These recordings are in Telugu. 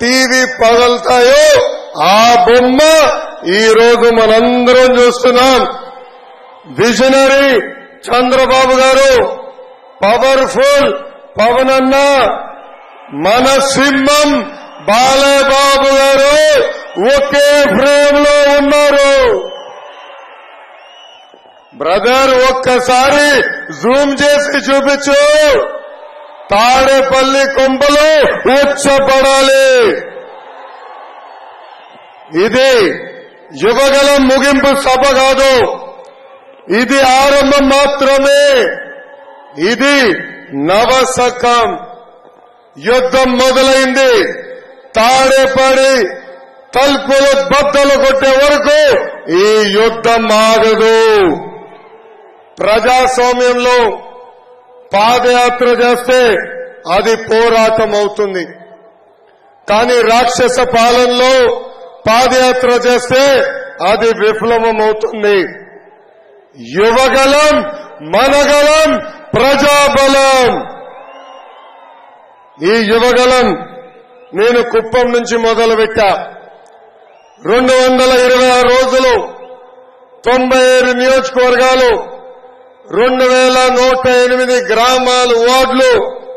టీవీ పగలుతాయో ఆ బొమ్మ ఈ రోజు మనందరం చూస్తున్నాం. విజనరీ చంద్రబాబు గారు, పవర్ఫుల్ పవన్ అన్న, మన సింహం బాలబాబు గారు ఒకే ఫ్రేమ్ లో ఉన్నారు. బ్రదర్ ఒక్కసారి జూమ్ చేసి చూపించు. తాడేపల్లి కొంపలు ఉచ్చపడాలి. ఇది యువగలం ముగింపు సభ కాదు, ఇది ఆరంభం మాత్రమే. ఇది నవశకం. యుద్ధం మొదలైంది. తాడేపడి తలుపులు బద్దలు కొట్టే వరకు ఈ యుద్ధం ఆగదు. ప్రజాస్వామ్యంలో పాదయాత్ర చేస్తే అది పోరాటం అవుతుంది. కానీ రాక్షస పాలనలో పాదయాత్ర చేస్తే అది విఫలమం అవుతుంది. యువగలం, మనగలం, ప్రజాబలం. ఈ యువగలం నేను కుప్పం నుంచి మొదలుపెట్టా. 226 రోజులు, 97 నియోజకవర్గాలు, 2108 గ్రామాలు, వార్డులు,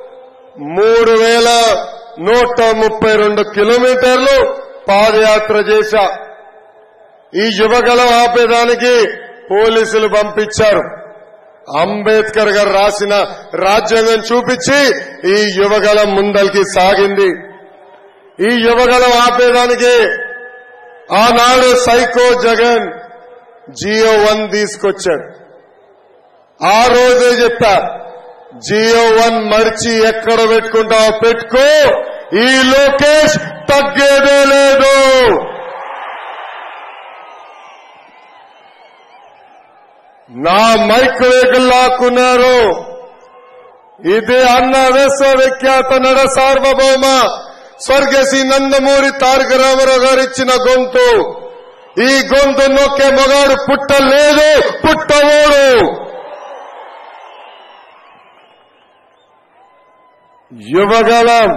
3132 కిలోమీటర్లు పాదయాత్ర చేశా. ఈ యువగలం ఆపేదానికి పోలీసులు పంపించారు. అంబేద్కర్ గారు రాసిన రాజ్యాంగం చూపించి ఈ యువగలం ముందరికి సాగింది. ఈ యువగలం ఆపేదానికి ఆనాడు సైకో జగన్ జియో 1 తీసుకొచ్చాడు. ఆ రోజే చెప్పా, జియో 1 మర్చి ఎక్కడ పెట్టుకుంటావో పెట్టుకో, ఈ లోకేష్ తగ్గేదే లేదు. నా మైక్ వేగులు లాక్కున్నారు. ఇది అన్న విశ్వవిఖ్యాత నడ సార్వభౌమ స్వర్గశ్రీ నందమూరి తారక రామారావు గారు ఇచ్చిన గొంతు. ఈ గొంతు నొక్కే మగాడు పుట్టలేదు, పుట్టవోడు. యువగలం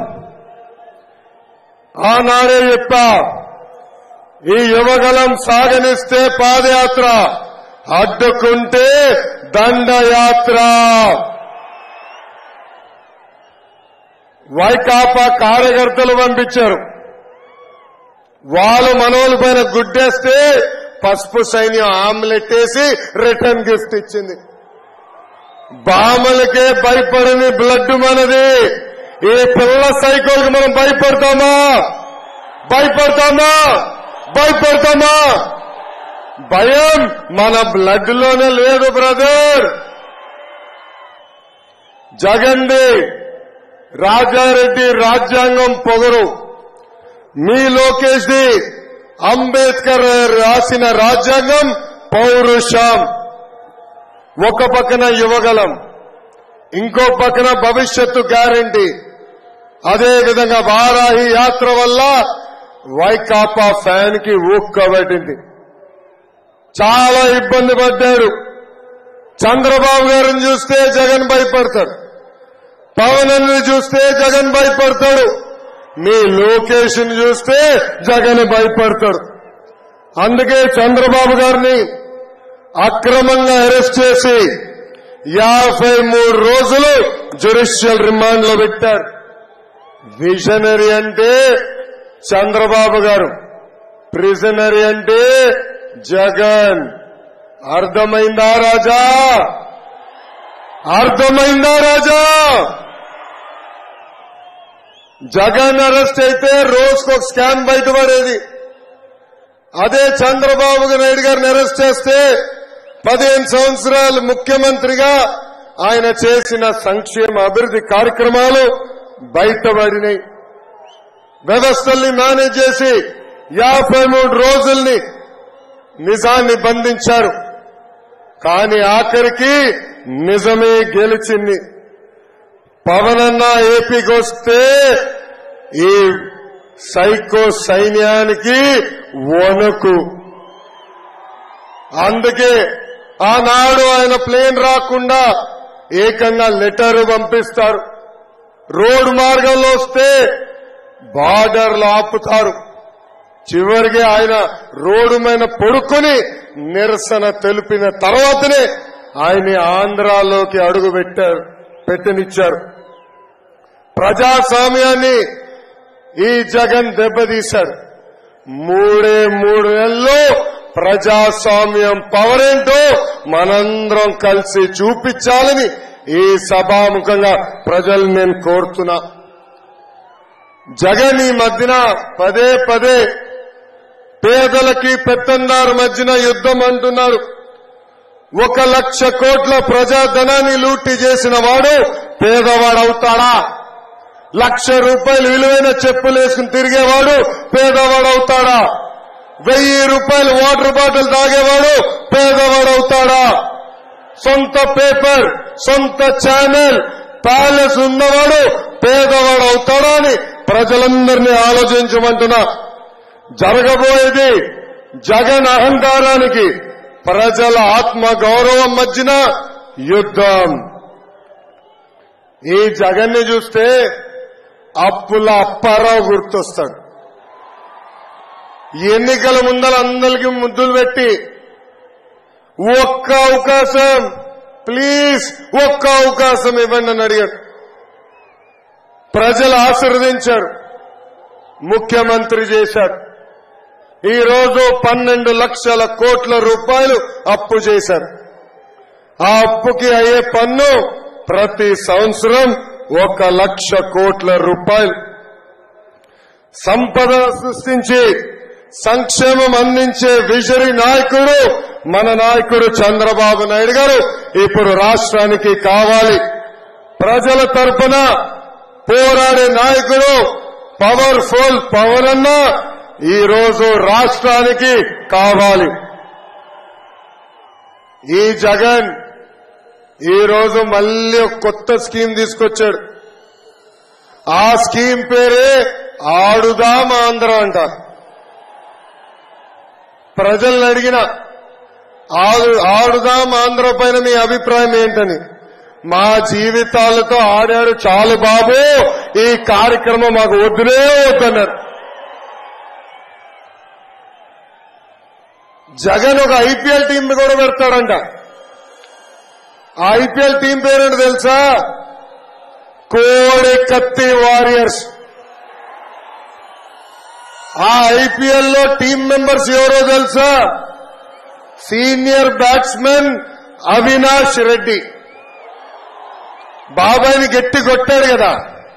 ఆనాడే చెప్పా, ఈ యువగలం సాగనిస్తే పాదయాత్ర, అడ్డుకుంటే దండయాత్ర. వైకాపా కార్యకర్తలు పంపించారు. వాళ్ళు మనోళ్ళ పైన గుడ్డేస్తే పసుపు సైన్యం ఆమ్లెట్ వేసి రిటర్న్ గిఫ్ట్ ఇచ్చింది. బామలకే భయపడని బ్లడ్ మనది. ఈ పిల్ల సైకోల్కి మనం భయపడతామా? భయపడతామా? భయపడతామా? భయం మన బ్లడ్ లోనే లేదు బ్రదర్. జగన్ది రాజారెడ్డి రాజ్యాంగం పొగరు, మీ లోకేష్ ది అంబేద్కర్ రాసిన రాజ్యాంగం పౌరుషం. ఒక పక్కన యువగలం, ఇంకో పక్కన భవిష్యత్తు గ్యారంటీ. అదే విధంగా వారాహి యాత్ర వల్ల వైకాపా ఫ్యాన్ కి ఊక్కబట్టింది. చాలా ఇబ్బంది పడ్డాడు. చంద్రబాబు గారిని చూస్తే జగన్ భయపడతాడు, పవన్ చూస్తే జగన్ భయపడతాడు, మీ లోకేష్ ని చూస్తే జగన్ భయపడతాడు. అందుకే చంద్రబాబు గారిని అక్రమంగా అరెస్ట్ చేసి 53 రోజులు జ్యుడిషియల్ రిమాండ్ లో పెట్టారు. విజనరీ అంటే చంద్రబాబు గారు, ప్రిజనరీ అంటే జగన్. అర్థమైందా రాజా? అర్థమైందా రాజా? జగన్ అరెస్ట్ అయితే రోజుకొక స్కామ్ బయటపడేది. అదే చంద్రబాబు నాయుడు గారిని అరెస్ట్ చేస్తే 15 సంవత్సరాలు ముఖ్యమంత్రిగా ఆయన చేసిన సంక్షేమ అభివృద్ధి కార్యక్రమాలు బయటపడినాయి. వ్యవస్థల్ని మేనేజ్ చేసి 53 రోజుల్ని నిజాన్ని బంధించారు. కానీ ఆఖరికి నిజమే గెలిచింది. పవన్ అన్న ఏపీకి వస్తే ఈ సైకో సైన్యానికి వణుకు. అందుకే ఆనాడు ఆయన ప్లేన్ రాకుండా ఏకంగా లెటర్ పంపిస్తారు. రోడ్డు మార్గంలో వస్తే బార్డర్లు ఆపుతారు. చివరికి ఆయన రోడ్డు మీద పడుకొని నిరసన తెలిపిన తర్వాతనే ఆయన్ని ఆంధ్రాలోకి అడుగు పెట్టనిచ్చారు. ప్రజాస్వామ్యాన్ని ఈ జగన్ దెబ్బతీశాడు. 3 నెలల్లో ప్రజాస్వామ్యం పవర్ ఏంటో మనందరం కలిసి చూపించాలని ఈ సభాముఖంగా ప్రజలు నేను కోరుతున్నా. జగన్ ఈ మధ్యన పదే పేదలకి పెత్తందారు మధ్యన యుద్ధం అంటున్నాడు. 1,00,000 కోట్ల ప్రజాధనాన్ని లూటీ చేసిన వాడు పేదవాడవుతాడా? 1,00,000 రూపాయలు విలువైన చెప్పులు వేసుకుని తిరిగేవాడు పేదవాడవుతాడా? 1,000 రూపాయలు వాటర్ బాటిల్ తాగేవాడు పేదవాడవుతాడా? సొంత పేపర్, సొంత ఛానల్, ప్యాలెస్ ఉన్నవాడు పేదవాడవుతాడా అని ప్రజలందరినీ ఆలోచించమంటున్నా. జరగబోయేది జగన్ అహంకారానికి ప్రజల ఆత్మ గౌరవం మధ్యన యుద్ధం. ఈ జగన్ని చూస్తే అప్పుల అప్పారావు గుర్తొస్తాడు. ఎన్నికల ముందర అందరికీ ముద్దులు పెట్టి ఒక్క అవకాశం ప్లీజ్, ఒక్క అవకాశం ఇవ్వండి అని అడిగాడు. ప్రజలు ఆశీర్వదించారు, ముఖ్యమంత్రి చేశారు. ఈ రోజు 12 లక్షల కోట్ల రూపాయలు అప్పు చేశారు. ఆ అప్పుకి అయ్యే పన్ను ప్రతి సంవత్సరం 1,00,000 కోట్ల రూపాయలు. సంపద సృష్టించి సంక్షేమం అందించే విజరీ నాయకుడు మన నాయకుడు చంద్రబాబు నాయుడు గారు ఇప్పుడు రాష్ట్రానికి కావాలి. ప్రజల తరపున పోరాడే నాయకుడు పవర్ఫుల్ పవన్ అన్న ఈ రోజు రాష్ట్రానికి కావాలి. ఈ జగన్ ఈ రోజు మళ్లీ ఒక కొత్త స్కీమ్ తీసుకొచ్చాడు. ఆ స్కీమ్ పేరే ఆడుదాం ఆంధ్ర అంట. ప్రజల్ని అడిగిన ఆడుదాం ఆంధ్ర పైన మీ అభిప్రాయం ఏంటని. మా జీవితాలతో ఆడాడు చాలు బాబు, ఈ కార్యక్రమం మాకు వద్దులే వద్దన్నారు. జగన్ ఒక ఐపీఎల్ టీం కూడా పెడతాడంట. ఆ ఐపీఎల్ టీం పేరేంటి తెలుసా? కోడి కత్తి వారియర్స్. ఆ ఐపీఎల్ లో టీం మెంబర్స్ ఎవరో తెలుసా? Senior batsmen Avinash Reddy. బాబాయిని గట్టి కొట్టాడు కదా.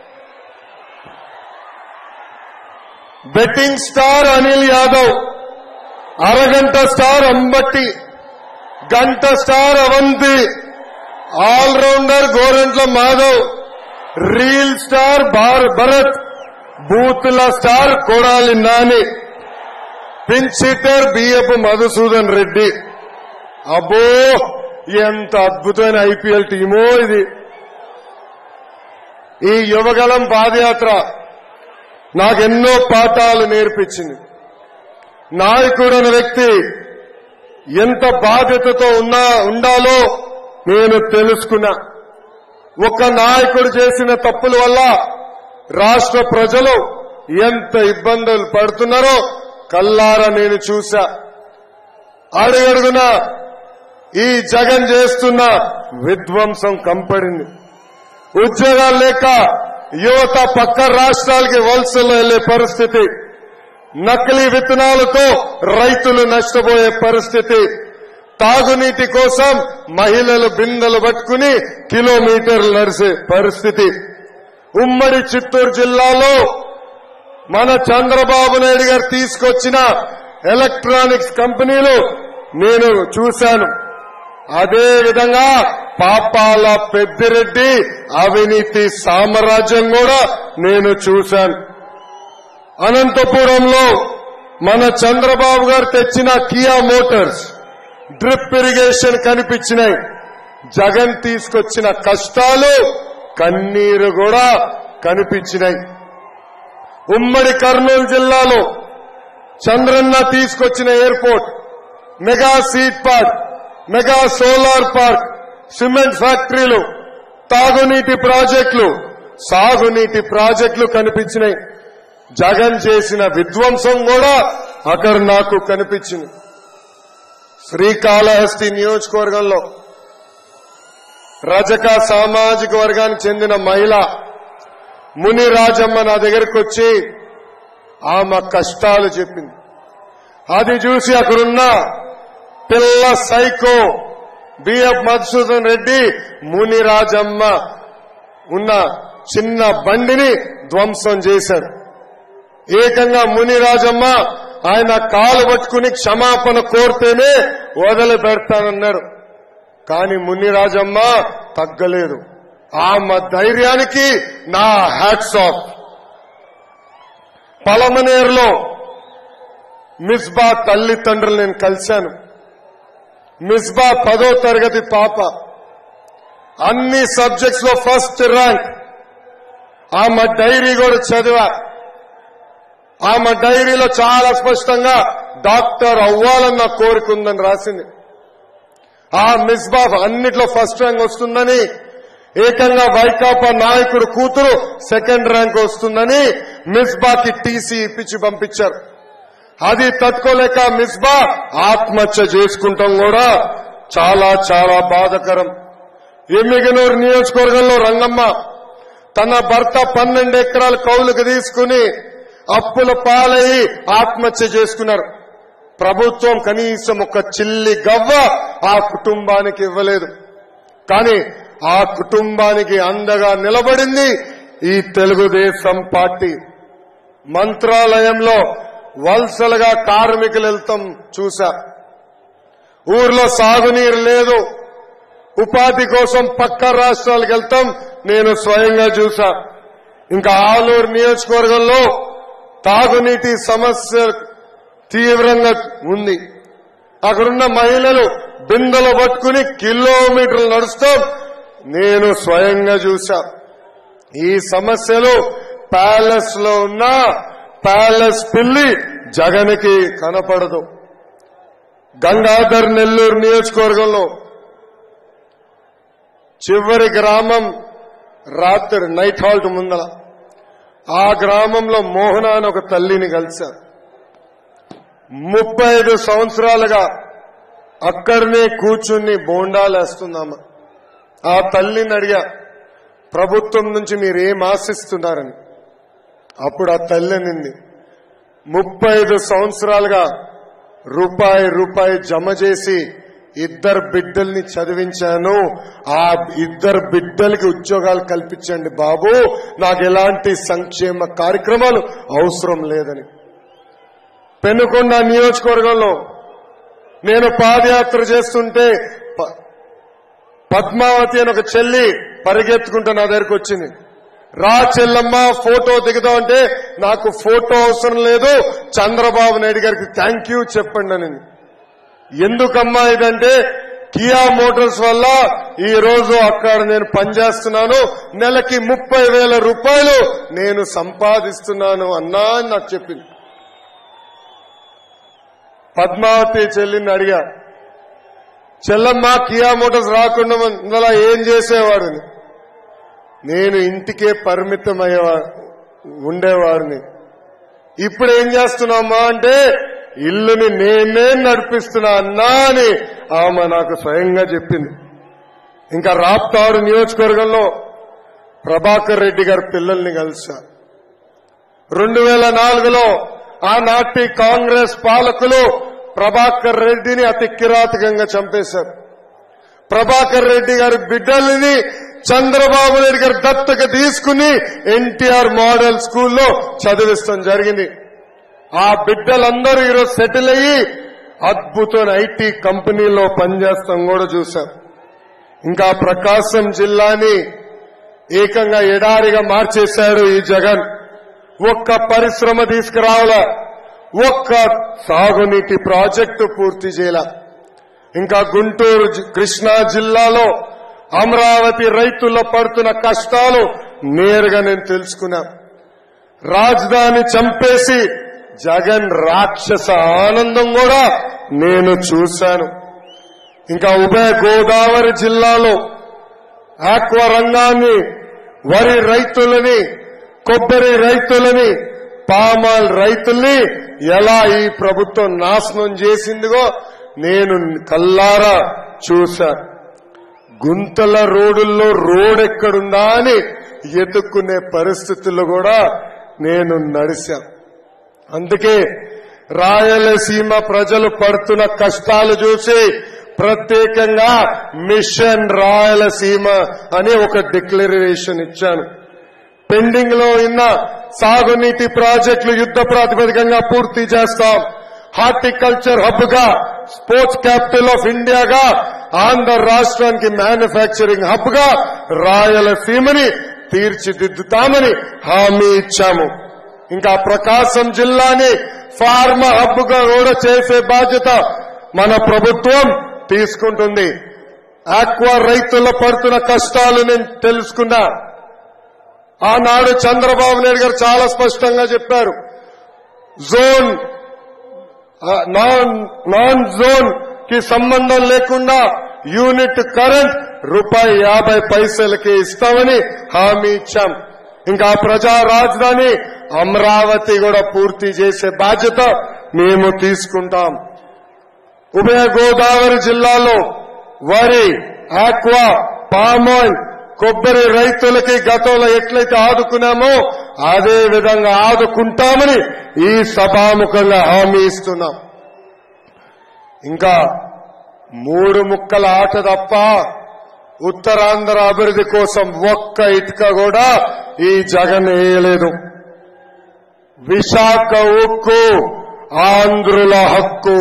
బెట్టింగ్ స్టార్ అనిల్ యాదవ్, అరగంట స్టార్ అంబట్టి, గంట star Avanthi, allrounder Gorantla Madhav, reel star Bharat, బూతుల star Kodali Nani, pinch hitter Biyyapu Madhusudan Reddy. అబ్బో, ఎంత అద్భుతమైన ఐపీఎల్ టీమో ఇది. ఈ యువగలం పాదయాత్ర నాకెన్నో పాఠాలు నేర్పించింది. నాయకుడు అనే వ్యక్తి ఎంత బాధ్యతతో ఉండాలో నేను తెలుసుకున్నా. ఒక నాయకుడు చేసిన తప్పుల వల్ల రాష్ట్ర ప్రజలు ఎంత ఇబ్బందులు పడుతున్నారో కల్లారా నేను చూశా. అడుగడుగున ఈ జగన్ చేస్తున్న విధ్వంసం కంపడింది. ఉద్యోగాలు లేక యువత పక్క రాష్ట్రాలకి వలసలు వెళ్లే పరిస్థితి, నకిలీ విత్తనాలతో రైతులు నష్టపోయే పరిస్థితి, తాగునీటి కోసం మహిళలు బిందెలు పట్టుకుని కిలోమీటర్లు నడిచే పరిస్థితి. ఉమ్మడి చిత్తూరు జిల్లాలో మన చంద్రబాబు నాయుడు గారు తీసుకొచ్చిన ఎలక్ట్రానిక్స్ కంపెనీలు నేను చూశాను. అదే విధంగా పాపాల పెద్దిరెడ్డి అవినీతి సామ్రాజ్యం కూడా నేను చూశాను. అనంతపురంలో మన చంద్రబాబు గారు తెచ్చిన కియా మోటార్స్ డ్రిప్ ఇరిగేషన్ కనిపించినాయి. జగన్ తీసుకొచ్చిన కష్టాలు, కన్నీరు కూడా కనిపించినాయి. ఉమ్మడి కర్నూలు జిల్లాలో చంద్రన్న తీసుకొచ్చిన airport, mega seed park, mega solar park, cement ఫ్యాక్టరీలు, తాగునీటి ప్రాజెక్టులు, సాగునీటి ప్రాజెక్టులు కనిపించినాయి. జగన్ చేసిన విధ్వంసం కూడా అక్కడ నాకు కనిపించింది. శ్రీకాళహస్తి నియోజకవర్గంలో రజక సామాజిక వర్గానికి చెందిన మహిళ ముని రాజమ్మ నా దగ్గరికి వచ్చి ఆమె కష్టాలు చెప్పింది. అది చూసి అక్కడున్న పిల్ల సైకో బిఎఫ్ మధుసూదన్ రెడ్డి ముని రాజమ్మ ఉన్న చిన్న బండిని ధ్వంసం చేశారు. ఏకంగా ముని రాజమ్మ ఆయన కాలు పట్టుకుని క్షమాపణ కోరితేనే వదిలిపెడతానన్నారు. కానీ ముని రాజమ్మ తగ్గలేదు. ఆమె ధైర్యానికి నా హ్యాట్స్ ఆఫ్. పలమనేరులో మిస్బా తల్లిదండ్రులు నేను కలిశాను. మిస్బా 10వ తరగతి పాప, అన్ని సబ్జెక్ట్స్ లో ఫస్ట్ ర్యాంక్. ఆమె డైరీ కూడా చదివా. ఆమె డైరీలో చాలా స్పష్టంగా డాక్టర్ అవ్వాలన్న కోరిక ఉందని రాసింది. ఆ మిస్బా అన్నిట్లో ఫస్ట్ ర్యాంక్ వస్తుందని, ఏకంగా వైకాపా నాయకుడు కూతురు సెకండ్ ర్యాంక్ వస్తుందని మిస్బాకి టీసీ ఇప్పించి పంపించారు. అది తట్టుకోలేక మిస్బా ఆత్మహత్య చేసుకుంటాం కూడా చాలా చాలా బాధాకరం. ఎమ్మిగనూరు నియోజకవర్గంలో రంగమ్మ తన భర్త 12 ఎకరాల కౌలుకు తీసుకుని అప్పుల పాలయ్యి ఆత్మహత్య చేసుకున్నారు. ప్రభుత్వం కనీసం ఒక చిల్లి గవ్వ ఆ కుటుంబానికి ఇవ్వలేదు. కానీ ఆ కుటుంబానికి అండగా నిలబడింది ఈ తెలుగుదేశం పార్టీ. మంత్రాలయంలో వలసలుగా కార్మికులు వెళ్తాం చూసా. ఊర్లో సాగునీరు లేదు, ఉపాధి కోసం పక్క రాష్ట్రాలకు వెళ్తాం నేను స్వయంగా చూసా. ఇంకా ఆలూరు నియోజకవర్గంలో తాగునీటి సమస్య తీవ్రంగా ఉంది. అక్కడున్న మహిళలు బిందెలు పట్టుకుని కిలోమీటర్లు నడుస్తాం నేను స్వయంగా చూసా. ఈ సమస్యలు ప్యాలెస్ లో ఉన్న ప్యాలెస్ పిల్లి జగన్కి కనపడదు. గంగాధర్ నెల్లూరు నియోజకవర్గంలో చివరి గ్రామం రాత్రి నైట్ హాల్ట్ ముందల ఆ గ్రామంలో మోహన అని ఒక తల్లిని కలిసా. 35 సంవత్సరాలుగా అక్కడనే కూర్చుని బోండాలేస్తున్నామా. ఆ తల్లిని అడిగా, ప్రభుత్వం నుంచి మీరేం ఆశిస్తున్నారని. అప్పుడు ఆ తల్లి అనింది, 35 సంవత్సరాలుగా రూపాయి జమ చేసి 2 బిడ్డల్ని చదివించాను. ఆ 2 బిడ్డలకి ఉద్యోగాలు కల్పించండి బాబు, నాకు ఎలాంటి సంక్షేమ కార్యక్రమాలు అవసరం లేదని. పెనుకొండ నియోజకవర్గంలో నేను పాదయాత్ర చేస్తుంటే పద్మావతి అని ఒక చెల్లి పరిగెత్తుకుంటూ నా దగ్గరకు వచ్చింది. రా చెల్లమ్మ ఫోటో దిగుదాం అంటే, నాకు ఫోటో అవసరం లేదు, చంద్రబాబు నాయుడు గారికి థ్యాంక్ యూ చెప్పండి అని. ఎందుకమ్మా ఇదంటే, కియా మోటార్స్ వల్ల ఈ రోజు అక్కడ నేను పనిచేస్తున్నాను, నెలకి 30,000 రూపాయలు నేను సంపాదిస్తున్నాను అన్నా అని నాకు చెప్పింది. పద్మావతి చెల్లిని అడిగా, చెల్లమ్మ కియా మోటార్స్ రాకుండా ఇందులో ఏం చేసేవాడిని. నేను ఇంటికే పరిమితమయ్యేవా ఉండేవాడిని. ఇప్పుడు ఏం చేస్తున్నామా అంటే, ఇల్లుని నేనే నడిపిస్తున్నా అన్నా అని ఆమె నాకు స్వయంగా చెప్పింది. ఇంకా రాప్తాడు నియోజకవర్గంలో ప్రభాకర్ రెడ్డి గారి పిల్లల్ని కలిసా. 2004లో ఆనాటి కాంగ్రెస్ పాలకులు ప్రభాకర్ రెడ్డిని అతి కిరాతకంగా చంపేశారు. ప్రభాకర్ రెడ్డి గారి బిడ్డల్ని చంద్రబాబు నాయుడు గారు దత్తక తీసుకుని ఎన్టీఆర్ మోడల్ స్కూల్లో చదివిస్తాం జరిగింది. ఆ బిడ్డలందరూ ఈరోజు సెటిల్ అయ్యి అద్భుతమైన ఐటీ కంపెనీలో పనిచేస్తాం కూడా చూశాం. ఇంకా ప్రకాశం జిల్లాని ఏకంగా ఎడారిగా మార్చేశాడు ఈ జగన్. ఒక్క పరిశ్రమ తీసుకురావాల, ఒక్క సాగునీటి ప్రాజెక్టు పూర్తి చేయాల. ఇంకా గుంటూరు కృష్ణా జిల్లాలో అమరావతి రైతుల్లో పడుతున్న కష్టాలు నేరుగా నేను తెలుసుకున్నా. రాజధాని చంపేసి జగన్ రాక్షస ఆనందం కూడా నేను చూశాను. ఇంకా ఉభయ గోదావరి జిల్లాలో ఆక్వా రంగాన్ని, వరి రైతులని, కొబ్బరి రైతులని పామాయిల్ రైతుల్ని ఎలా ఈ ప్రభుత్వం నాశనం చేసిందిగో నేను కల్లారా చూశా. గుంతల రోడ్డుల్లో రోడ్ ఎక్కడుందా అని ఎత్తుక్కునే పరిస్థితుల్లో కూడా నేను నడిచా. అందుకే రాయలసీమ ప్రజలు పడుతున్న కష్టాలు చూసి ప్రత్యేకంగా మిషన్ రాయలసీమ అని ఒక డిక్లరేషన్ ఇచ్చాను. పెండింగ్ లో ఉన్న సాగునీటి ప్రాజెక్టులు యుద్ధ ప్రాతిపదికంగా పూర్తి చేస్తాం. హార్టికల్చర్ హబ్ గా, స్పోర్ట్స్ క్యాపిటల్ ఆఫ్ ఇండియాగా, ఆంధ్ర రాష్ట్రానికి మ్యానుఫ్యాక్చరింగ్ హబ్ గా రాయలసీమని తీర్చిదిద్దుతామని హామీ ఇచ్చాము. ఇంకా ప్రకాశం జిల్లాని ఫార్మా హబ్ గా కూడా చేసే బాధ్యత మన ప్రభుత్వం తీసుకుంటుంది. ఆక్వా రైతుల పడుతున్న కష్టాలు నేను తెలుసుకున్నా. ఆనాడు చంద్రబాబు నాయుడు గారు చాలా స్పష్టంగా చెప్పారు, జోన్ నాన్ జోన్ కి సంబంధం లేకుండా యూనిట్ కరెంట్ ₹50 ఇస్తామని హామీ ఇచ్చాం. ఇంకా ప్రజా రాజధాని అమరావతి కూడా పూర్తి చేసే బాధ్యత మేము తీసుకుంటాం. ఉభయ గోదావరి జిల్లాలో వరి, ఆక్వా, పామాయిల్, కొబ్బరి రైతులకి గతంలో ఎట్లయితే ఆదుకున్నామో అదే విధంగా ఆదుకుంటామని ఈ సభాముఖంగా హామీ ఇస్తున్నాం. ఇంకా 3 ముక్కల ఆట తప్ప ఉత్తరాంధ్ర అభివృద్ధి కోసం ఒక్క ఇటుక కూడా ఈ జగన్ వేయలేదు. విశాఖ ఉక్కు ఆంధ్రుల హక్కు.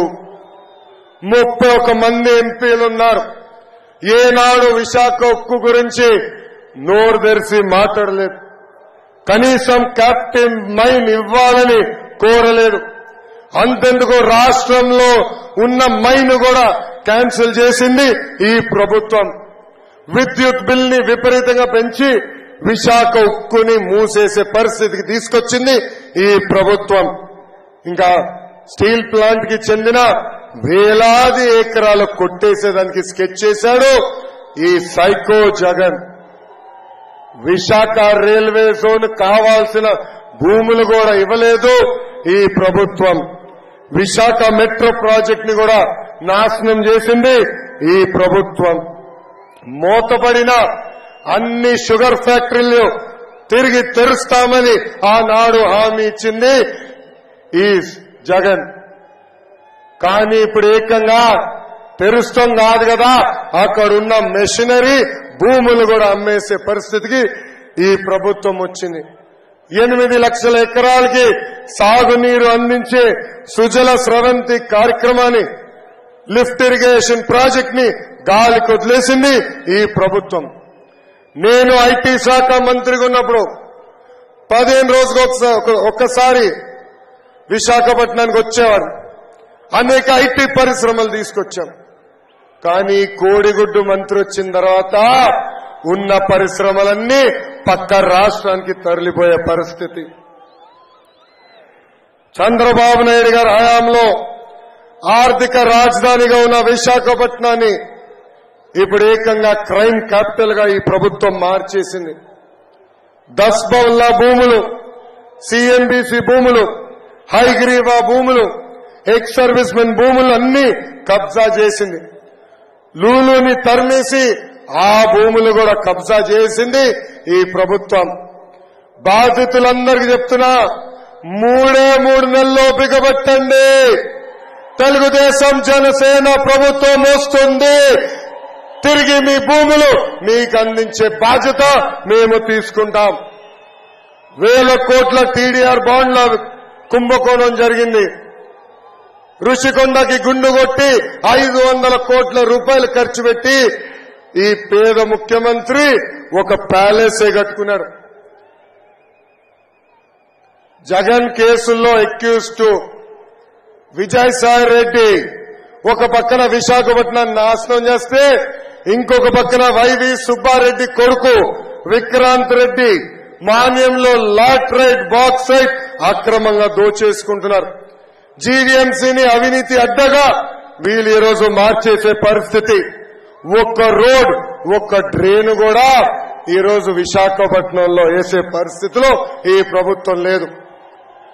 31 మంది ఎంపీలున్నారు. ఏనాడు విశాఖ ఉక్కు గురించి నోరు తెరిచి మాట్లాడలేదు. కనీసం క్యాప్టెన్ మైన్ ఇవ్వాలని కోరలేదు. అంతెందుకు రాష్ట్రంలో ఉన్న మైన్ కూడా క్యాన్సిల్ చేసింది ఈ ప్రభుత్వం. విద్యుత్ బిల్ ని విపరీతంగా పెంచి విశాఖ ఉక్కుని మూసేసే పరిస్థితికి తీసుకొచ్చింది ఈ ప్రభుత్వం. ఇంకా స్టీల్ ప్లాంట్ కి చెందిన వేలాది ఎకరాలు కొట్టేసేదానికి స్కెచ్ చేశాడు ఈ psycho Jagan. Visakha railway zone కావాల్సిన భూములు కూడా ఇవ్వలేదు ఈ ప్రభుత్వం. విశాఖ మెట్రో ప్రాజెక్ట్ ని కూడా నాశనం చేసింది ఈ ప్రభుత్వం. మూతపడిన అన్ని షుగర్ ఫ్యాక్టరీలు తిరిగి తెరుస్తామని ఆనాడు హామీ ఇచ్చింది ఈ జగన్. కానీ ఇప్పుడు ఏకంగా తెరుస్తాం కాదు కదా, అక్కడున్న మెషినరీ భూములు కూడా అమ్మేసే పరిస్థితికి ఈ ప్రభుత్వం వచ్చింది. 8 లక్షల ఎకరాలకి సాగునీరు అందించే సుజల స్రవంతి కార్యక్రమాన్ని, లిఫ్ట్ ఇరిగేషన్ ప్రాజెక్ట్ ని గాలికి వదిలేసింది ఈ ప్రభుత్వం. నేను ఐటీ శాఖ మంత్రిగా ఉన్నప్పుడు 15 రోజులకు ఒక్కసారి విశాఖపట్నానికి వచ్చేవారు. అనేక ఐటీ పరిశ్రమలు తీసుకొచ్చాం. కానీ కోడిగుడ్డు మంత్రి వచ్చిన తర్వాత ఉన్న పరిశ్రమలన్నీ పక్క రాష్ట్రానికి తరలిపోయే పరిస్థితి. చంద్రబాబు నాయుడు గారి హయాంలో ఆర్థిక రాజధానిగా ఉన్న విశాఖపట్నాన్ని ఇప్పుడు ఏకంగా క్రైమ్ క్యాపిటల్ గా ఈ ప్రభుత్వం మార్చేసింది. దస్బౌల్లా భూములు, సిఎంబిసి భూములు, హైగ్రీవా భూములు, ఎక్స్ సర్వీస్ మెన్ భూములు అన్ని కబ్జా చేసింది. లూలుని తరిమేసి ఆ భూములు కూడా కబ్జా చేసింది ఈ ప్రభుత్వం. బాధితులందరికీ చెప్తున్నా, 3 నెలల్లో బిగబట్టండి. తెలుగుదేశం జనసేన ప్రభుత్వం వస్తుంది. తిరిగి మీ భూములు మీకు అందించే బాధ్యత మేము తీసుకుంటాం. 1000 కోట్ల టీడీఆర్ బాండ్ల కుంభకోణం జరిగింది. ఋషికొండకి గుండు కొట్టి 500 కోట్ల రూపాయలు ఖర్చు పెట్టి ఈ పేద ముఖ్యమంత్రి ఒక ప్యాలెసే కట్టుకున్నాడు. జగన్ కేసుల్లో అక్యూజ్డ్ విజయసాయి రెడ్డి ఒక పక్కన విశాఖపట్నాన్ని నాశనం చేస్తే, ఇంకొక పక్కన వైవి సుబ్బారెడ్డి కొడుకు విక్రాంత్ రెడ్డి మాన్యంలో లాట్రైట్ బాక్సైట్ అక్రమంగా దోచేసుకుంటున్నారు. జీవీఎంసీని అవినీతి అడ్డగా వీళ్ళు ఈరోజు మార్చేసే పరిస్థితి. ఒక్క రోడ్, ఒక్క డ్రైన్ కూడా ఈరోజు విశాఖపట్నంలో వేసే పరిస్థితిలో ఈ ప్రభుత్వం లేదు.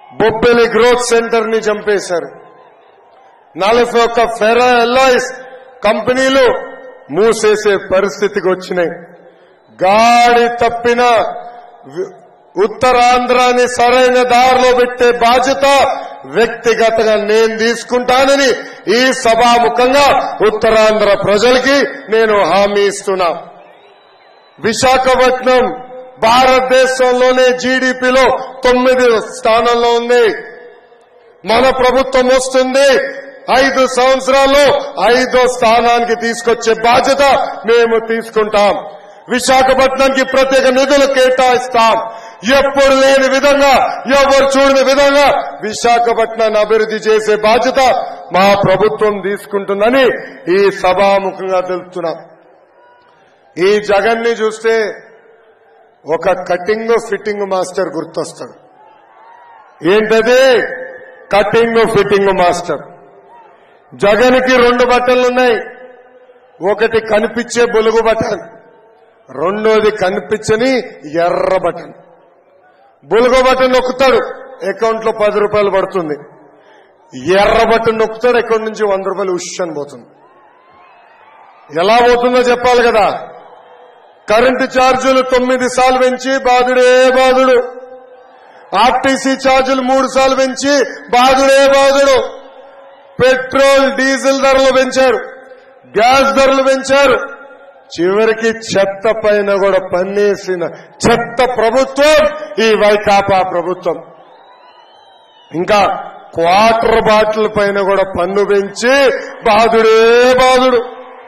బొబ్బిలి గ్రోత్ సెంటర్ ని చంపేశారు. 41 ఫెరా ఎల్లాయిస్ కంపెనీలు మూసేసే పరిస్థితికి వచ్చినాయి. గాడి తప్పిన ఉత్తరాంధ్రాని సరైన దారిలో పెట్టే బాధ్యత వ్యక్తిగతంగా నేను తీసుకుంటానని ఈ సభాముఖంగా ఉత్తరాంధ్ర ప్రజలకి నేను హామీ ఇస్తున్నా. విశాఖపట్నం భారతదేశంలోనే జీడీపీలో 9వ స్థానంలో ఉంది. మన ప్రభుత్వం వస్తుంది 5 సంవత్సరాల్లో 5వ స్థానానికి తీసుకొచ్చే బాధ్యత మేము తీసుకుంటాం. విశాఖపట్నానికి ప్రత్యేక నిధులు కేటాయిస్తాం. ఎప్పుడు లేని విధంగా, ఎవరు చూడని విధంగా విశాఖపట్నాన్ని అభివృద్ధి చేసే బాధ్యత మా ప్రభుత్వం తీసుకుంటుందని ఈ సభాముఖంగా తెలుపుతున్నాం. ఈ జగన్ ని చూస్తే ఒక కటింగ్ ఫిట్టింగ్ మాస్టర్ గుర్తొస్తాడు. ఏంటది? Cutting fitting master. జగన్ కి 2 బటన్లున్నాయి. ఒకటి కనిపించే బొలుగు బటన్, రెండోది కనిపించని ఎర్ర బటన్. బొలుగు బటన్ నొక్కుతాడు, అకౌంట్ లో 10 రూపాయలు పడుతుంది. ఎర్ర బటన్ నొక్కుతాడు, అకౌంట్ నుంచి 100 రూపాయలు ఉష్ పోతుంది. ఎలా పోతుందో చెప్పాలి కదా. కరెంటు ఛార్జీలు 9 సార్లు పెంచి బాధుడే బాధుడు. ఆర్టీసీ ఛార్జీలు 3 సార్లు పెంచి బాధుడే బాధుడు. పెట్రోల్ డీజిల్ ధరలు పెంచారు, గ్యాస్ ధరలు పెంచారు. చివరికి చెత్త పైన కూడా పన్నేసిన చెత్త ప్రభుత్వం ఈ వైకాపా ప్రభుత్వం. ఇంకా క్వార్టర్ బాటిల్ పైన కూడా పన్ను పెంచి బాధుడే బాధుడు.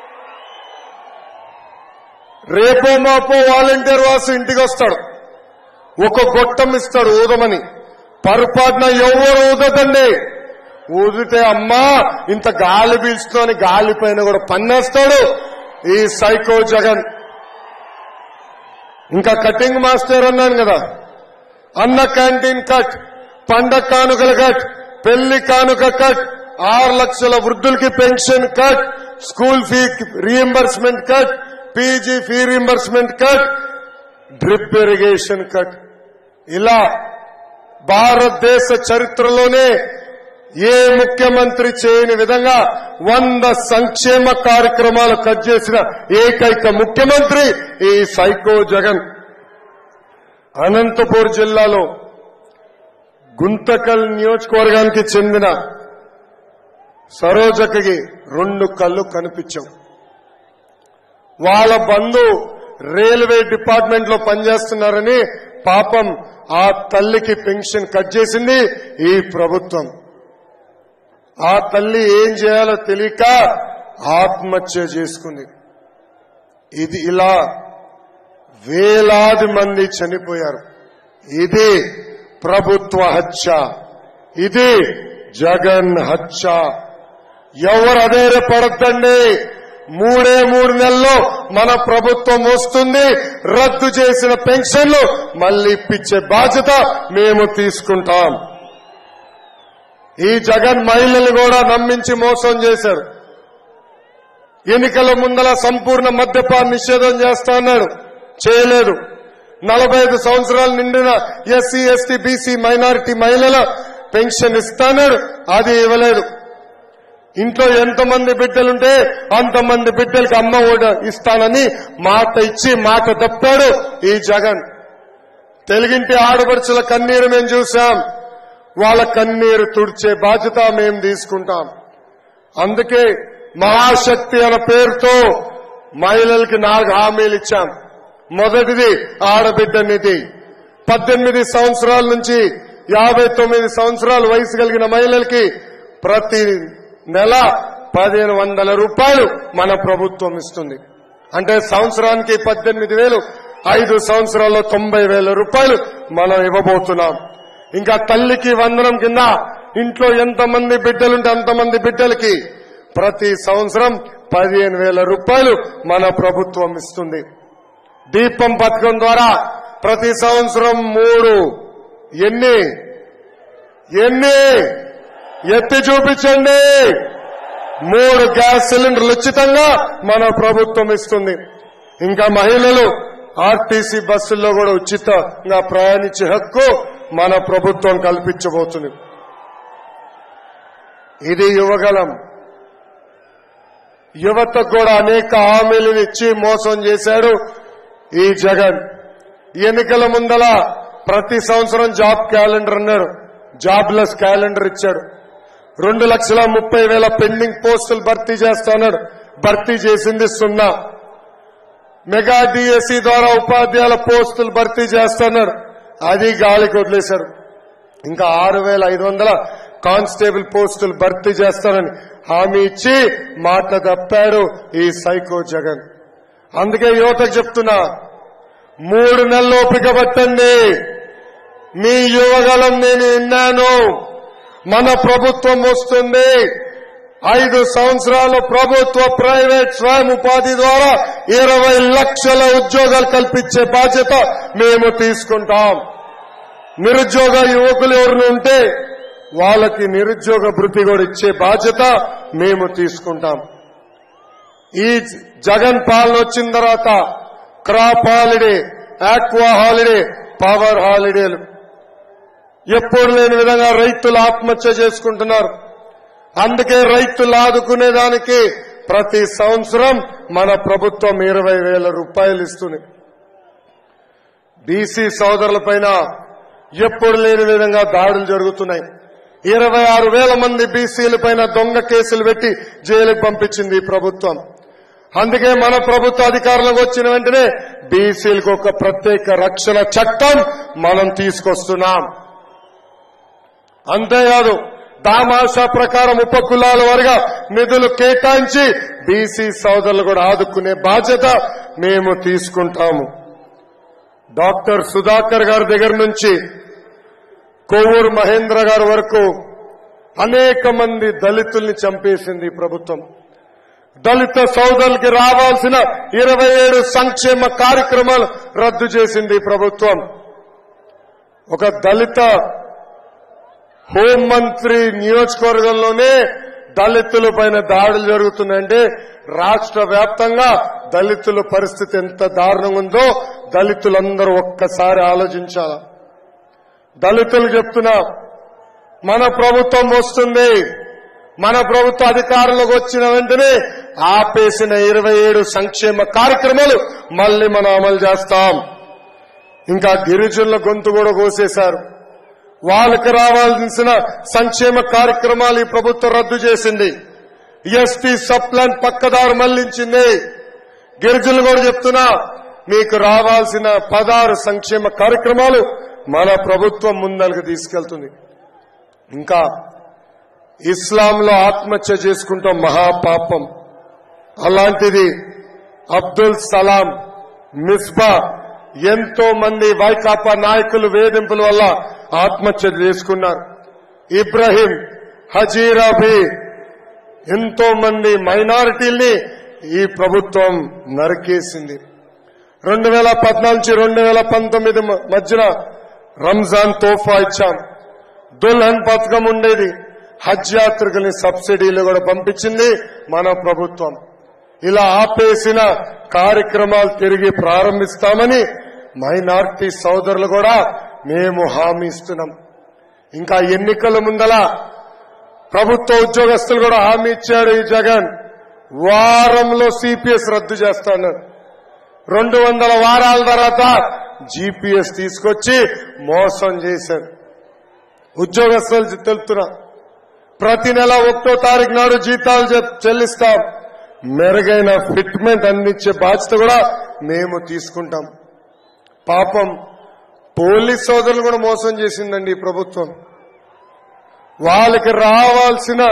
రేపో మాపో వాలంటీర్ వాసు ఇంటికి వస్తాడు, ఒక గొట్టం ఇస్తాడు ఊదమని. పొరపాటున ఎవరు ఊదదండి. ఊదితే అమ్మా ఇంత గాలి పీల్చుతోని గాలి పైన కూడా పన్నేస్తాడు ఈ సైకో జగన్. ఇంకా కటింగ్ మాస్టర్ అన్నాను కదా, అన్న క్యాంటీన్ కట్, పండగ కానుకల కట్, పెళ్లి కానుక కట్, 6 లక్షల వృద్ధులకి pension cut, school fee reimbursement cut, PG fee reimbursement cut, drip irrigation cut. ఇలా భారతదేశ చరిత్రలోనే ఏ ముఖ్యమంత్రి చేయని విధంగా 100 సంక్షేమ కార్యక్రమాలు కట్ చేసిన ఏకైక ముఖ్యమంత్రి ఈ సైకో జగన్. అనంతపూర్ జిల్లాలో గుంతకల్ నియోజకవర్గానికి చెందిన సరోజకి 2 కళ్ళు కనిపించవు. వాళ్ళ బంధు రైల్వే డిపార్ట్మెంట్ లో పనిచేస్తున్నారని పాపం ఆ తల్లికి పెన్షన్ కట్ చేసింది ఈ ప్రభుత్వం. ఆ తల్లి ఏం చేయాలో తెలియక ఆత్మహత్య చేసుకుంది. ఇది ఇలా వేలాది మంది చనిపోయారు. ఇది ప్రభుత్వ హత్య, ఇది జగన్ హత్య. ఎవరు అధైర్యపడద్దండి. 3 నెలల్లో మన ప్రభుత్వం వస్తుంది. రద్దు చేసిన పెన్షన్లు మళ్లీ ఇప్పించే బాధ్యత మేము తీసుకుంటాం. ఈ జగన్ మహిళలు కూడా నమ్మించి మోసం చేశారు. ఎన్నికల ముందల సంపూర్ణ మద్యపాన నిషేధం చేస్తా అన్నాడు, చేయలేదు. 45 సంవత్సరాలు నిండిన ఎస్సీ ఎస్టీ బీసీ మైనారిటీ మహిళల పెన్షన్ ఇస్తాన్నాడు, అది ఇవ్వలేదు. ఇంట్లో ఎంతమంది బిడ్డలుంటే అంతమంది బిడ్డలకి అమ్మ ఓడ ఇస్తానని మాట ఇచ్చి మాట తప్పాడు ఈ జగన్. తెలుగింటి ఆడపడుచుల కన్నీరు మేము చూశాం. వాళ్ళ కన్నీరు తుడిచే బాధ్యత మేము తీసుకుంటాం. అందుకే మహాశక్తి అనే పేరుతో మహిళలకి 4 హామీలు ఇచ్చాం. మొదటిది ఆడబిడ్డ నిధి. 18 సంవత్సరాల నుంచి 59 సంవత్సరాల వయసు కలిగిన మహిళలకి ప్రతి నెల 1500 రూపాయలు మన ప్రభుత్వం ఇస్తుంది. అంటే సంవత్సరానికి 18,000, 5 సంవత్సరాల్లో 90,000 రూపాయలు మనం ఇవ్వబోతున్నాం. ఇంకా తల్లికి వందనం కింద ఇంట్లో ఎంతమంది బిడ్డలుంటే అంతమంది బిడ్డలకి ప్రతి సంవత్సరం 15,000 రూపాయలు మన ప్రభుత్వం ఇస్తుంది. దీపం పథకం ద్వారా ప్రతి సంవత్సరం 3 ఎన్ని ఎత్తి చూపించండి 3 గ్యాస్ సిలిండర్లు ఉచితంగా మన ప్రభుత్వం ఇస్తుంది. ఇంకా మహిళలు ఆర్టీసీ బస్సుల్లో కూడా ఉచితంగా ప్రయాణించే హక్కు మన ప్రభుత్వం కల్పించబోతుంది. ఇది యువగలం. యువతకు కూడా అనేక హామీలు ఇచ్చి మోసం చేశాడు ఈ జగన్. ఎన్నికల ముందల ప్రతి సంవత్సరం జాబ్ క్యాలెండర్ అన్నాడు, జాబ్లెస్ క్యాలెండర్ ఇచ్చాడు. 2,30,000 పెండింగ్ పోస్టులు భర్తీ చేస్తాడు, భర్తీ చేసింది 0. మెగా డిఎస్సి ద్వారా ఉపాధ్యాయుల పోస్టులు భర్తీ చేస్తున్నాడు, అది గాలికి వదిలేశారు. ఇంకా 6,500 కానిస్టేబుల్ పోస్టులు భర్తీ చేస్తానని హామీ ఇచ్చి మాట తప్పాడు ఈ సైకో జగన్. అందుకే యువతకు చెప్తున్నా, 3 నెలలు ఓపిక పట్టండి. మీ యువగలం నేను విన్నాను. మన ప్రభుత్వం వస్తుంది. 5 సంవత్సరాలు ప్రభుత్వ ప్రైవేట్ స్వయం ఉపాధి ద్వారా 20 లక్షల ఉద్యోగాలు కల్పించే బాధ్యత మేము తీసుకుంటాం. నిరుద్యోగ యువకులు ఎవరు ఉంటే వాళ్ళకి నిరుద్యోగ భృతి కూడా ఇచ్చే బాధ్యత మేము తీసుకుంటాం. ఈ జగన్ పాలన వచ్చిన తర్వాత crop holiday, aqua holiday, power హాలిడేలు ఎప్పుడు లేని విధంగా రైతులు ఆత్మహత్య చేసుకుంటున్నారు. అందుకే రైతులు ఆదుకునేదానికి ప్రతి సంవత్సరం మన ప్రభుత్వం 20,000 రూపాయలు ఇస్తుంది. బీసీ సోదరులపైన ఎప్పుడు లేని విధంగా దాడులు జరుగుతున్నాయి. 26,000 మంది బీసీలపైన దొంగ కేసులు పెట్టి జైలుకు పంపించింది ఈ ప్రభుత్వం. అందుకే మన ప్రభుత్వ అధికారంలోకి వచ్చిన వెంటనే బీసీలకు ఒక ప్రత్యేక రక్షణ చట్టం మనం తీసుకొస్తున్నాం. అంతేకాదు, దామాషా ప్రకారం ఉపకులాల వారిగా నిధులు కేటాయించి బీసీ సోదరులు కూడా ఆదుకునే బాధ్యత మేము తీసుకుంటాము. డాక్టర్ సుధాకర్ గారి దగ్గర నుంచి కోవూరు మహేంద్ర గారి వరకు అనేక మంది దళితుల్ని చంపేసింది ఈ ప్రభుత్వం. దళిత సోదరులకి రావాల్సిన 27 సంక్షేమ కార్యక్రమాలు రద్దు చేసింది ఈ ప్రభుత్వం. ఒక దళిత హోంమంత్రి నియోజకవర్గంలోనే దళితుల పైన దాడులు జరుగుతున్నాయంటే రాష్ట్ర వ్యాప్తంగా దళితుల పరిస్థితి ఎంత దారుణంగా ఉందో దళితులందరూ ఒక్కసారి ఆలోచించాలి. దళితులు చెప్తున్నా, మన ప్రభుత్వం వస్తుంది. మన ప్రభుత్వ అధికారంలోకి వచ్చిన వెంటనే ఆపేసిన 27 సంక్షేమ కార్యక్రమాలు మళ్లీ మనం అమలు చేస్తాం. ఇంకా గిరిజనుల గొంతు కూడా కోసేశారు. వాళ్ళకి రావాల్సిన సంక్షేమ కార్యక్రమాలు ఈ ప్రభుత్వం రద్దు చేసింది. ఎస్టీ సబ్ ప్లాన్ పక్కదారు మళ్లించింది. గిరిజనులు కూడా చెప్తున్నా, మీకు రావాల్సిన 16 సంక్షేమ కార్యక్రమాలు మన ప్రభుత్వం ముందరకు తీసుకెళ్తుంది. ఇంకా ఇస్లాంలో ఆత్మహత్య చేసుకుంటాం మహాపాపం. అలాంటిది అబ్దుల్ సలాం, మిస్బా, ఎంతో మంది వైకాపా నాయకులు వేధింపుల వల్ల ఆత్మహత్య చేసుకున్నారు. ఇబ్రహీం, హజీరాబీ, ఎంతో మంది మైనారిటీల్ని ఈ ప్రభుత్వం నరికేసింది. 2014 నుంచి 2019 మధ్యన రంజాన్ తోఫా ఇచ్చాం. దుల్హన్ పథకం ఉండేది. హజ్ యాత్రికుల్ని సబ్సిడీలు కూడా పంపించింది మన ప్రభుత్వం. ఇలా ఆపేసిన కార్యక్రమాలు తిరిగి ప్రారంభిస్తామని మైనారిటీ సోదరులు కూడా మేము హామీ ఇస్తున్నాం. ఇంకా ఎన్నికల ముందల ప్రభుత్వ ఉద్యోగస్తులు కూడా హామీ ఇచ్చాడు ఈ జగన్. వారంలో సిపిఎస్ రద్దు చేస్తాను. 200 వారాల తర్వాత జీపీఎస్ తీసుకొచ్చి మోసం చేశారు. ఉద్యోగస్తులు తెలుపుతున్నా, ప్రతి నెల 1వ తారీఖు నాడు జీతాలు చెల్లిస్తాం. మెరుగైన ఫిట్మెంట్ అందించే బాధ్యత కూడా మేము తీసుకుంటాం. పాపం పోలీస్ సోదరులు కూడా మోసం చేసిందండి ఈ ప్రభుత్వం. వాళ్ళకి రావాల్సిన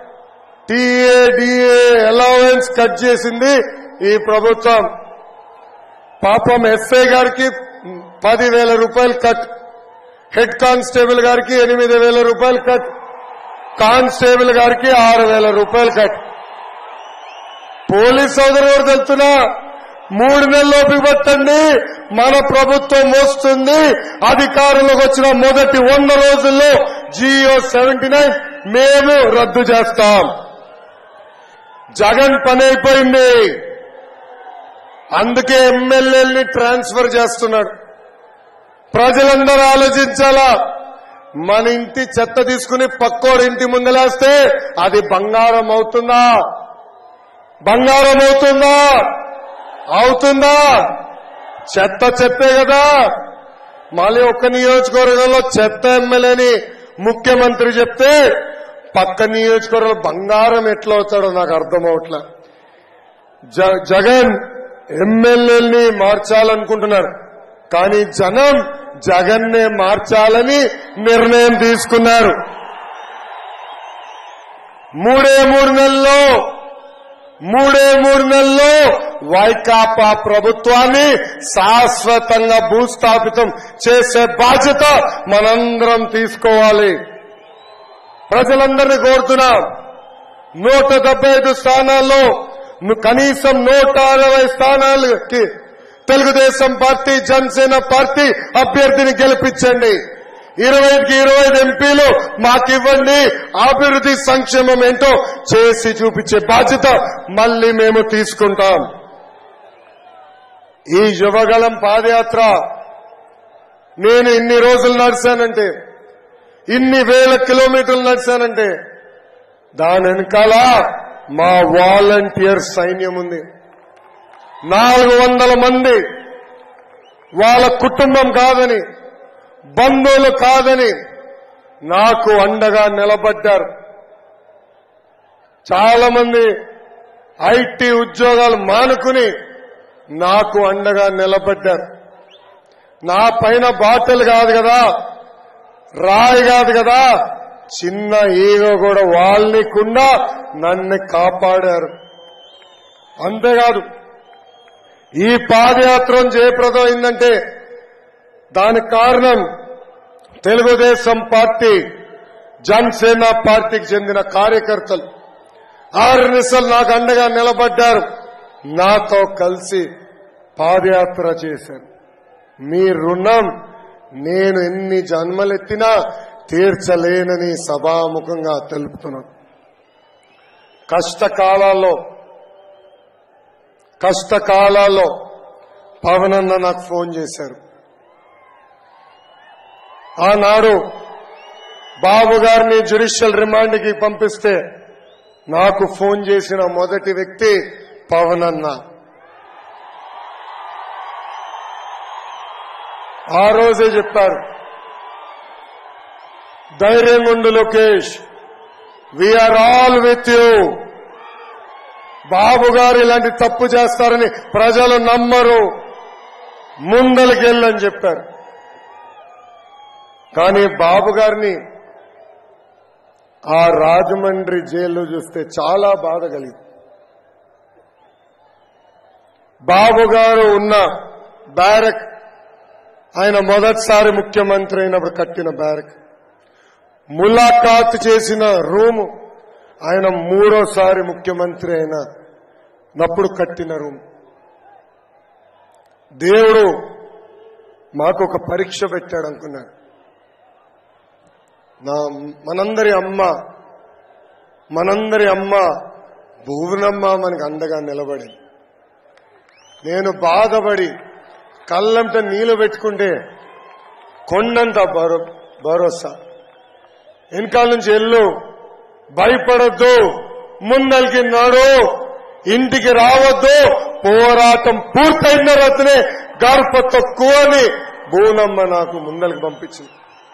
టీఏ అలవెన్స్ కట్ చేసింది ఈ ప్రభుత్వం. పాపం ఎస్ఐ గారికి 10,000 రూపాయలు కట్, హెడ్ కానిస్టేబుల్ గారికి 8,000 రూపాయలు కట్, కానిస్టేబుల్ గారికి 6,000 రూపాయలు కట్. పోలీస్ సోదరులు కూడా తెలుస్తున్నా, 3 నెలలు ఓపిక పట్టండి. మన ప్రభుత్వం వస్తుంది. అధికారంలోకి వచ్చిన మొదటి 100 రోజుల్లో జియో 79 మేము రద్దు చేస్తాం. జగన్ పని అయిపోయింది. అందుకే ఎమ్మెల్యేల్ని ట్రాన్స్ఫర్ చేస్తున్నాడు. ప్రజలందరూ ఆలోచించాలా. మన ఇంటి చెత్త తీసుకుని పక్కోడి ఇంటి ముందలేస్తే అది బంగారం అవుతుందా? బంగారం అవుతుందా? అవుతుందా? చెత్త చెత్తే కదా. మళ్ళీ ఒక్క నియోజకవర్గంలో చెత్త ఎమ్మెల్యేని ముఖ్యమంత్రి చెప్తే పక్క నియోజకవర్గంలో బంగారం ఎట్లా అవుతాడో నాకు అర్థం అవట్లా. జగన్ ఎమ్మెల్యేల్ని మార్చాలనుకుంటున్నారు, కానీ జనం జగన్నే మార్చాలని నిర్ణయం తీసుకున్నారు. మూడే మూడు నెలల్లో వైకాపా ప్రభుత్వాన్ని శాశ్వతంగా భూస్థాపితం చేసే బాధ్యత మనందరం తీసుకోవాలి. ప్రజలందరినీ కోరుతున్నాం, 175 స్థానాల్లో కనీసం 160 స్థానాలకి తెలుగుదేశం పార్టీ, జనసేన పార్టీ అభ్యర్థిని గెలిపించండి. 20కి 25 ఎంపీలు మాకివ్వండి. అభివృద్ధి సంక్షేమం ఏంటో చేసి చూపించే బాధ్యత మళ్లీ మేము తీసుకుంటాం. ఈ యువగలం పాదయాత్ర నేను ఇన్ని రోజులు నడిచానంటే, ఇన్ని వేల కిలోమీటర్లు నడిచానంటే దాని వెనకాల మా వాలంటీర్ సైన్యం ఉంది. 400 మంది వాళ్ళ కుటుంబం కాదని, బంధువులు కాదని నాకు అండగా నిలబడ్డారు. చాలా మంది ఐటీ ఉద్యోగాలు మానుకుని నాకు అండగా నిలబడ్డారు. నా పైన బాటలు కాదు కదా, రాయి కాదు కదా, చిన్న ఈగో కూడా వాళ్ళనికుండా నన్ను కాపాడారు. అంతేకాదు, ఈ పాదయాత్ర జయప్రదం అయిందంటే దానికి కారణం తెలుగుదేశం పార్టీ, జనసేన పార్టీకి చెందిన కార్యకర్తలు 6 నిమిషాలు నాకు అండగా నిలబడ్డారు. నాతో కలిసి పాదయాత్ర చేశారు. మీ రుణం నేను ఎన్ని జన్మలెత్తినా తీర్చలేనని సభాముఖంగా తెలుపుతున్నాను. కష్టకాలాల్లో పవన్ అన్న నాకు ఫోన్ చేశారు. ఆనాడు బాబు గారిని జ్యుడిషియల్ రిమాండ్కి పంపిస్తే నాకు ఫోన్ చేసిన మొదటి వ్యక్తి పవన్ అన్న. ఆ రోజే చెప్పారు, ధైర్యంగా ఉండు Lokesh, we are all with you. Babu garu ఇలాంటి తప్పు చేస్తారని ప్రజలు నమ్మరు, ముందలకెళ్ళని చెప్పారు. కానీ బాబు గారిని ఆ రాజమండ్రి జైల్లో చూస్తే చాలా బాధ కలిగింది. బాబు గారు ఉన్న బ్యారక్, ఆయన మొదటిసారి ముఖ్యమంత్రి అయినప్పుడు కట్టిన బ్యారక్, ములాఖాత్ చేసిన రూము ఆయన 3వ ముఖ్యమంత్రి అయినప్పుడు కట్టిన రూమ్. దేవుడు మాకు ఒక పరీక్ష పెట్టాడు అనుకున్నాడు. మనందరి అమ్మ భువనమ్మ మనకు అండగా నిలబడింది. నేను బాధపడి కళ్ళంట నీళ్లు పెట్టుకుంటే కొండంత భరోసా. వెనకాల నుంచి ఎల్లు, భయపడొద్దు, ముందలికి నాడు, ఇంటికి రావద్దు, పోరాటం పూర్తయిన తర్వాతనే గర్భ తక్కువని భువనమ్మ నాకు ముందలికి పంపించింది.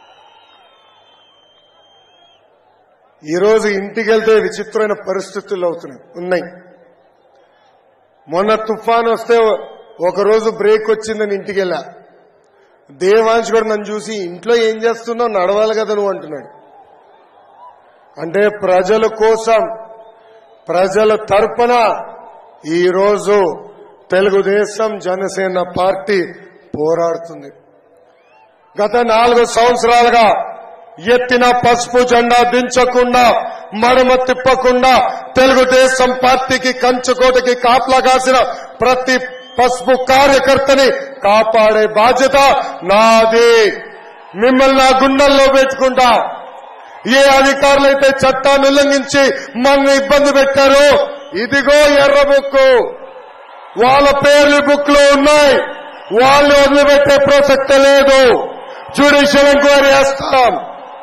ఈరోజు ఇంటికి వెళ్తే విచిత్రమైన పరిస్థితులు ఉన్నాయి. మొన్న తుఫాన్ వస్తే ఒకరోజు బ్రేక్ వచ్చిందని ఇంటికి వెళ్ళా. దేవాంశ్ కూడా నన్ను చూసి ఇంట్లో ఏం చేస్తున్నావు, నడవాలి కదా నువ్వు అంటున్నాడు. అంటే ప్రజల కోసం, ప్రజల తరపున ఈరోజు తెలుగుదేశం జనసేన పార్టీ పోరాడుతుంది. గత 4 సంవత్సరాలుగా ఎత్తిన పసుపు జెండా దించకుండా, మడమ తిప్పకుండా తెలుగుదేశం పార్టీకి కంచుకోటకి కాపలా కాసిన ప్రతి పసుపు కార్యకర్తని కాపాడే బాధ్యత నాది. మిమ్మల్ని నా గుండెల్లో పెట్టుకుంటా. ఏ అధికారులైతే చట్టాన్ని ఉల్లంఘించి మనల్ని ఇబ్బంది పెట్టారో, ఇదిగో ఎర్ర బుక్కు, వాళ్ళ పేర్లు బుక్ లో ఉన్నాయి. వాళ్ళు వదిలిపెట్టే ప్రసక్తి లేదు. జ్యుడిషియల్ ఎంక్వైరీ చేస్తాం.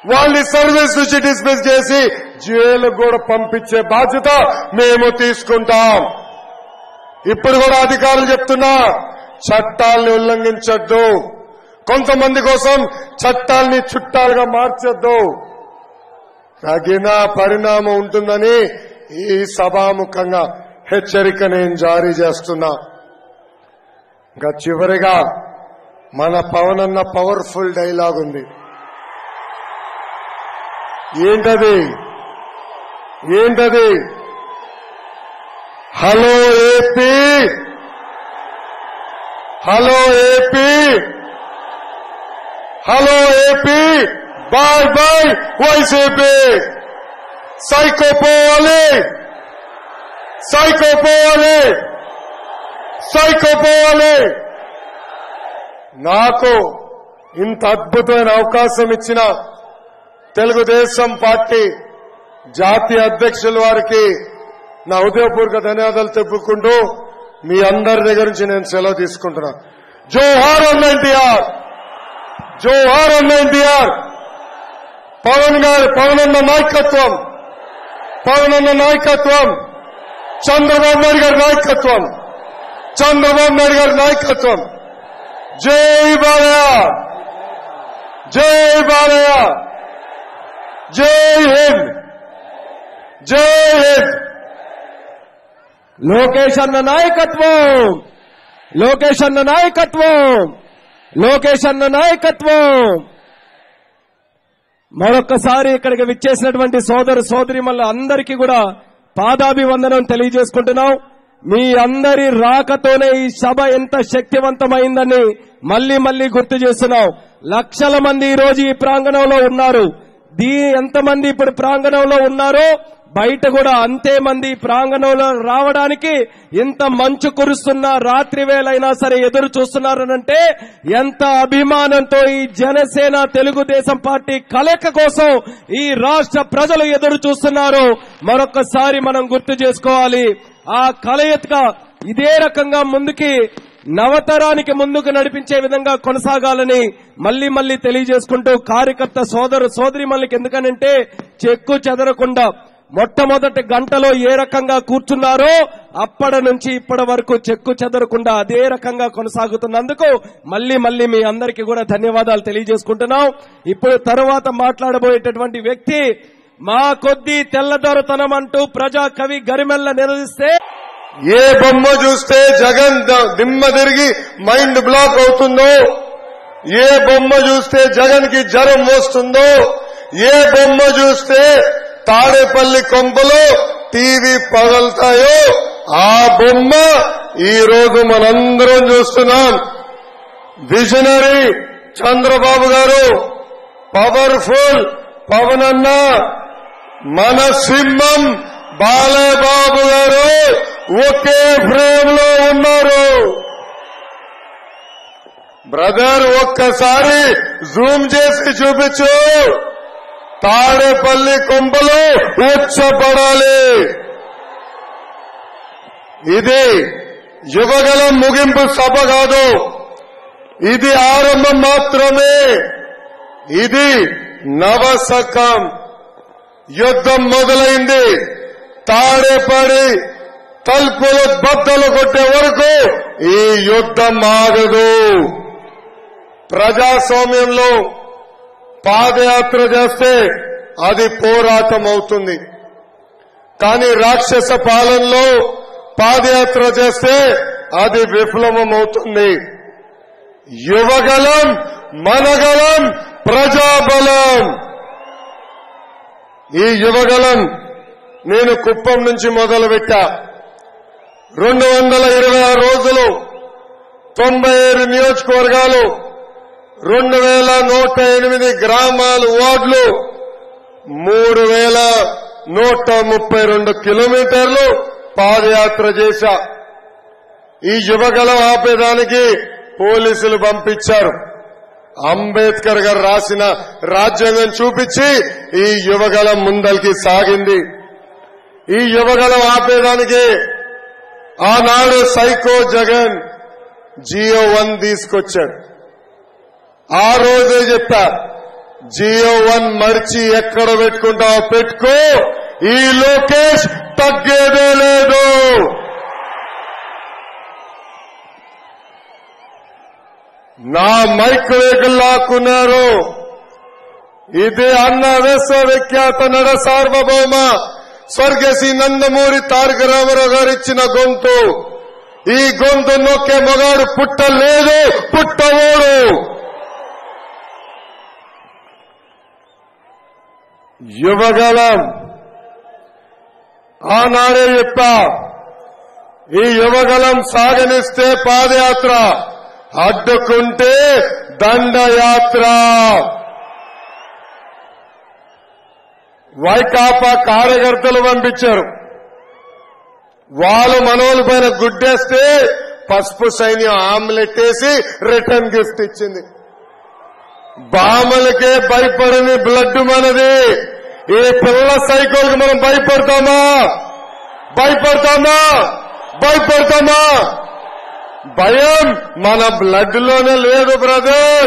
వాళ్ళని సర్వీస్ నుంచి డిస్మిస్ చేసి జైలుకు కూడా పంపించే బాధ్యత మేము తీసుకుంటాం. ఇప్పుడు కూడా అధికారులు చెప్తున్నా, చట్టాల్ని ఉల్లంఘించొద్దు, కొంతమంది కోసం చట్టాల్ని చుట్టాలుగా మార్చొద్దు, తగిన పరిణామం ఉంటుందని ఈ సభాముఖంగా హెచ్చరిక నేను జారీ చేస్తున్నా. ఇంకా చివరిగా మన పవన్ అన్న పవర్ఫుల్ డైలాగ్ ఉంది. ఏంటది? Hello AP, hello AP, hello AP, bye bye YCP. Psycho పోవాలి, సైకో పోవాలి, సైకో పోవాలి. నాకు ఇంత అద్భుతమైన అవకాశం ఇచ్చిన తెలుగుదేశం పార్టీ జాతీయ అధ్యక్షుల వారికి నా హృదయపూర్వక ధన్యవాదాలు తెలుపుకుంటూ మీ అందరి దగ్గర నుంచి నేను సెలవు తీసుకుంటున్నా. జోహార్ అన్న ఎన్టీఆర్, జోహార్ అన్న ఎన్టీఆర్. పవన్ అన్న నాయకత్వం, పవన్ అన్న నాయకత్వం, చంద్రబాబు నాయుడు గారి నాయకత్వం, చంద్రబాబు నాయుడు గారి నాయకత్వం. జై బాలయ్య, జై బాలయ్య, జై హింద్, జై హింద్. లోకేష్ అన్న నాయకత్వం, లోకేష్ అన్న నాయకత్వం, లోకేష్ అన్న నాయకత్వం. మరొక్కసారి ఇక్కడికి విచ్చేసినటువంటి సోదర సోదరిమల్ల అందరికీ కూడా పాదాభివందనం తెలియజేసుకుంటున్నాం. మీ అందరి రాకతోనే ఈ సభ ఎంత శక్తివంతమైందని మళ్లీ మళ్లీ గుర్తు చేస్తున్నాం. లక్షల మంది ఈ రోజు ఈ ప్రాంగణంలో ఉన్నారు. ఎంతమంది ఇప్పుడు ప్రాంగణంలో ఉన్నారో బయట కూడా అంతే మంది ప్రాంగణంలో రావడానికి ఇంత మంచు కురుస్తున్నా రాత్రి వేళైనా సరే ఎదురు చూస్తున్నారనంటే ఎంత అభిమానంతో ఈ జనసేన తెలుగుదేశం పార్టీ కలయిక కోసం ఈ రాష్ట్ర ప్రజలు ఎదురు చూస్తున్నారో మరొకసారి మనం గుర్తు చేసుకోవాలి. ఆ కలయిక ఇదే రకంగా ముందుకి నవతరానికి ముందుకు నడిపించే విధంగా కొనసాగాలని మళ్లీ మళ్లీ తెలియజేసుకుంటూ కార్యకర్త సోదరు సోదరిమణులకి ఎందుకనంటే చెక్కు చెదరకుండా మొట్టమొదటి గంటలో ఏ రకంగా కూర్చున్నారో అప్పటి నుంచి ఇప్పటి వరకు చెక్కు చెదరకుండా అదే రకంగా కొనసాగుతున్నందుకు మళ్లీ మళ్లీ మీ అందరికీ కూడా ధన్యవాదాలు తెలియజేసుకుంటున్నాం. ఇప్పుడు తర్వాత మాట్లాడబోయేటటువంటి వ్యక్తి మా కొద్దీ తెల్లదొరతనం అంటూ ప్రజా కవి గరిమెల్ల నిలదీస్తే ఏ బొమ్మ చూస్తే జగన్ దిమ్మ తిరిగి మైండ్ బ్లాక్ అవుతుందో, ఏ బొమ్మ చూస్తే జగన్ కి జ్వరం వస్తుందో, ఏ బొమ్మ చూస్తే తాడేపల్లి కొంపలో టీవీ పగలుతాయో ఆ బొమ్మ ఈ రోజు మనందరం చూస్తున్నాం. విజనరీ చంద్రబాబు గారు, పవర్ఫుల్ పవన్ అన్న, మన సింహం బాలబాబు గారు ఒకే ఫ్రేమ్ లో ఉన్నారు. బ్రదర్ ఒక్కసారి జూమ్ చేసి చూపించు. తాడేపల్లి కొంపలు ఉచ్చపడాలి. ఇది యువగలం ముగింపు సభ కాదు, ఇది ఆరంభం మాత్రమే. ఇది నవశకం. యుద్ధం మొదలైంది. తాడేపడి తలుపులు బద్దలు కొట్టే వరకు ఈ యుద్ధం ఆగదు. ప్రజాస్వామ్యంలో పాదయాత్ర చేస్తే అది పోరాటం అవుతుంది. కానీ రాక్షస పాలనలో పాదయాత్ర చేస్తే అది విఫలమవుతుంది. యువగలం, మనగలం, ప్రజాబలం. ఈ యువగలం నేను కుప్పం నుంచి మొదలుపెట్టా. 226 రోజులు, 97 నియోజకవర్గాలు, 2108 గ్రామాలు, వార్డులు, 3132 కిలోమీటర్లు పాదయాత్ర చేశా. ఈ యువగలం ఆపేదానికి పోలీసులు పంపించారు. అంబేద్కర్ గారు రాసిన రాజ్యాంగం చూపించి ఈ యువగలం ముందరికి సాగింది. ఈ యువగలం ఆపేదానికి ఆనాడు సైకో జగన్ GO 1 తీసుకొచ్చాడు. ఆ రోజే చెప్పా, Geo1 మర్చి ఎక్కడ పెట్టుకుంటావో పెట్టుకో, ఈ లోకేష్ తగ్గేదే లేదు. నా మైక్ వేగులు లాక్కున్నారు. ఇది అన్న విశ్వవిఖ్యాత నడ సార్వభౌమ స్వర్గశ్రీ నందమూరి తారక రామారావు గారు ఇచ్చిన గొంతు. ఈ గొంతు నొక్కే మగాడు పుట్టలేదు, పుట్టవోడు. యువగలం ఆనాడే చెప్పా, ఈ యువగలం సాగనిస్తే పాదయాత్ర, అడ్డుకుంటే దండయాత్ర. వైకాపా కార్యకర్తలు పంపించారు. వాళ్ళు మనోళ్ళ పైన గుడ్డేస్తే పసుపు సైన్యం ఆమ్లెట్ వేసి రిటర్న్ గిఫ్ట్ ఇచ్చింది. బామలకే భయపడని బ్లడ్ మనది. ఈ పిల్ల సైకోల్కి మనం భయపడతామా? భయపడతామా? భయపడతామా? భయం మన బ్లడ్ లోనే లేదు బ్రదర్.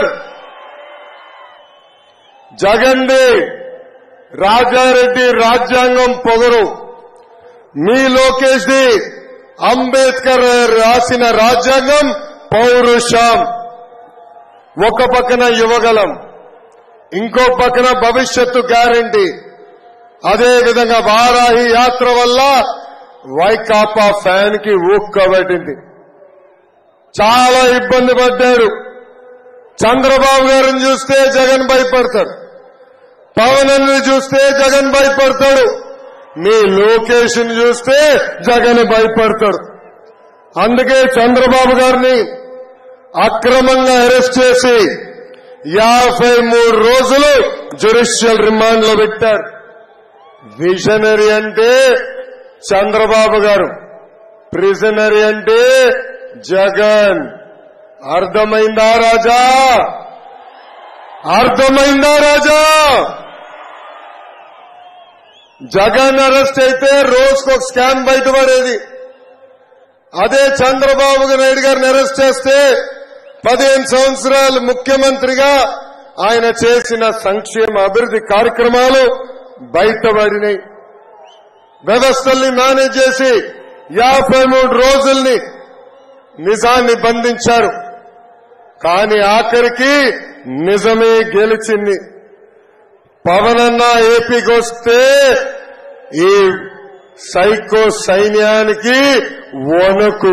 జగన్ది రాజారెడ్డి రాజ్యాంగం పొగరు, మీ లోకేష్ ది అంబేద్కర్ రాసిన రాజ్యాంగం పౌరుషం. ఒక పక్కన యువగలం, ఇంకో పక్కన భవిష్యత్తు గ్యారంటీ. అదేవిధంగా వారాహి యాత్ర వల్ల వైకాపా ఫ్యాన్ కి ఊక్కబట్టింది. చాలా ఇబ్బంది పడ్డారు. చంద్రబాబు గారిని చూస్తే జగన్ భయపడతాడు, పవన్ చూస్తే జగన్ భయపడతాడు, మీ లోకేష్ ని చూస్తే జగన్ భయపడతాడు. అందుకే చంద్రబాబు గారిని అక్రమంగా అరెస్ట్ చేసి 53 రోజులు జ్యుడిషియల్ రిమాండ్ లో పెట్టారు. విజనరీ అంటే చంద్రబాబు గారు, ప్రిజనరీ అంటే జగన్. అర్థమైందా రాజా? అర్థమైందా రాజా? జగన్ అరెస్ట్ అయితే రోజుకు ఒక స్కామ్ బయటపడేది. అదే చంద్రబాబు నాయుడు గారిని అరెస్ట్ చేస్తే 15 సంవత్సరాలు ముఖ్యమంత్రిగా ఆయన చేసిన సంక్షేమ అభివృద్ధి కార్యక్రమాలు బయటపడినాయి. వ్యవస్థల్ని మేనేజ్ చేసి 53 రోజుల్ని నిజాన్ని బంధించారు. కానీ ఆఖరికి నిజమే గెలిచింది. పవన్ అన్న ఏపీకి వస్తే ఈ సైకో సైన్యానికి వణుకు.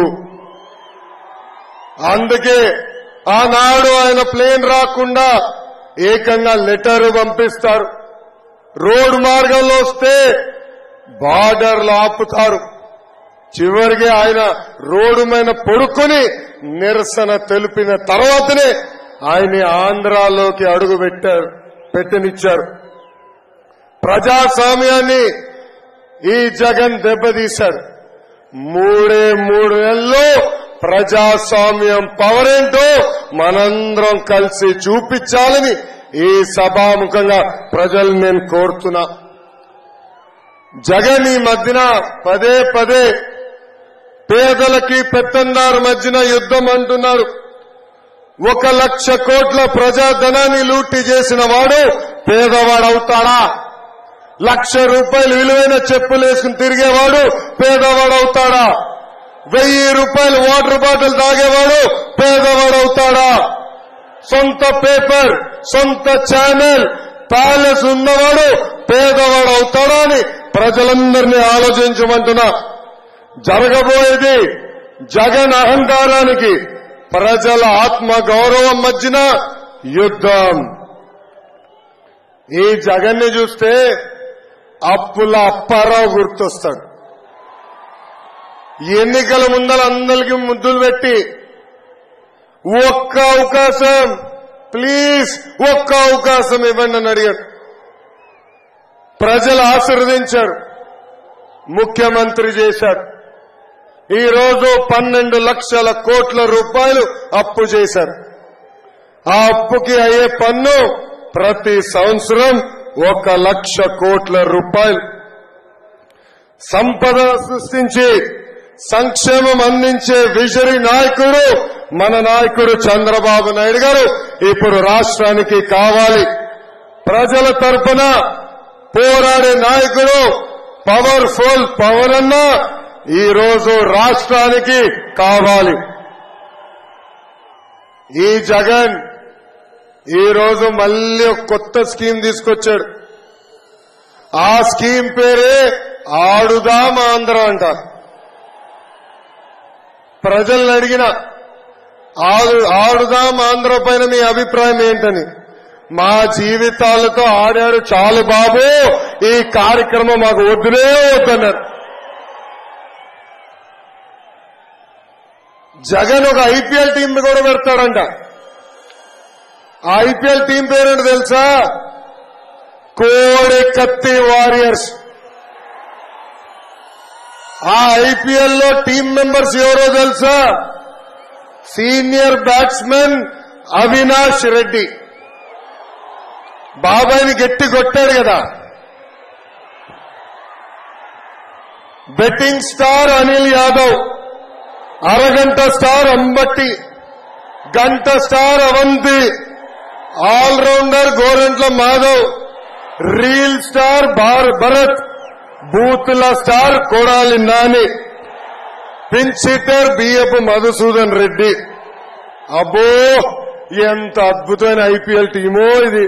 అందుకే ఆనాడు ఆయన ప్లేన్ రాకుండా ఏకంగా లెటర్ పంపిస్తారు. రోడ్డు మార్గంలో వస్తే బార్డర్లు ఆపుతారు. చివరికి ఆయన రోడ్డు మీద పడుకొని నిరసన తెలిపిన తర్వాతనే ఆయన ఆంధ్రాలోకి అడుగు పెట్టనిచ్చారు. ప్రజాస్వామ్యాన్ని ఈ జగన్ దెబ్బతీశాడు. 3 నెలల్లో ప్రజాస్వామ్యం పవర్ ఏంటో మనందరం కలిసి చూపించాలని ఈ సభాముఖంగా ప్రజల్ని నేను కోరుతున్నా. జగన్ ఈ మధ్యన పదే పేదలకి పెత్తందారు మధ్యన యుద్ధం అంటున్నారు. 1,00,000 కోట్ల ప్రజాధనాన్ని లూటీ చేసిన వాడు పేదవాడవుతాడా? 1,00,000 రూపాయలు విలువైన చెప్పులు వేసుకుని తిరిగేవాడు పేదవాడవుతాడా? 1,000 రూపాయలు వాటర్ బాటిల్ తాగేవాడు పేదవాడవుతాడా? సొంత పేపర్, సొంత ఛానల్, ప్యాలెస్ ఉన్నవాడు పేదవాడవుతాడా అని ప్రజలందరినీ ఆలోచించమంటున్నా. జరగబోయేది జగన్ అహంకారానికి ప్రజల ఆత్మ గౌరవం మధ్యన యుద్ధం. ఈ జగన్ని చూస్తే అప్పుల అప్పారావు గుర్తొస్తాడు. ఎన్నికల ముందర అందరికీ ముద్దులు పెట్టి ఒక్క అవకాశం ప్లీజ్, ఒక్క అవకాశం ఇవ్వండి అని అడిగాడు. ప్రజలు ఆశీర్వదించారు, ముఖ్యమంత్రి చేశారు. ఈ రోజు 12 లక్షల కోట్ల రూపాయలు అప్పు చేశారు. ఆ అప్పుకి అయ్యే పన్ను ప్రతి సంవత్సరం 1,00,000 కోట్ల రూపాయలు. సంపద సృష్టించి సంక్షేమం అందించే విజరీ నాయకుడు మన నాయకుడు చంద్రబాబు నాయుడు గారు ఇప్పుడు రాష్ట్రానికి కావాలి. ప్రజల తరపున పోరాడే నాయకుడు పవర్ఫుల్ పవర్ అన్న ఈ రోజు రాష్ట్రానికి కావాలి. ఈ జగన్ ఈ రోజు మళ్ళీ ఒక కొత్త స్కీమ్ తీసుకొచ్చాడు. ఆ స్కీమ్ పేరే ఆడుదాం ఆంధ్ర అంట. ప్రజల్ని అడిగిన ఆడుదాం ఆంధ్ర పైన మీ అభిప్రాయం ఏంటని. మా జీవితాలతో ఆడాడు చాలు బాబు, ఈ కార్యక్రమం మాకు వద్దులే వద్దన్నారు. జగన్ ఒక ఐపీఎల్ టీం కూడా పెడతాడంట. ఆ ఐపీఎల్ టీం పేరేంటి తెలుసా? కోడి కత్తి వారియర్స్. ఆ ఐపీఎల్ లో టీం మెంబర్స్ ఎవరో తెలుసా? Senior batsmen Avinash Reddy. బాబాయిని గట్టి కొట్టాడు కదా. బెట్టింగ్ స్టార్ అనిల్ యాదవ్, అరగంట స్టార్ అంబట్టి, గంట star Avanthi, allrounder Gorantla Madhav, reel star Bharat, బూత్ల star Kodali Nani, pinch hitter Biyyapu Madhusudan Reddy. అబ్బో ఎంత అద్భుతమైన ఐపీఎల్ టీమో ఇది.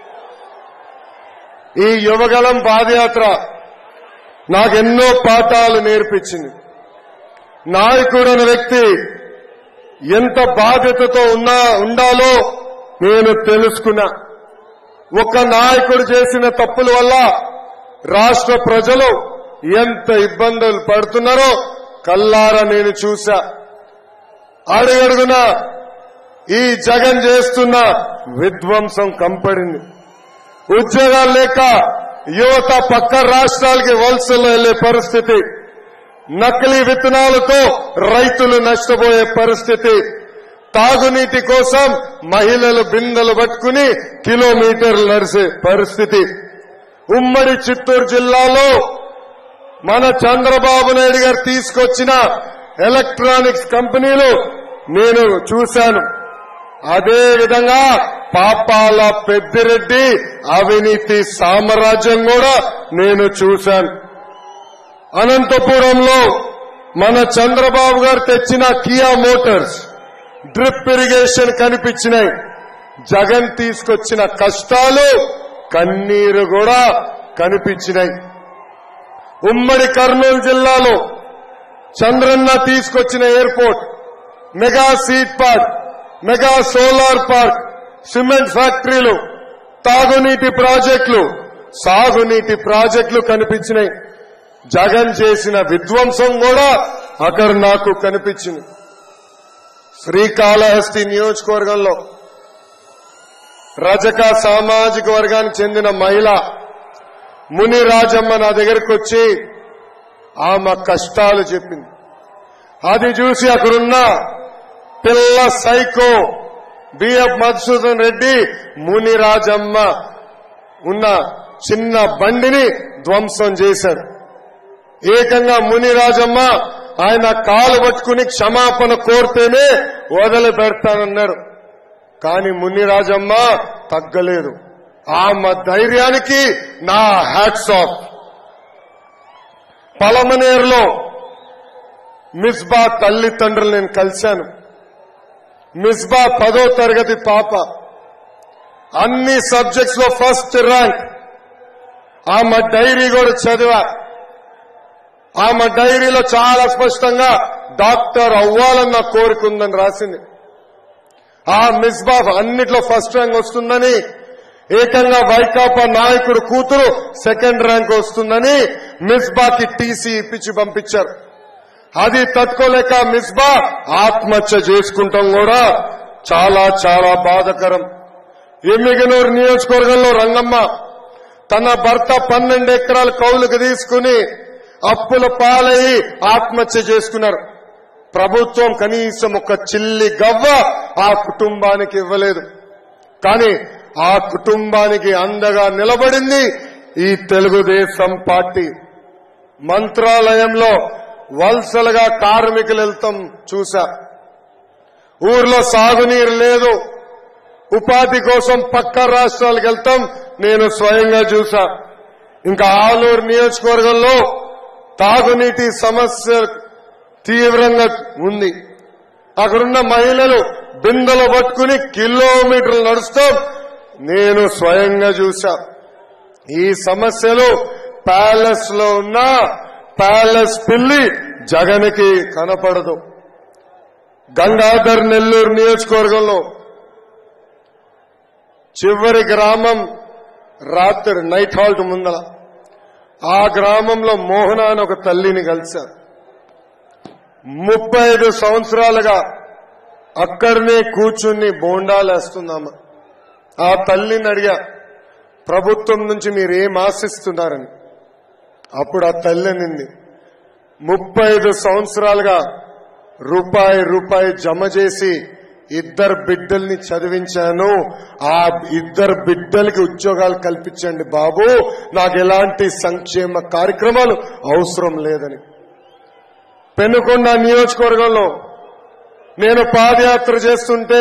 ఈ యువగలం పాదయాత్ర నాకెన్నో పాఠాలు నేర్పించింది. నాయకుడు అనే వ్యక్తి ఎంత బాధ్యతతో ఉండాలో నేను తెలుసుకున్నా. ఒక నాయకుడు చేసిన తప్పుల వల్ల రాష్ట్ర ప్రజలు ఎంత ఇబ్బందులు పడుతున్నారో కల్లారా నేను చూశా. అడుగడుగునా ఈ జగన్ చేస్తున్న విధ్వంసం కంపడింది. ఉద్యోగాలు లేక యువత పక్క రాష్ట్రాలకి వలసలు వెళ్లే పరిస్థితి, నకిలీ విత్తనాలతో రైతులు నష్టపోయే పరిస్థితి, తాగునీటి కోసం మహిళలు బిందెలు పట్టుకుని కిలోమీటర్లు నడిచే పరిస్థితి. ఉమ్మడి చిత్తూరు జిల్లాలో మన చంద్రబాబు నాయుడు గారు తీసుకొచ్చిన ఎలక్ట్రానిక్స్ కంపెనీలు నేను చూశాను. అదే విధంగా పాపాల పెద్దిరెడ్డి అవినీతి సామ్రాజ్యం కూడా నేను చూశాను. అనంతపురంలో మన చంద్రబాబు గారు తెచ్చిన కియా మోటార్స్ డ్రిప్ ఇరిగేషన్ కనిపించినాయి. జగన్ తీసుకొచ్చిన కష్టాలు కన్నీరు కూడా కనిపించినాయి. ఉమ్మడి కర్నూలు జిల్లాలో చంద్రన్న తీసుకొచ్చిన airport, mega seed park, mega solar park, cement ఫ్యాక్టరీలు, తాగునీటి ప్రాజెక్టులు, సాగునీటి ప్రాజెక్టులు కనిపించినాయి. జగన్ చేసిన విధ్వంసం కూడా అక్కడ నాకు కనిపించింది. శ్రీకాళహస్తి నియోజకవర్గంలో రజక సామాజిక వర్గానికి చెందిన మహిళ ముని రాజమ్మ నా దగ్గరికి వచ్చి ఆమె కష్టాలు చెప్పింది. అది చూసి అక్కడున్న పిల్ల సైకో బిఎఫ్ మధుసూదన్ రెడ్డి ముని రాజమ్మ ఉన్న చిన్న బండిని ధ్వంసం చేశారు. ఏకంగా ముని రాజమ్మ ఆయన కాలు పట్టుకుని క్షమాపణ కోరితేనే వదిలిపెడతానన్నారు. కానీ ముని రాజమ్మ తగ్గలేదు. ఆమె ధైర్యానికి నా హ్యాట్స్ ఆఫ్. పలమనేరులో మిస్బా తల్లిదండ్రులు నేను కలిశాను. మిస్బా 10వ తరగతి పాప, అన్ని సబ్జెక్ట్స్ లో ఫస్ట్ ర్యాంక్. ఆమె డైరీ కూడా చదివా. ఆమె డైరీలో చాలా స్పష్టంగా డాక్టర్ అవ్వాలన్న కోరిక ఉందని రాసింది. ఆ మిస్బా అన్నిట్లో ఫస్ట్ ర్యాంక్ వస్తుందని, ఏకంగా వైకాపా నాయకుడు కూతురు సెకండ్ ర్యాంక్ వస్తుందని మిస్బాకి టీసీ ఇప్పించి పంపించారు. అది తట్టుకోలేక మిస్బా ఆత్మహత్య చేసుకుంటాం కూడా చాలా చాలా బాధకరం. ఎమ్మిగనూరు నియోజకవర్గంలో రంగమ్మ తన భర్త 12 ఎకరాల కౌలుకు తీసుకుని అప్పుల పాలయ్యి ఆత్మహత్య చేసుకున్నారు. ప్రభుత్వం కనీసం ఒక చిల్లి గవ్వ ఆ కుటుంబానికి ఇవ్వలేదు. కానీ ఆ కుటుంబానికి అండగా నిలబడింది ఈ తెలుగుదేశం పార్టీ. మంత్రాలయంలో వలసలుగా కార్మికులు వెళ్తాం చూశా. ఊర్లో సాగునీరు లేదు, ఉపాధి కోసం పక్క రాష్ట్రాలకు వెళ్తాం. నేను స్వయంగా చూసా. ఇంకా ఆలూరు నియోజకవర్గంలో తాగునీటి సమస్య తీవ్రంగా ఉంది. అక్కడున్న మహిళలు బిందెలు పట్టుకుని కిలోమీటర్లు నడుస్తాం. నేను స్వయంగా చూసా. ఈ సమస్యలు ప్యాలెస్ లో ఉన్న ప్యాలెస్ పిల్లి జగన్కి కనపడదు. గంగాధర్ నెల్లూరు నియోజకవర్గంలో చివరి గ్రామం రాత్రి నైట్ హాల్ట్ ముందల ఆ గ్రామంలో మోహన అని ఒక తల్లిని కలిశారు. 35 సంవత్సరాలుగా అక్కడనే కూర్చుని బోండాలేస్తున్నామా. ఆ తల్లిని అడిగా, ప్రభుత్వం నుంచి మీరేం ఆశిస్తున్నారని. అప్పుడు ఆ తల్లి అనింది, 35 సంవత్సరాలుగా రూపాయి జమ చేసి 2 బిడ్డల్ని చదివించాను. ఆ 2 బిడ్డలకి ఉద్యోగాలు కల్పించండి బాబు, నాకు ఎలాంటి సంక్షేమ కార్యక్రమాలు అవసరం లేదని. పెనుకొండ నియోజకవర్గంలో నేను పాదయాత్ర చేస్తుంటే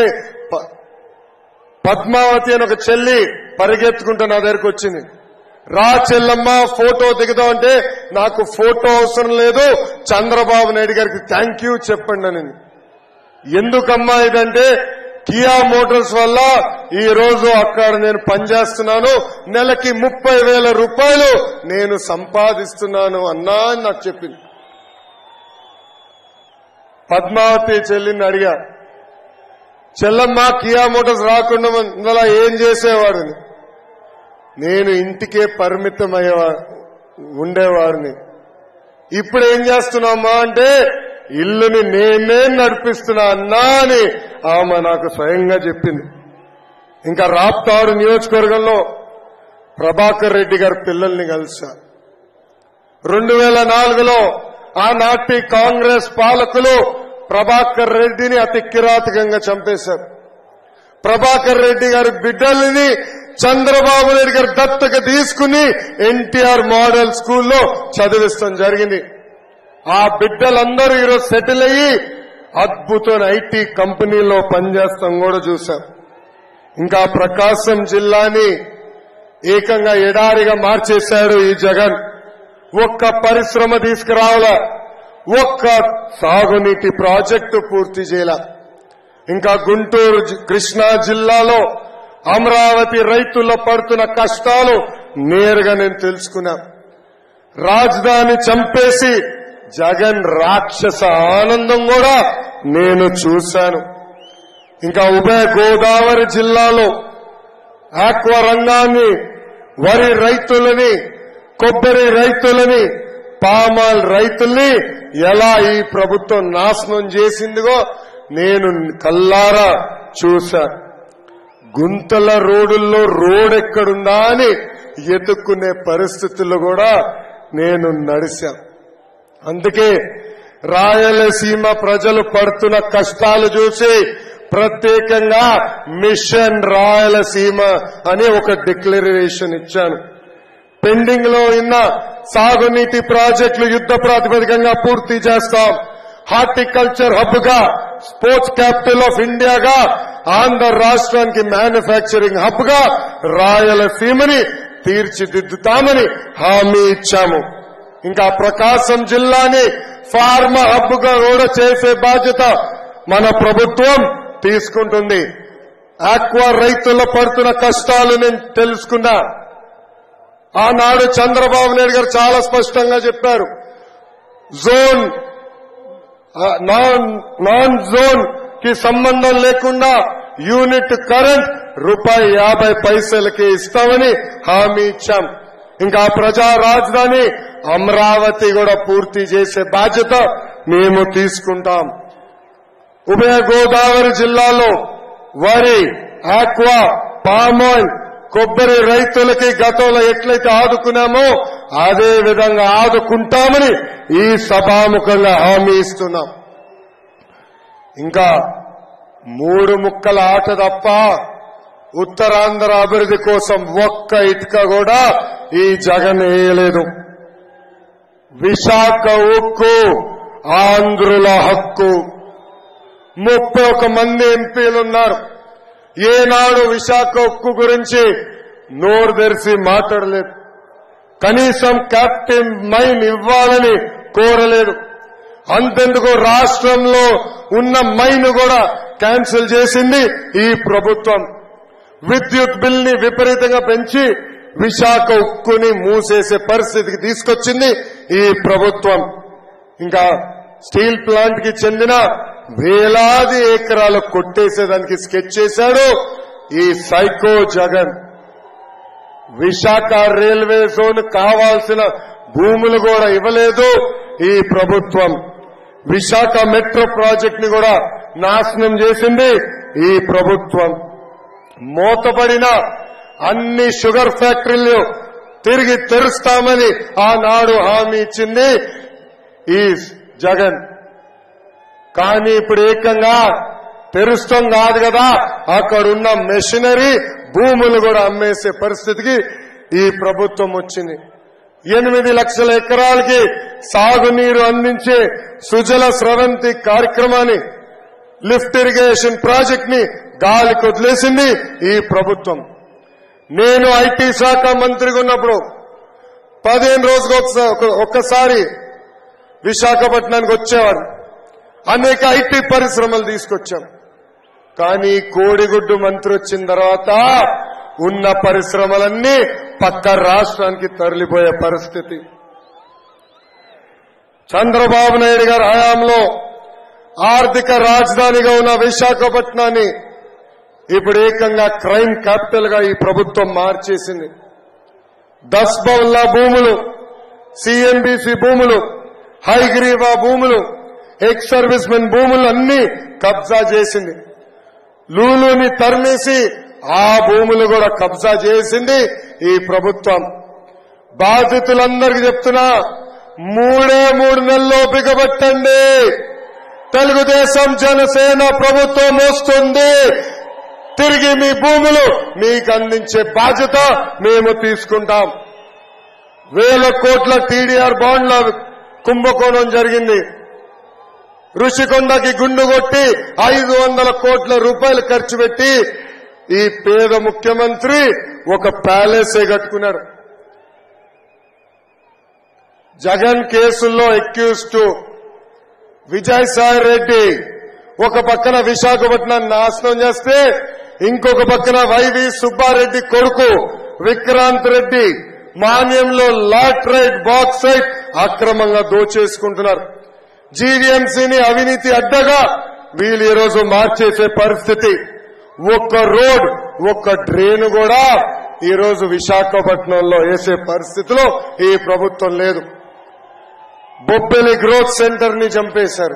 పద్మావతి అని ఒక చెల్లి పరిగెత్తుకుంటూ నా దగ్గరకు వచ్చింది. రా చెల్లమ్మ ఫోటో దిగుదామంటే నాకు ఫోటో అవసరం లేదు, చంద్రబాబు నాయుడు గారికి థ్యాంక్ యూ చెప్పండి అని. ఎందుకమ్మా ఇదంటే, కియా మోటార్స్ వల్ల ఈ రోజు అక్కడ నేను పనిచేస్తున్నాను, నెలకి 30,000 రూపాయలు నేను సంపాదిస్తున్నాను అన్నా అని నాకు చెప్పింది. పద్మావతి చెల్లిని అడిగా, చెల్లమ్మ కియా మోటార్స్ రాకుండా ఇందులో ఏం చేసేవాడిని. నేను ఇంటికే పరిమితమయ్యే ఉండేవాడిని. ఇప్పుడు ఏం చేస్తున్నామా అంటే ఇల్లుని నేనే నడిపిస్తున్నా అన్నా అని ఆమె నాకు స్వయంగా చెప్పింది. ఇంకా రాప్తాడు నియోజకవర్గంలో ప్రభాకర్ రెడ్డి గారి పిల్లల్ని కలిసా. 2004లో ఆనాటి కాంగ్రెస్ పాలకులు ప్రభాకర్ రెడ్డిని అతి కిరాతకంగా చంపేశారు. ప్రభాకర్ రెడ్డి గారి బిడ్డల్ని చంద్రబాబు నాయుడు గారు దత్తక తీసుకుని ఎన్టీఆర్ మోడల్ స్కూల్లో చదివిస్తాం జరిగింది. ఆ బిడ్డలందరూ ఈరోజు సెటిల్ అయ్యి అద్భుతమైన ఐటీ కంపెనీలో పనిచేస్తాం కూడా చూశాం. ఇంకా ప్రకాశం జిల్లాని ఏకంగా ఎడారిగా మార్చేశాడు ఈ జగన్. ఒక్క పరిశ్రమ తీసుకురావాలా, ఒక్క సాగునీటి ప్రాజెక్టు పూర్తి చేయాల. ఇంకా గుంటూరు కృష్ణా జిల్లాలో అమరావతి రైతుల్లో పడుతున్న కష్టాలు నేరుగా నేను తెలుసుకున్నా. రాజధాని చంపేసి జగన్ రాక్షస ఆనందం కూడా నేను చూశాను. ఇంకా ఉభయ గోదావరి జిల్లాలో ఆక్వా రంగాన్ని, వరి రైతులని, కొబ్బరి రైతులని, పామాల్ రైతుల్ని ఎలా ఈ ప్రభుత్వం నాశనం చేసిందిగో నేను కల్లారా చూశా. గుంతల రోడ్డుల్లో రోడెక్కడుందా అని ఎదుక్కునే పరిస్థితుల్లో కూడా నేను నడిచా. అందుకే రాయలసీమ ప్రజలు పడుతున్న కష్టాలు చూసి ప్రత్యేకంగా మిషన్ రాయలసీమ అని ఒక డిక్లరేషన్ ఇచ్చాను. పెండింగ్ లో ఉన్న సాగునీటి ప్రాజెక్టులు యుద్ధ ప్రాతిపదికంగా పూర్తి చేస్తాం. హార్టికల్చర్ హబ్ గా, స్పోర్ట్స్ క్యాపిటల్ ఆఫ్ ఇండియాగా, ఆంధ్ర రాష్ట్రానికి మ్యానుఫ్యాక్చరింగ్ హబ్ గా రాయలసీమని తీర్చిదిద్దుతామని హామీ ఇచ్చాము. ఇంకా ప్రకాశం జిల్లాని ఫార్మా హబ్ గా కూడా చేసే బాధ్యత మన ప్రభుత్వం తీసుకుంటుంది. ఆక్వా రైతుల్లో పడుతున్న కష్టాలు నేను తెలుసుకున్నా. ఆనాడు చంద్రబాబు నాయుడు గారు చాలా స్పష్టంగా చెప్పారు, జోన్ నాన్ జోన్ కి సంబంధం లేకుండా యూనిట్ కరెంట్ ₹50 ఇస్తామని హామీ ఇచ్చాం. ఇంకా ప్రజా రాజధాని అమరావతి కూడా పూర్తి చేసే బాధ్యత మేము తీసుకుంటాం. ఉభయ గోదావరి జిల్లాలో వరి, ఆక్వా, పామాయిల్, కొబ్బరి రైతులకి గతంలో ఎట్లయితే ఆదుకున్నామో అదే విధంగా ఆదుకుంటామని ఈ సభాముఖంగా హామీ ఇస్తున్నాం. ఇంకా 3 ముక్కల ఆట తప్ప ఉత్తరాంధ్ర అభివృద్ధి కోసం ఒక్క ఇటుక కూడా ఈ జగన్ వేయలేదు. విశాఖ ఉక్కు ఆంధ్రుల హక్కు. 31 మంది ఎంపీలున్నారు. ఏనాడు విశాఖ ఉక్కు గురించి నోరు తెరిచి మాట్లాడలేదు. కనీసం క్యాప్టివ్ మైన్ ఇవ్వాలని కోరలేదు. అంతెందుకు రాష్ట్రంలో ఉన్న మైన్ కూడా క్యాన్సిల్ చేసింది ఈ ప్రభుత్వం. విద్యుత్ బిల్ ని విపరీతంగా పెంచి విశాఖ ఉక్కుని మూసేసే పరిస్థితికి తీసుకొచ్చింది ఈ ప్రభుత్వం. ఇంకా స్టీల్ ప్లాంట్ కి చెందిన వేలాది ఎకరాలు కొట్టేసేదానికి స్కెచ్ చేశాడు ఈ psycho Jagan. Visakha railway zone కావాల్సిన భూములు కూడా ఇవ్వలేదు ఈ ప్రభుత్వం. విశాఖ మెట్రో ప్రాజెక్ట్ ని కూడా నాశనం చేసింది ఈ ప్రభుత్వం. మూతపడిన అన్ని షుగర్ ఫ్యాక్టరీలు తిరిగి తెరుస్తామని ఆనాడు హామీ ఇచ్చింది ఈ జగన్. కానీ ఇప్పుడు ఏకంగా తెరుస్తాం కాదు కదా, అక్కడున్న మెషినరీ భూములు కూడా అమ్మేసే పరిస్థితికి ఈ ప్రభుత్వం వచ్చింది. 8 లక్షల ఎకరాలకి సాగునీరు అందించే సుజల స్రవంతి కార్యక్రమాన్ని, లిఫ్ట్ ఇరిగేషన్ ప్రాజెక్ట్ ని గాలికి వదిలేసింది ఈ ప్రభుత్వం. నేను ఐటీ శాఖ మంత్రిగా ఉన్నప్పుడు 15 రోజులకు ఒక్కసారి విశాఖపట్నానికి వచ్చేవాడు. అనేక ఐటీ పరిశ్రమలు తీసుకొచ్చాం. కానీ కోడిగుడ్డు మంత్రి వచ్చిన తర్వాత ఉన్న పరిశ్రమలన్నీ పక్క రాష్ట్రానికి తరలిపోయే పరిస్థితి. చంద్రబాబు నాయుడు గారి హయాంలో ఆర్థిక రాజధానిగా ఉన్న విశాఖపట్నాన్ని ఇప్పుడు ఏకంగా క్రైమ్ క్యాపిటల్ గా ఈ ప్రభుత్వం మార్చేసింది. దస్బౌల్లా భూములు, సిఎంబిసి భూములు, హైగ్రీవా భూములు, ఎక్స్ సర్వీస్ మెన్ భూములు అన్ని కబ్జా చేసింది. లూలుని తరిమేసి ఆ భూములు కూడా కబ్జా చేసింది ఈ ప్రభుత్వం. బాధితులందరికీ చెప్తున్నా, 3 నెలల్లో బిగబట్టండి. తెలుగుదేశం జనసేన ప్రభుత్వం వస్తుంది. తిరిగి మీ భూములు మీకు అందించే బాధ్యత మేము తీసుకుంటాం. 1000 కోట్ల టీడీఆర్ బాండ్ల కుంభకోణం జరిగింది. రుషికొండకి గుండు కొట్టి 500 కోట్ల రూపాయలు ఖర్చు పెట్టి ఈ పేద ముఖ్యమంత్రి ఒక ప్యాలెసే కట్టుకున్నాడు. జగన్ కేసుల్లో అక్యూజ్డ్ విజయసాయి రెడ్డి ఒక పక్కన విశాఖపట్నాన్ని నాశనం చేస్తే, ఇంకొక పక్కన వైవి సుబ్బారెడ్డి కొడుకు విక్రాంత్ రెడ్డి మాన్యంలో లాట్రైట్ బాక్సైట్ అక్రమంగా దోచేసుకుంటున్నారు. జీవీఎంసీని అవినీతి అడ్డగా వీళ్ళు ఈరోజు మార్చేసే పరిస్థితి. ఒక్క రోడ్, ఒక్క డ్రైన్ కూడా ఈరోజు విశాఖపట్నంలో వేసే పరిస్థితిలో ఈ ప్రభుత్వం లేదు. బొబ్బెలి గ్రోత్ సెంటర్ ని చంపేశారు.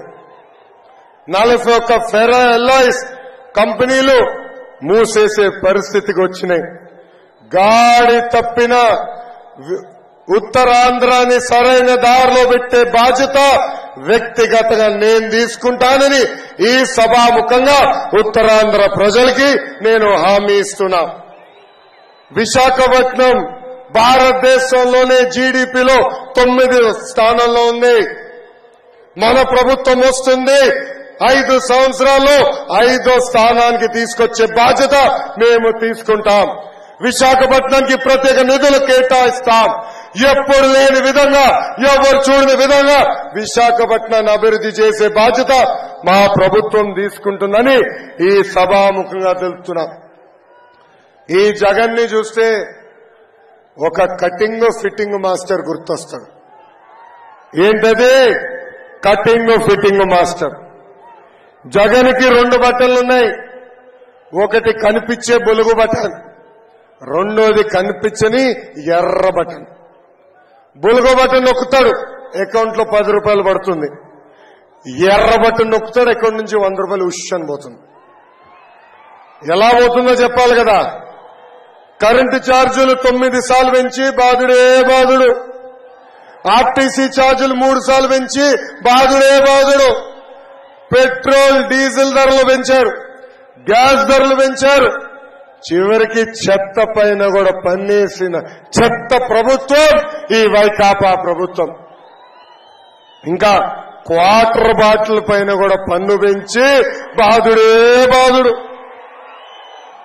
41 ఫెరా ఎల్లాయిస్ కంపెనీలు మూసేసే పరిస్థితికి వచ్చినాయి. గాడి తప్పిన ఉత్తరాంధ్రాని సరైన దారిలో పెట్టే బాధ్యత వ్యక్తిగతంగా నేను తీసుకుంటానని ఈ సభాముఖంగా ఉత్తరాంధ్ర ప్రజలకి నేను హామీ ఇస్తున్నా. విశాఖపట్నం భారతదేశంలోనే జీడీపీలో 9వ స్థానంలో ఉంది. మన ప్రభుత్వం వస్తుంది, 5 సంవత్సరాల్లో 5వ స్థానానికి తీసుకొచ్చే బాధ్యత మేము తీసుకుంటాం. విశాఖపట్నానికి ప్రత్యేక నిధులు కేటాయిస్తాం. ఎప్పుడు లేని విధంగా, ఎవరు చూడని విధంగా విశాఖపట్నాన్ని అభివృద్ధి చేసే బాధ్యత మా ప్రభుత్వం తీసుకుంటుందని ఈ సభాముఖంగా తెలుపుతున్నాం. ఈ జగన్ ని చూస్తే ఒక కటింగ్ ఫిట్టింగ్ మాస్టర్ గుర్తొస్తాడు. ఏంటది? Cutting fitting master. జగన్ కి 2 బటన్లున్నాయి. ఒకటి కనిపించే బొలుగు బటన్, రెండోది కనిపించని ఎర్ర బటన్. బొలుగు బటన్ నొక్కుతాడు, అకౌంట్ లో 10 రూపాయలు పడుతుంది. ఎర్ర బటన్ నొక్కుతాడు, అకౌంట్ నుంచి 100 రూపాయలు ఉష్ అని పోతుంది. ఎలా పోతుందో చెప్పాలి కదా. కరెంటు ఛార్జీలు 9 సార్లు పెంచి బాధుడే బాధుడు. ఆర్టీసీ ఛార్జీలు 3 సార్లు పెంచి బాధుడే బాధుడు. పెట్రోల్ డీజిల్ ధరలు పెంచారు, గ్యాస్ ధరలు పెంచారు. చివరికి చెత్త పైన కూడా పన్నేసిన చెత్త ప్రభుత్వం ఈ వైకాపా ప్రభుత్వం. ఇంకా క్వార్టర్ బాటిల్ పైన కూడా పన్ను పెంచి బాధుడే బాధుడు.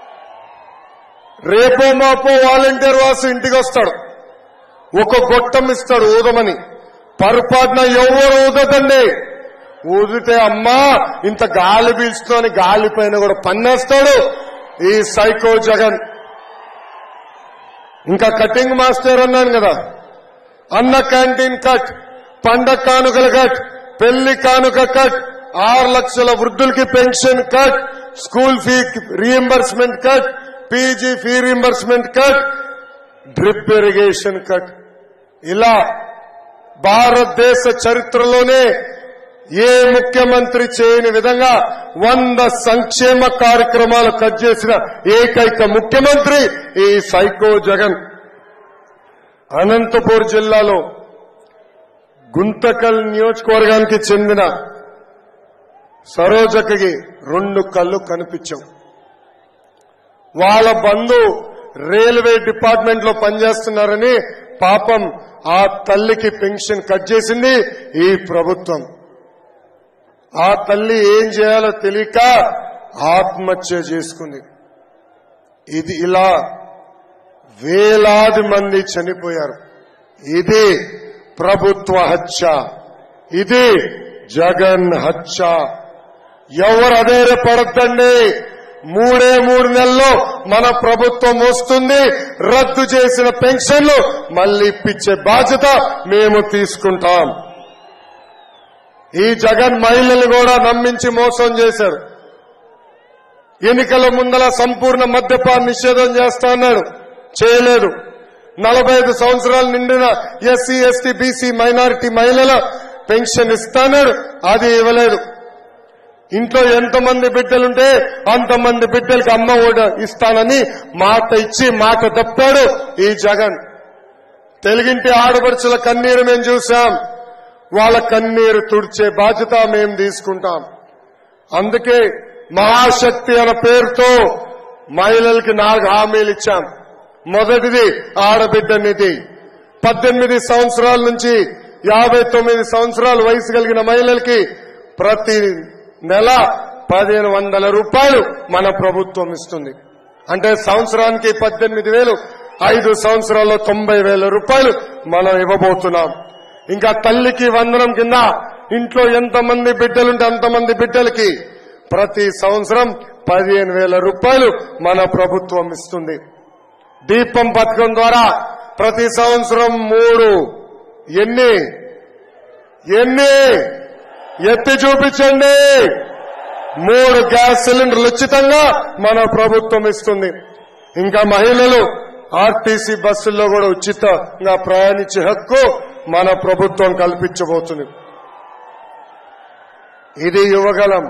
రేపో మాపో వాలంటీర్ వాసు ఇంటికి వస్తాడు, ఒక గొట్టం ఇస్తాడు ఊదమని. పొరపాటున ఎవరు ఊదదండి. ఊదితే అమ్మా ఇంత గాలి పీల్చుకొని గాలి పైన కూడా పన్నేస్తాడు ఈ సైకో జగన్. ఇంకా కటింగ్ మాస్టర్ అన్నాను కదా, అన్న క్యాంటీన్ కట్, పండగ కానుకల కట్, పెళ్లి కానుక కట్, 6 లక్షల వృద్ధులకి pension cut, school fee reimbursement cut, PG fee reimbursement cut, drip irrigation cut. ఇలా భారతదేశ చరిత్రలోనే ఏ ముఖ్యమంత్రి చేయని విధంగా 100 సంక్షేమ కార్యక్రమాలు కట్ చేసిన ఏకైక ముఖ్యమంత్రి ఈ సైకో జగన్. అనంతపూర్ జిల్లాలో గుంతకల్ నియోజకవర్గానికి చెందిన సరోజకి 2 కళ్ళు కనిపించాం. వాళ్ళ బంధువు రైల్వే డిపార్ట్మెంట్ లో పనిచేస్తున్నారని పాపం ఆ తల్లికి పెన్షన్ కట్ చేసింది ఈ ప్రభుత్వం. ఆ తల్లి ఏం చేయాలో తెలియక ఆత్మహత్య చేసుకుంది. ఇది ఇలా వేలాది మంది చనిపోయారు. ఇది ప్రభుత్వ హత్య, ఇది జగన్ హత్య. ఎవరు అధైర్యపడద్దండి. 3 నెలల్లో మన ప్రభుత్వం వస్తుంది. రద్దు చేసిన పెన్షన్లు మళ్లీ ఇప్పించే బాధ్యత మేము తీసుకుంటాం. ఈ జగన్ మహిళలు కూడా నమ్మించి మోసం చేశారు. ఎన్నికల ముందల సంపూర్ణ మద్యపాన నిషేధం చేస్తా అన్నాడు, చేయలేదు. 45 సంవత్సరాలు నిండిన ఎస్సీ ఎస్టీ బీసీ మైనారిటీ మహిళల పెన్షన్ ఇస్తాన్నాడు, అది ఇవ్వలేదు. ఇంట్లో ఎంతమంది బిడ్డలుంటే అంతమంది బిడ్డలకి అమ్మ ఒడి ఇస్తానని మాట ఇచ్చి మాట తప్పాడు ఈ జగన్. తెలుగింటి ఆడపడుచుల కన్నీరు మేము చూశాం. వాళ్ళ కన్నీరు తుడిచే బాధ్యత మేము తీసుకుంటాం. అందుకే మహాశక్తి అనే పేరుతో మహిళలకి 4 హామీలు ఇచ్చాం. మొదటిది ఆడబిడ్డ నిధి. 18 సంవత్సరాల నుంచి 59 సంవత్సరాల వయసు కలిగిన మహిళలకి ప్రతి నెల 1500 రూపాయలు మన ప్రభుత్వం ఇస్తుంది. అంటే సంవత్సరానికి 18,000, 5 సంవత్సరాల్లో 90,000 రూపాయలు మనం ఇవ్వబోతున్నాం. ఇంకా తల్లికి వందనం కింద ఇంట్లో ఎంతమంది బిడ్డలుంటే అంతమంది బిడ్డలకి ప్రతి సంవత్సరం 15,000 రూపాయలు మన ప్రభుత్వం ఇస్తుంది. దీపం పథకం ద్వారా ప్రతి సంవత్సరం 3 ఎన్ని ఎత్తి చూపించండి 3 గ్యాస్ సిలిండర్లు ఉచితంగా మన ప్రభుత్వం ఇస్తుంది. ఇంకా మహిళలు ఆర్టీసీ బస్సుల్లో కూడా ఉచితంగా ప్రయాణించే హక్కు మన ప్రభుత్వం కల్పించబోతుంది. ఇది యువగలం.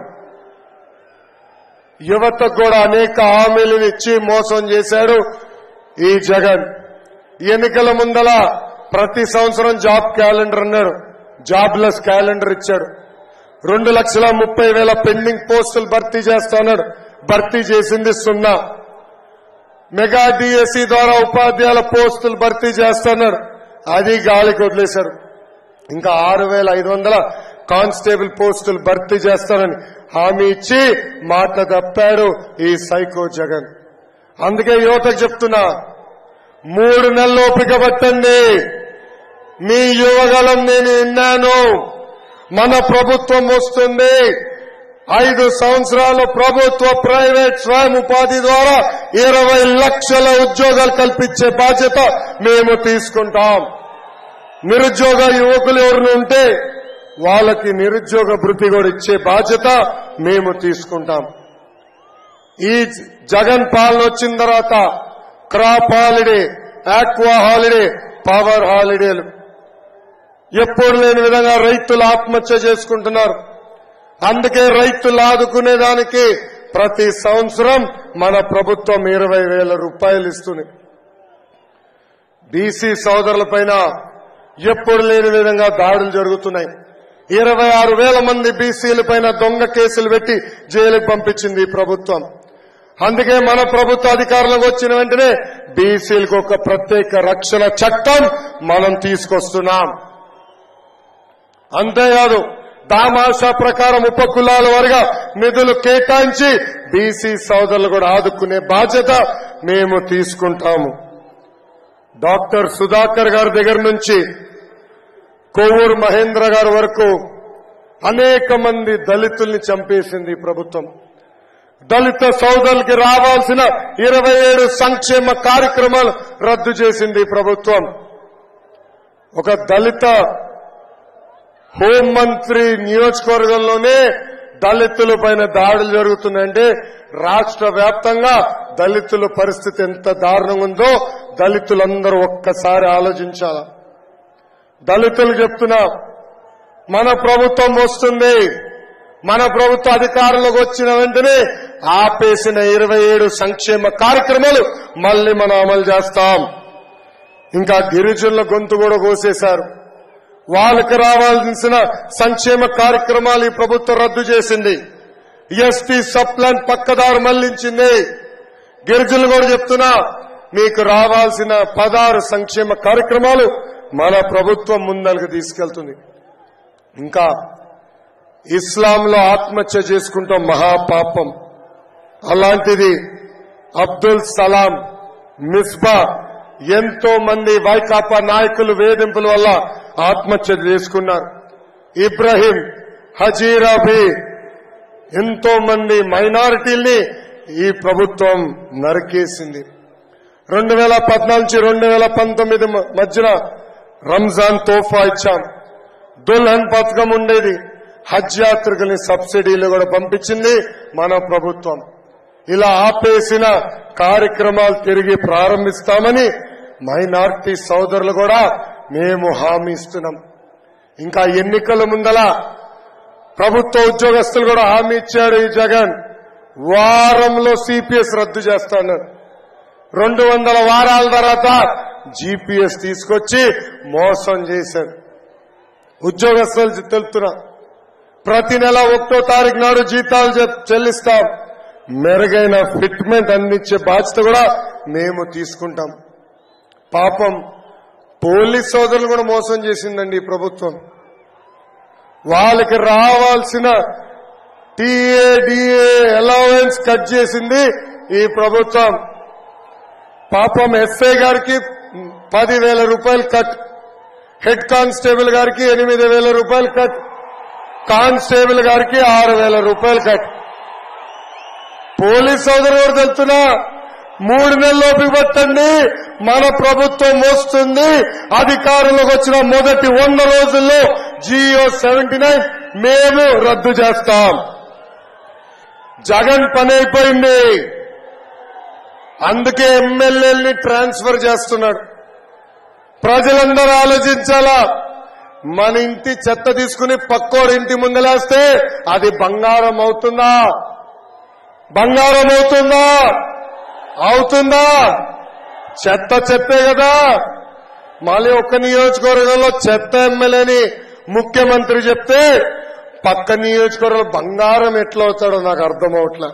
యువతకు కూడా అనేక హామీలు ఇచ్చి మోసం చేశాడు ఈ జగన్. ఎన్నికల ముందల ప్రతి సంవత్సరం జాబ్ క్యాలెండర్ అన్నాడు, జాబ్లెస్ క్యాలెండర్ ఇచ్చాడు. 2,30,000 పెండింగ్ పోస్టులు భర్తీ చేస్తాడు, భర్తీ చేసింది 0. మెగా డిఎస్సీ ద్వారా ఉపాధ్యాయుల పోస్టులు భర్తీ చేస్తున్నాడు, అది గాలికి వదిలేశారు. ఇంకా 6,500 కానిస్టేబుల్ పోస్టులు భర్తీ చేస్తానని హామీ ఇచ్చి మాట తప్పాడు ఈ సైకో జగన్. అందుకే యువతకు చెప్తున్నా, 3 నెలలు ఓపిక పట్టండి. మీ యువగలం నేను విన్నాను. మన ప్రభుత్వం వస్తుంది. 5 సంవత్సరాల ప్రభుత్వ ప్రైవేట్ స్వయం ఉపాధి ద్వారా 20 లక్షల ఉద్యోగాలు కల్పించే బాధ్యత మేము తీసుకుంటాం. నిరుద్యోగ యువకులు ఎవరు ఉంటే వాళ్ళకి నిరుద్యోగ భృతి కూడా ఇచ్చే బాధ్యత మేము తీసుకుంటాం. ఈ జగన్ పాలన వచ్చిన తర్వాత crop holiday, aqua holiday, power హాలిడేలు ఎప్పుడు లేని విధంగా రైతులు ఆత్మహత్య చేసుకుంటున్నారు. అందుకే రైతులు ఆదుకునేదానికి ప్రతి సంవత్సరం మన ప్రభుత్వం 20,000 రూపాయలు ఇస్తుంది. బీసీ సోదరులపైన ఎప్పుడు లేని విధంగా దాడులు జరుగుతున్నాయి. 26,000 మంది బీసీలపైన దొంగ కేసులు పెట్టి జైలుకు పంపించింది ఈ ప్రభుత్వం. అందుకే మన ప్రభుత్వ అధికారంలోకి వచ్చిన వెంటనే బీసీలకు ఒక ప్రత్యేక రక్షణ చట్టం మనం తీసుకొస్తున్నాం. అంతేకాదు దామాషా ప్రకారం ఉపకులాల వారిగా నిధులు కేటాయించి బీసీ సోదరులు కూడా ఆదుకునే బాధ్యత మేము తీసుకుంటాము. డాక్టర్ సుధాకర్ గారి దగ్గర నుంచి కోవూరు మహేంద్ర గారి వరకు అనేక మంది దళితుల్ని చంపేసింది ప్రభుత్వం. దళిత సోదరులకి రావాల్సిన 27 సంక్షేమ కార్యక్రమాలు రద్దు చేసింది ప్రభుత్వం. ఒక దళిత హోంమంత్రి నియోజకవర్గంలోనే దళితుల పైన దాడులు జరుగుతున్నాయంటే రాష్ట్ర వ్యాప్తంగా దళితుల పరిస్థితి ఎంత దారుణంగా ఉందో దళితులందరూ ఒక్కసారి ఆలోచించాల. దళితులు చెప్తున్నా, మన ప్రభుత్వం వస్తుంది, మన ప్రభుత్వం అధికారంలోకి వచ్చిన వెంటనే ఆపేసిన 27 సంక్షేమ కార్యక్రమాలు మళ్లీ మనం అమలు చేస్తాం. ఇంకా గిరిజనుల గొంతు కూడా కోసేశారు. వాళ్ళకి రావాల్సిన సంక్షేమ కార్యక్రమాలు ఈ ప్రభుత్వం రద్దు చేసింది. ఎస్టీ సబ్ ప్లాన్ పక్కదారు మళ్లించింది. గిరిజనులు కూడా చెప్తున్నా, మీకు రావాల్సిన 16 సంక్షేమ కార్యక్రమాలు మన ప్రభుత్వం ముందరకు తీసుకెళ్తుంది. ఇంకా ఇస్లాంలో ఆత్మహత్య చేసుకుంటాం మహాపాపం. అలాంటిది అబ్దుల్ సలాం, మిస్బా ఎంతో మంది వైకాపా నాయకులు వేధింపుల వల్ల ఆత్మహత్య చేసుకున్నారు. ఇబ్రహీం, హజీరాబీ ఎంతో మంది మైనారిటీల్ని ఈ ప్రభుత్వం నరికేసింది. 2014 నుంచి 2019 మధ్యన రంజాన్ తోఫా ఇచ్చాం. దుల్హన్ పథకం ఉండేది. హజ్ యాత్రికుల్ని సబ్సిడీలు కూడా పంపించింది మన ప్రభుత్వం. ఇలా ఆపేసిన కార్యక్రమాలు తిరిగి ప్రారంభిస్తామని మైనారిటీ సోదరులు కూడా మేము హామీ ఇస్తున్నాం. ఇంకా ఎన్నికల ముందల ప్రభుత్వ ఉద్యోగస్తులు కూడా హామీ ఇచ్చాడు ఈ జగన్. వారంలో సిపిఎస్ రద్దు చేస్తాను. 200 వారాల తర్వాత జీపీఎస్ తీసుకొచ్చి మోసం చేశారు. ఉద్యోగస్తులు తెలుపుతున్నా, ప్రతి నెల 1వ తారీఖు నాడు జీతాలు చెల్లిస్తాం. మెరుగైన ఫిట్మెంట్ అందించే బాధ్యత కూడా మేము తీసుకుంటాం. పాపం పోలీస్ సోదరులు కూడా మోసం చేసిందండి ఈ ప్రభుత్వం. వాళ్ళకి రావాల్సిన టీఏ అలవెన్స్ కట్ చేసింది ఈ ప్రభుత్వం. పాపం ఎస్ఐ గారికి 10,000 రూపాయలు కట్, హెడ్ కానిస్టేబుల్ గారికి 8,000 రూపాయలు కట్, కానిస్టేబుల్ గారికి 6,000 రూపాయలు కట్. పోలీస్ సోదరు కూడా తెలుస్తున్నా, 3 నెలల్లోపు పట్టండి, మన ప్రభుత్వం వస్తుంది. అధికారంలోకి వచ్చిన మొదటి 100 రోజుల్లో జియో 79 మేము రద్దు చేస్తాం. జగన్ పని అయిపోయింది. అందుకే ఎమ్మెల్యేల్ని ట్రాన్స్ఫర్ చేస్తున్నాడు. ప్రజలందరూ ఆలోచించాలా. మన ఇంటి చెత్త తీసుకుని పక్కోడి ఇంటి ముందలేస్తే అది బంగారం అవుతుందా? బంగారం అవుతుందా? అవుతుందా? చెత్తే కదా. మళ్ళీ ఒక్క నియోజకవర్గంలో చెత్త ఎమ్మెల్యేని ముఖ్యమంత్రి చెప్తే పక్క నియోజకవర్గంలో బంగారం ఎట్లా అవుతాడో నాకు అర్థం అవట్లా.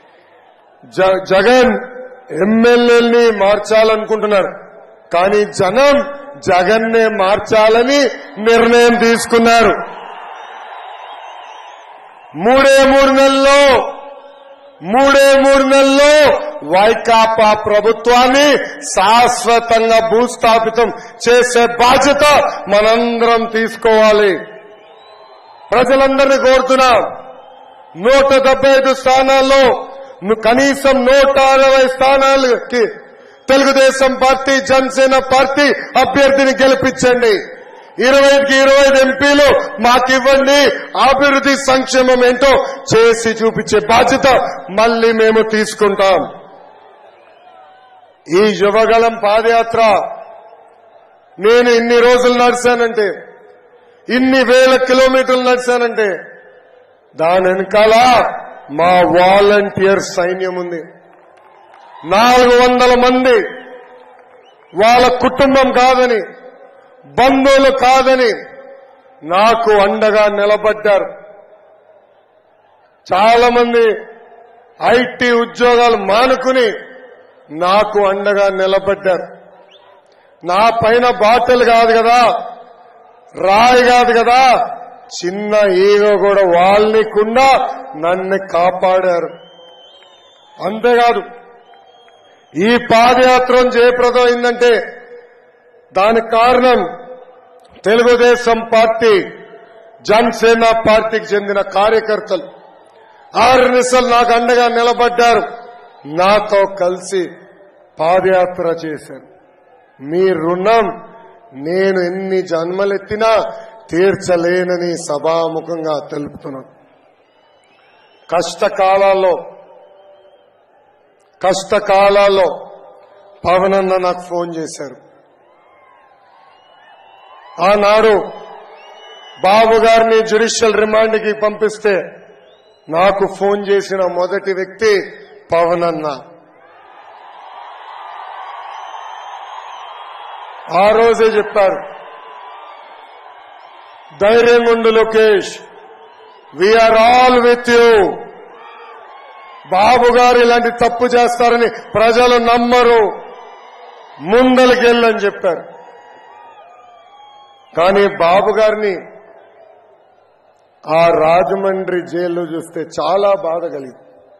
జగన్ ఎమ్మెల్యేల్ని మార్చాలనుకుంటున్నారు, కానీ జనం జగన్నే మార్చాలని నిర్ణయం తీసుకున్నారు. 3 నెలల్లో వైకాపా ప్రభుత్వాన్ని శాశ్వతంగా భూస్థాపితం చేసే బాధ్యత మనందరం తీసుకోవాలి. ప్రజలందరినీ కోరుతున్నాం, 175 స్థానాల్లో కనీసం 160 స్థానాలకి తెలుగుదేశం పార్టీ, జనసేన పార్టీ అభ్యర్థిని గెలిపించండి. 20కి 25 ఎంపీలు మాకివ్వండి. అభివృద్ధి సంక్షేమం ఏంటో చేసి చూపించే బాధ్యత మళ్లీ మేము తీసుకుంటాం. ఈ యువగలం పాదయాత్ర నేను ఇన్ని రోజులు నడిచానంటే, ఇన్ని వేల కిలోమీటర్లు నడిచానంటే దాని వెనకాల మా వాలంటీర్ సైన్యం ఉంది. 400 మంది వాళ్ళ కుటుంబం కాదని, బంధువులు కాదని నాకు అండగా నిలబడ్డారు. చాలా మంది ఐటీ ఉద్యోగాలు మానుకుని నాకు అండగా నిలబడ్డారు. నా పైన బాటలు కాదు కదా, రాయి కాదు కదా, చిన్న ఈగో కూడా వాళ్ళనికుండా నన్ను కాపాడారు. అంతేకాదు ఈ పాదయాత్ర జయప్రదం అయిందంటే దానికి కారణం తెలుగుదేశం పార్టీ, జనసేన పార్టీకి చెందిన కార్యకర్తలు 6 నిమిషాలు నాకు అండగా నిలబడ్డారు. నాతో కలిసి పాదయాత్ర చేశారు. మీ రుణం నేను ఎన్ని జన్మలెత్తినా తీర్చలేనని సభాముఖంగా తెలుపుతున్నాను. కష్టకాలాల్లో పవనన్న నాకు ఫోన్ చేశారు. ఆనాడు బాబు గారిని జ్యుడిషియల్ రిమాండ్కి పంపిస్తే నాకు ఫోన్ చేసిన మొదటి వ్యక్తి పవనన్న. ఆ రోజే చెప్పారు, ధైర్యంగుండు Lokesh, we are all with you. Babu garu ఇలాంటి తప్పు చేస్తారని ప్రజలు నమ్మరు, ముందలకెళ్ళని చెప్పారు. కానీ బాబు గారిని ఆ రాజమండ్రి జైల్లో చూస్తే చాలా బాధ కలిగింది.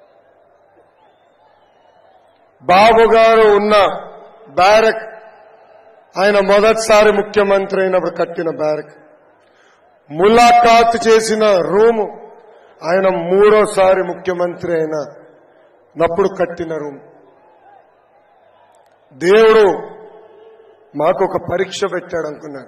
బాబు గారు ఉన్న బ్యారక్, ఆయన మొదటిసారి ముఖ్యమంత్రి అయినప్పుడు కట్టిన బ్యారక్, ములాఖాత్ చేసిన రూము ఆయన 3వ ముఖ్యమంత్రి అయినప్పుడు కట్టిన రూమ్. దేవుడు మాకు ఒక పరీక్ష పెట్టాడు అనుకున్నాడు.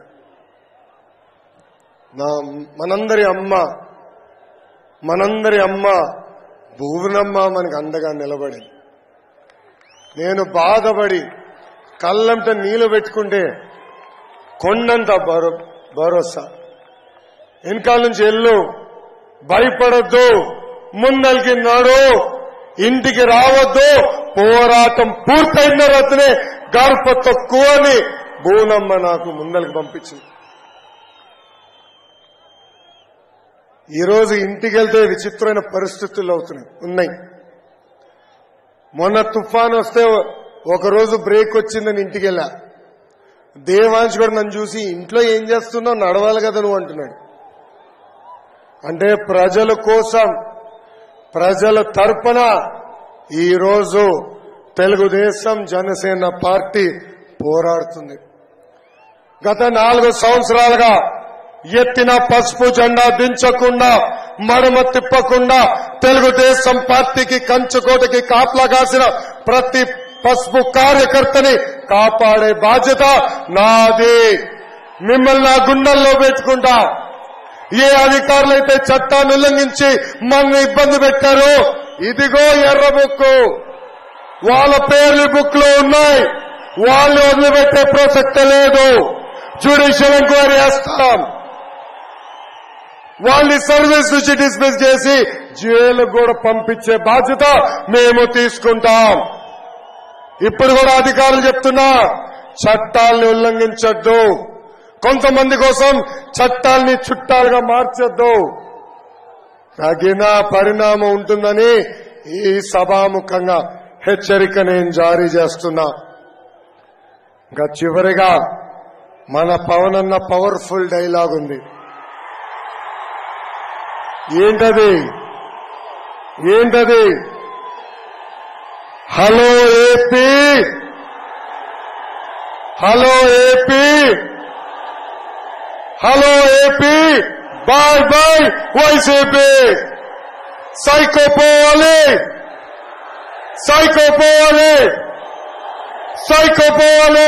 మనందరి అమ్మ భువనమ్మ మనకు అండగా నిలబడింది. నేను బాధపడి కళ్ళంట నీళ్లు పెట్టుకుంటే కొండంత భరోసా. వెనకాల నుంచి ఎల్లు, భయపడొద్దు, ముందలికి నాడు, ఇంటికి రావద్దు, పోరాటం పూర్తయిన తర్వాతనే గర్భ తక్కువని భువనమ్మ నాకు ముందలికి పంపించింది. ఈరోజు ఇంటికి వెళ్తే విచిత్రమైన పరిస్థితులు ఉన్నాయి. మొన్న తుఫాను వస్తే ఒకరోజు బ్రేక్ వచ్చిందని ఇంటికి వెళ్ళా. దేవాంశ్ కూడా నన్ను చూసి ఇంట్లో ఏం చేస్తున్నావు, నడవాలి కదా నువ్వు అంటున్నాడు. అంటే ప్రజల కోసం, ప్రజల తరపున ఈరోజు తెలుగుదేశం జనసేన పార్టీ పోరాడుతుంది. గత 4 సంవత్సరాలుగా ఎత్తిన పసుపు జెండా దించకుండా, మడమ తిప్పకుండా తెలుగుదేశం పార్టీకి కంచుకోటకి కాపలా కాసిన ప్రతి పసుపు కార్యకర్తని కాపాడే బాధ్యత నాది. మిమ్మల్ని నా గుండెల్లో పెట్టుకుంటా. ఏ అధికారులైతే చట్టాన్ని ఉల్లంఘించి మనల్ని ఇబ్బంది పెట్టారో, ఇదిగో ఎర్ర బుక్, వాళ్ళ పేర్లు బుక్ లో ఉన్నాయి. వాళ్ళు వదిలిపెట్టే ప్రసక్తే లేదు. జ్యుడిషియల్ ఎంక్వైరీ చేస్తాం. వాళ్ళని సర్వీస్ నుంచి డిస్మిస్ చేసి జైలు కూడా పంపించే బాధ్యత మేము తీసుకుంటాం. ఇప్పుడు కూడా అధికారులు చెప్తున్నా, చట్టాల్ని ఉల్లంఘించొద్దు, కొంతమంది కోసం చట్టాల్ని చుట్టాలుగా మార్చొద్దు. తగిన పరిణామం ఉంటుందని ఈ సభాముఖంగా హెచ్చరిక నేను జారీ చేస్తున్నా. ఇంకా చివరిగా మన పవనన్న పవర్ఫుల్ డైలాగ్ ఉంది. ఏంటది? Hello AP, hello AP, hello AP, bye bye YCP. Psycho పోవాలి, సైకో పోవాలి, సైకో పోవాలి.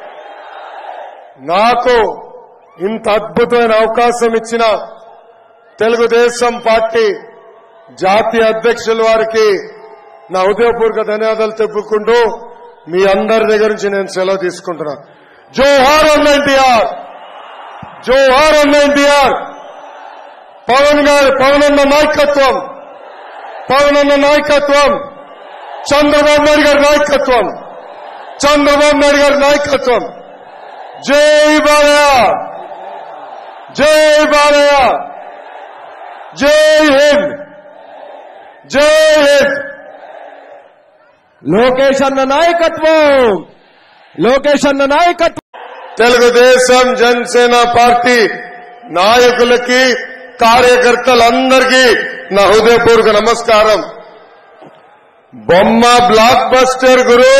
నాకు ఇంత అద్భుతమైన అవకాశం ఇచ్చిన తెలుగుదేశం పార్టీ జాతీయ అధ్యక్షుల వారికి నా హృదయపూర్వక ధన్యవాదాలు తెలుపుకుంటూ మీ అందరి దగ్గర నుంచి నేను సెలవు తీసుకుంటున్నా. జోహార్ అన్న ఎన్టీఆర్, జోహార్ అన్న ఎన్టీఆర్. పవనన్న నాయకత్వం, పవనన్న నాయకత్వం, చంద్రబాబు నాయుడు గారి నాయకత్వం, చంద్రబాబు నాయుడు గారి నాయకత్వం. జై బాలయ్య, జై బాలయ్య, జై హింద్, జై హింద్. లోకేష్ అన్న నాయకత్వం, లోకేష్ అన్న నాయకత్వం. తెలుగుదేశం జనసేన పార్టీ నాయకులకి, కార్యకర్తలందరికీ నా హృదయపూర్వక నమస్కారం. బొమ్మ బ్లాక్ బస్టర్ గురు.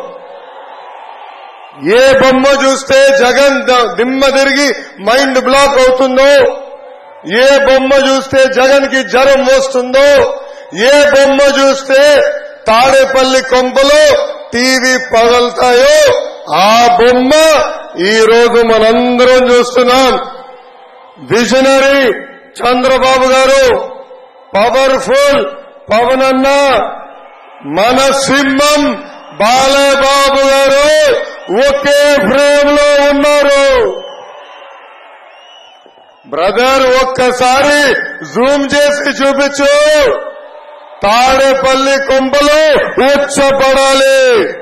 ఏ బొమ్మ చూస్తే జగన్ దిమ్మ తిరిగి మైండ్ బ్లాక్ అవుతుందో, ఏ బొమ్మ చూస్తే జగన్ కి జ్వరం వస్తుందో, ఏ బొమ్మ చూస్తే తాడేపల్లి కొంపలో టీవీ పగలుతాయో ఆ బొమ్మ ఈ రోజు మనందరం చూస్తున్నాం. విజనరీ చంద్రబాబు గారు, పవర్ఫుల్ పవన్ అన్న, మన సింహం బాలబాబు గారు ఒకే ఫ్రేమ్ లో ఉన్నారు. బ్రదర్ ఒక్కసారి జూమ్ చేసి చూపించు. తాడేపల్లి కొంపలు ఉచ్చపడాలి.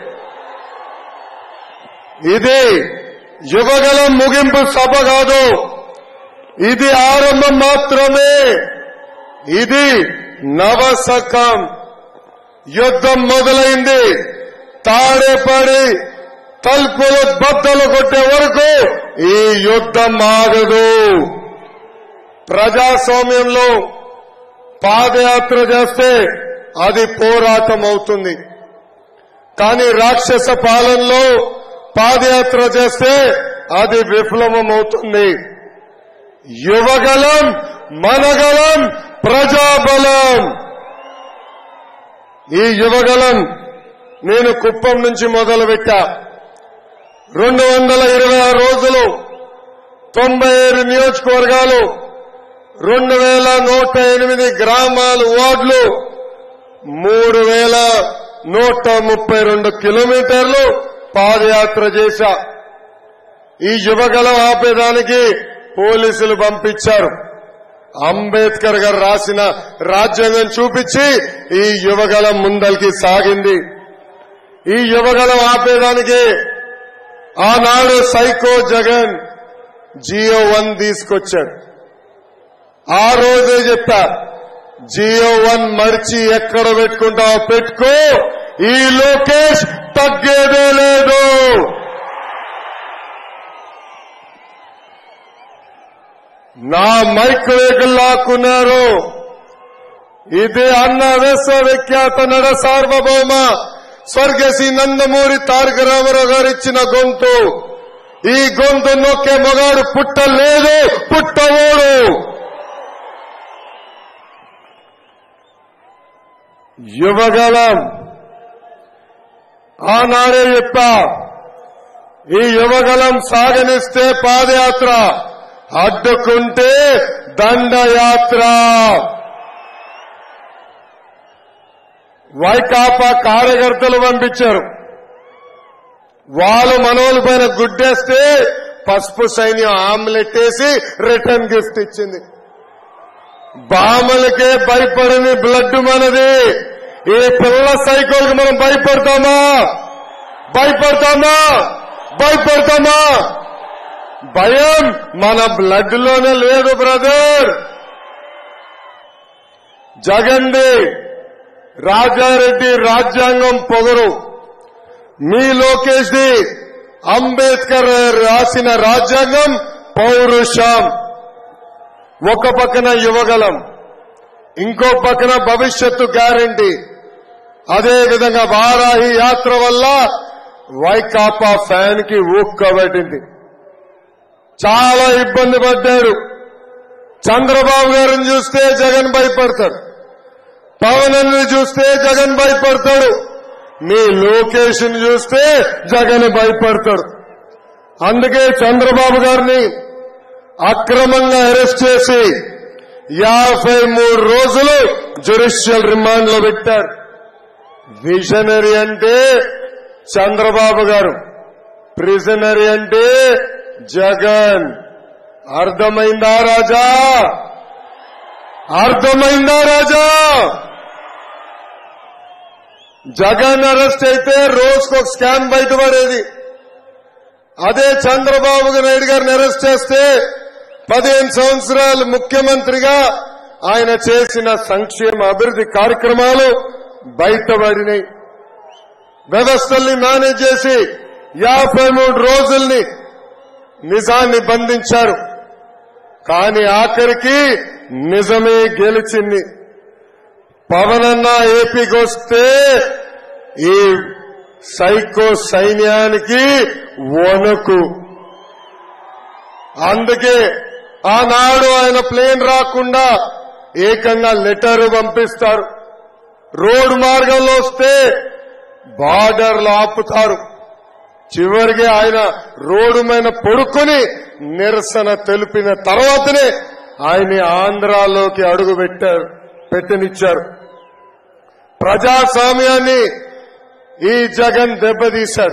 ఇది యువగలం ముగింపు సభ కాదు, ఇది ఆరంభం మాత్రమే. ఇది నవశకం. యుద్ధం మొదలైంది. తాడేపడి తలుపులు బద్దలు కొట్టే వరకు ఈ యుద్ధం ఆగదు. ప్రజాస్వామ్యంలో పాదయాత్ర చేస్తే అది పోరాటం అవుతుంది. కానీ రాక్షస పాలనలో పాదయాత్ర చేస్తే అది విఫలమవుతుంది. యువగలం, మనగలం, ప్రజాబలం. ఈ యువగలం నేను కుప్పం నుంచి మొదలుపెట్టా. 226 రోజులు, 97 నియోజకవర్గాలు, 2108 గ్రామాలు, వార్డులు, 3132 కిలోమీటర్లు పాదయాత్ర చేశా. ఈ యువగలం ఆపేదానికి పోలీసులు పంపించారు. అంబేద్కర్ గారు రాసిన రాజ్యాంగం చూపించి ఈ యువగలం ముందరికి సాగింది. ఈ యువగలం ఆపేదానికి ఆనాడు సైకో జగన్ జియో 1 తీసుకొచ్చాడు. ఆ రోజే చెప్పా, జియో 1 మర్చి ఎక్కడ పెట్టుకుంటావో పెట్టుకో, ఈ లోకేష్ తగ్గేదే లేదు. నా మైక్ వేగులు లాక్కున్నారు. ఇది అన్న విశ్వవిఖ్యాత నడ సార్వభౌమ స్వర్గశ్రీ నందమూరి తారక రామారావు గారు ఇచ్చిన గొంతు. ఈ గొంతు నొక్కే మగాడు పుట్టలేదు, పుట్టవోడు. యువగలం ఆనాడే చెప్పా, ఈ యువగలం సాగనిస్తే పాదయాత్ర, అడ్డుకుంటే దండయాత్ర. వైకాపా కార్యకర్తలు పంపించారు. వాళ్ళు మనోళ్ళ పైన గుడ్డేస్తే పసుపు సైన్యం ఆమ్లెట్ వేసి రిటర్న్ గిఫ్ట్ ఇచ్చింది. బామలకే భయపడని బ్లడ్ మనది. ఈ పిల్ల సైకోల్కి మనం భయపడతామా? భయపడతామా? భయపడతామా? భయం మన బ్లడ్ లోనే లేదు బ్రదర్. జగన్ది రాజారెడ్డి రాజ్యాంగం పొగరు, మీ లోకేష్ ది అంబేద్కర్ రాసిన రాజ్యాంగం పౌరుషం. ఒక పక్కన యువగలం, ఇంకో పక్కన భవిష్యత్తు గ్యారంటీ. అదే విధంగా వారాహి యాత్ర వల్ల వైకాపా ఫ్యాన్ కి ఊక్కబట్టింది. చాలా ఇబ్బంది పడ్డాడు. చంద్రబాబు గారిని చూస్తే జగన్ భయపడతాడు, పవన్ ని చూస్తే జగన్ భయపడతాడు, మీ లోకేష్ ని చూస్తే జగన్ భయపడతాడు. అందుకే చంద్రబాబు గారిని అక్రమంగా అరెస్ట్ చేసి 53 రోజులు జ్యుడిషియల్ రిమాండ్ లో పెట్టారు. విజనరీ అంటే చంద్రబాబు గారు, ప్రిజనరీ అంటే జగన్. అర్థమైందా రాజా? అర్థమైందా రాజా? జగన్ అరెస్ట్ అయితే రోజుకొక స్కామ్ బయటపడేది. అదే చంద్రబాబు నాయుడు గారిని అరెస్ట్ చేస్తే 15 సంవత్సరాలు ముఖ్యమంత్రిగా ఆయన చేసిన సంక్షేమ అభివృద్ధి కార్యక్రమాలు బయటపడినాయి. వ్యవస్థల్ని మేనేజ్ చేసి 53 రోజుల్ని నిజాన్ని బంధించారు. కానీ ఆఖరికి నిజమే గెలిచింది. పవన్ అన్న ఏపీకి వస్తే ఈ సైకో సైన్యానికి వణుకు. అందుకే ఆనాడు ఆయన ప్లేన్ రాకుండా ఏకంగా లెటర్ పంపిస్తారు. రోడ్డు మార్గంలో వస్తే బార్డర్లు ఆపుతారు. చివరికి ఆయన రోడ్డు మీద పడుకొని నిరసన తెలిపిన తర్వాతనే ఆయన ఆంధ్రాలోకి అడుగు పెట్టనిచ్చారు. ప్రజాస్వామ్యాన్ని ఈ జగన్ దెబ్బతీశాడు.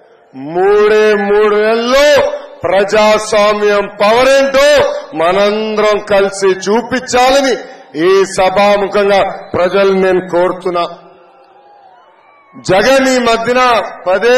3 నెలల్లో ప్రజాస్వామ్యం పవర్ ఏంటో మనందరం కలిసి చూపించాలని ఈ సభాముఖంగా ప్రజలు నేను కోరుతున్నా. జగన్ ఈ మధ్యన పదే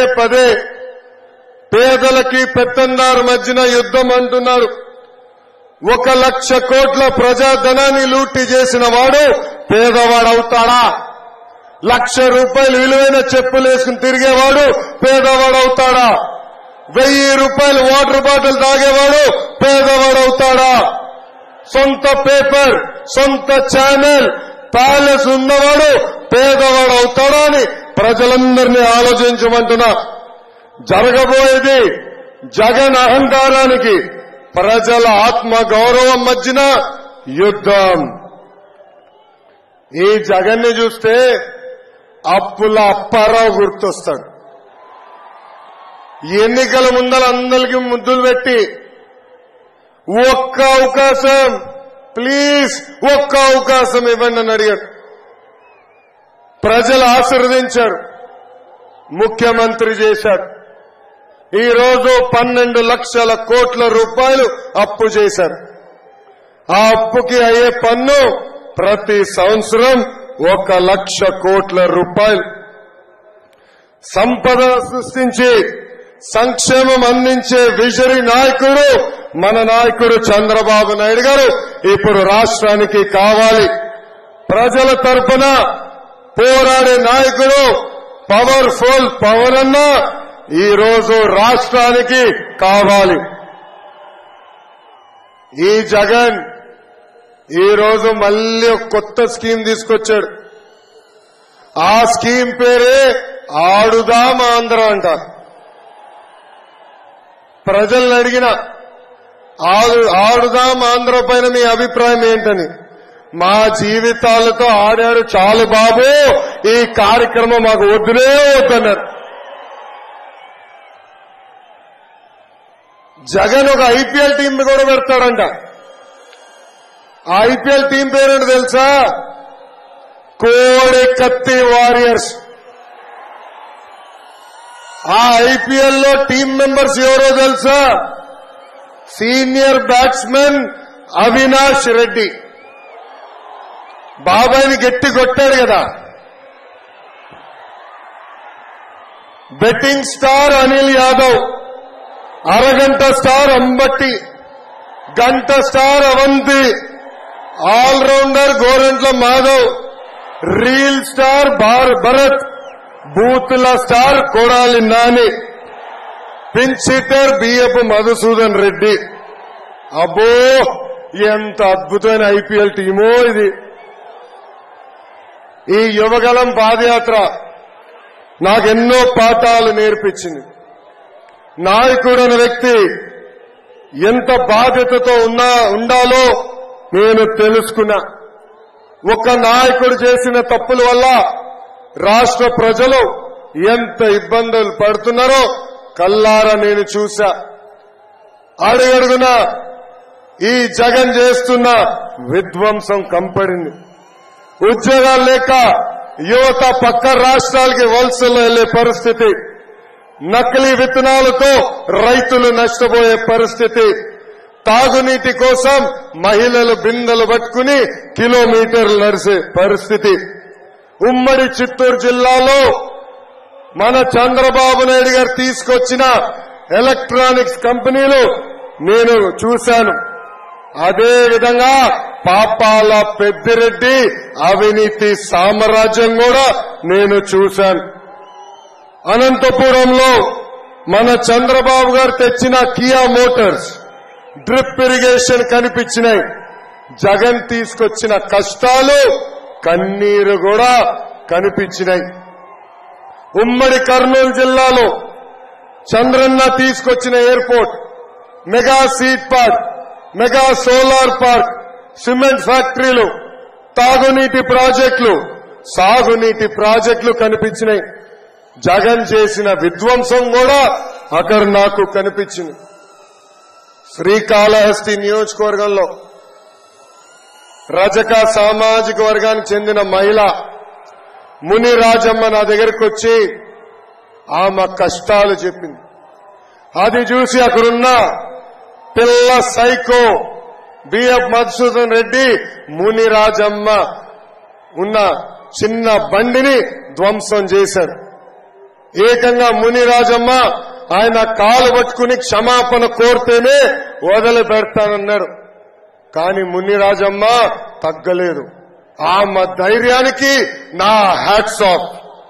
పేదలకి పెత్తందారు మధ్యన యుద్ధం అంటున్నాడు. 1,00,000 కోట్ల ప్రజాధనాన్ని లూటీ చేసిన వాడు పేదవాడవుతాడా? 1,00,000 రూపాయలు విలువైన చెప్పులు వేసుకుని తిరిగేవాడు పేదవాడవుతాడా? 1,000 రూపాయలు వాటర్ బాటిల్ తాగేవాడు పేదవాడవుతాడా? సొంత పేపర్, సొంత ఛానల్, ప్యాలెస్ ఉన్నవాడు పేదవాడవుతాడా అని ప్రజలందరినీ ఆలోచించమంటున్నా. జరగబోయేది జగన్ అహంకారానికి ప్రజల ఆత్మ గౌరవం మధ్యన యుద్ధం. ఈ జగన్ని చూస్తే అప్పుల అప్పారావు గుర్తొస్తాడు. ఎన్నికల ముందర అందరికీ ముద్దులు పెట్టి ఒక్క అవకాశం ప్లీజ్, ఒక్క అవకాశం ఇవ్వండి అని అడిగాడు. ప్రజలు ఆశీర్వదించారు, ముఖ్యమంత్రి చేశారు. ఈ రోజు 12 లక్షల కోట్ల రూపాయలు అప్పు చేశారు. ఆ అప్పుకి అయ్యే పన్ను ప్రతి సంవత్సరం 1,00,000 కోట్ల రూపాయలు. సంపద సృష్టించి సంక్షేమం అందించే విజరీ నాయకుడు మన నాయకుడు చంద్రబాబు నాయుడు గారు ఇప్పుడు రాష్ట్రానికి కావాలి. ప్రజల తరపున పోరాడే నాయకుడు పవర్ఫుల్ పవన్ అన్న ఈ రోజు రాష్ట్రానికి కావాలి. ఈ జగన్ ఈ రోజు మళ్లీ ఒక కొత్త స్కీమ్ తీసుకొచ్చాడు. ఆ స్కీమ్ పేరే ఆడుదాం ఆంధ్ర అంట. ప్రజల్ని అడిగిన ఆడుదాం ఆంధ్ర పైన మీ అభిప్రాయం ఏంటని. మా జీవితాలతో ఆడాడు చాలు బాబు, ఈ కార్యక్రమం మాకు వద్దులే వద్దన్నారు. జగన్ ఒక ఐపీఎల్ టీం కూడా పెడతాడంట. ఆ ఐపీఎల్ టీం పేరేంటో తెలుసా? కోడి కత్తి వారియర్స్. ఆ ఐపీఎల్ లో టీం మెంబర్స్ ఎవరో తెలుసా? Senior batsmen Avinash Reddy. బాబాయిని గట్టి కొట్టాడు కదా. బెట్టింగ్ స్టార్ అనిల్ యాదవ్, అరగంట స్టార్ అంబట్టి, గంట star Avanthi, allrounder Gorantla Madhav, reel star Bharat, బూత్ల star Kodali Nani, pinch hitter Biyyapu Madhusudan Reddy. అబ్బో, ఎంత అద్భుతమైన ఐపీఎల్ టీమో ఇది. ఈ యువగలం పాదయాత్ర నాకెన్నో పాఠాలు నేర్పించింది. నాయకుడైన వ్యక్తి ఎంత బాధ్యతతో ఉండాలో నేను తెలుసుకున్నా. ఒక నాయకుడు చేసిన తప్పుల వల్ల రాష్ట్ర ప్రజలు ఎంత ఇబ్బందులు పడుతున్నారో కల్లారా నేను చూశా. అడుగడుగున ఈ జగన్ చేస్తున్న విధ్వంసం కంపడింది. ఉద్యోగాలు లేక యువత పక్క రాష్ట్రాలకి వలసలు వెళ్లే పరిస్థితి, నకిలీ విత్తనాలతో రైతులు నష్టపోయే పరిస్థితి, తాగునీటి కోసం మహిళలు బిందెలు పట్టుకుని కిలోమీటర్లు నడిచే పరిస్థితి. ఉమ్మడి చిత్తూరు జిల్లాలో మన చంద్రబాబు నాయుడు గారు తీసుకొచ్చిన ఎలక్ట్రానిక్స్ కంపెనీలు నేను చూశాను. అదే విధంగా పాపాల పెద్దిరెడ్డి అవినీతి సామ్రాజ్యం కూడా నేను చూశాను. అనంతపురంలో మన చంద్రబాబు గారు తెచ్చిన కియా మోటార్స్ డ్రిప్ ఇరిగేషన్ కనిపించినాయి. జగన్ తీసుకొచ్చిన కష్టాలు కన్నీరు కూడా కనిపించినాయి. ఉమ్మడి కర్నూలు జిల్లాలో చంద్రన్న తీసుకొచ్చిన airport, mega seed park, mega solar park, cement ఫ్యాక్టరీలు, తాగునీటి ప్రాజెక్టులు, సాగునీటి ప్రాజెక్టులు కనిపించినాయి. జగన్ చేసిన విధ్వంసం కూడా అక్కడ నాకు కనిపించింది. శ్రీకాళహస్తి నియోజకవర్గంలో రజక సామాజిక వర్గానికి చెందిన మహిళ ముని రాజమ్మ నా దగ్గరికి వచ్చి ఆమె కష్టాలు చెప్పింది. అది చూసి అక్కడున్న పిల్ల సైకో బిఎఫ్ మధుసూదన్ రెడ్డి ముని రాజమ్మ ఉన్న చిన్న బండిని ధ్వంసం చేశారు. ఏకంగా ముని రాజమ్మ ఆయన కాలు పట్టుకుని క్షమాపణ కోరితేనే వదిలిపెడతానన్నారు. కానీ ముని రాజమ్మ తగ్గలేదు. ఆమె ధైర్యానికి నా హ్యాట్స్ ఆఫ్.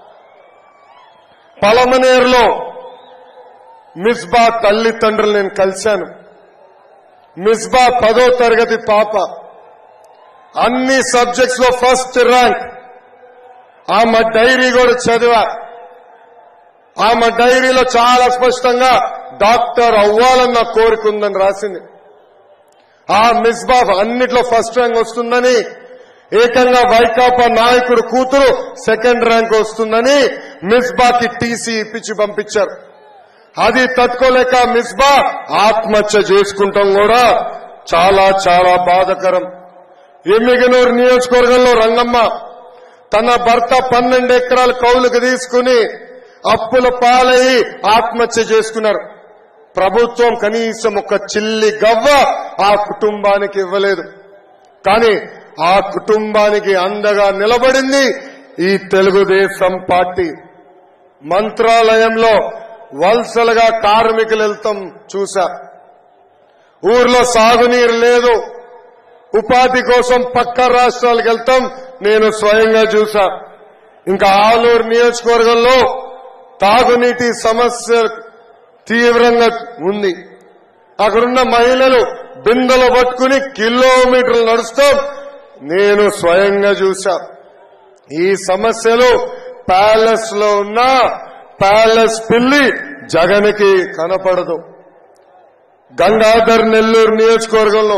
పలమనేరులో మిస్బా తల్లిదండ్రులు నేను కలిశాను. మిస్బా 10వ తరగతి పాప, అన్ని సబ్జెక్ట్స్ లో ఫస్ట్ ర్యాంక్. ఆమె డైరీ కూడా చదివా. ఆమె డైరీలో చాలా స్పష్టంగా డాక్టర్ అవ్వాలన్న కోరిక ఉందని రాసింది. ఆ మిస్బా అన్నిట్లో ఫస్ట్ ర్యాంక్ వస్తుందని, ఏకంగా వైకాపా నాయకుడు కూతురు సెకండ్ ర్యాంక్ వస్తుందని మిస్బాకి టీసీ ఇప్పించి పంపించారు. అది తట్టుకోలేక మిస్బా ఆత్మహత్య చేసుకుంటాం కూడా చాలా చాలా బాధకరం. ఎమ్మిగనూరు నియోజకవర్గంలో రంగమ్మ తన భర్త 12 ఎకరాలు కౌలుకు తీసుకుని అప్పుల పాలయ్యి ఆత్మహత్య చేసుకున్నారు. ప్రభుత్వం కనీసం ఒక చిల్లి గవ్వ ఆ కుటుంబానికి ఇవ్వలేదు. కానీ ఆ కుటుంబానికి అండగా నిలబడింది ఈ తెలుగుదేశం పార్టీ. మంత్రాలయంలో వలసలుగా కార్మికులు వెళ్తాం చూశా. ఊర్లో సాగునీరు లేదు, ఉపాధి కోసం పక్క రాష్ట్రాలకు వెళ్తాం నేను స్వయంగా చూశా. ఇంకా ఆలూరు నియోజకవర్గంలో తాగునీటి సమస్య తీవ్రంగా ఉంది. అక్కడున్న మహిళలు బిందెలు పట్టుకుని కిలోమీటర్లు నడుస్తాం నేను స్వయంగా చూశా. ఈ సమస్యలు ప్యాలెస్ లో ఉన్న ప్యాలెస్ పిల్లి జగన్కి కనపడదు. గంగాధర్ నెల్లూరు నియోజకవర్గంలో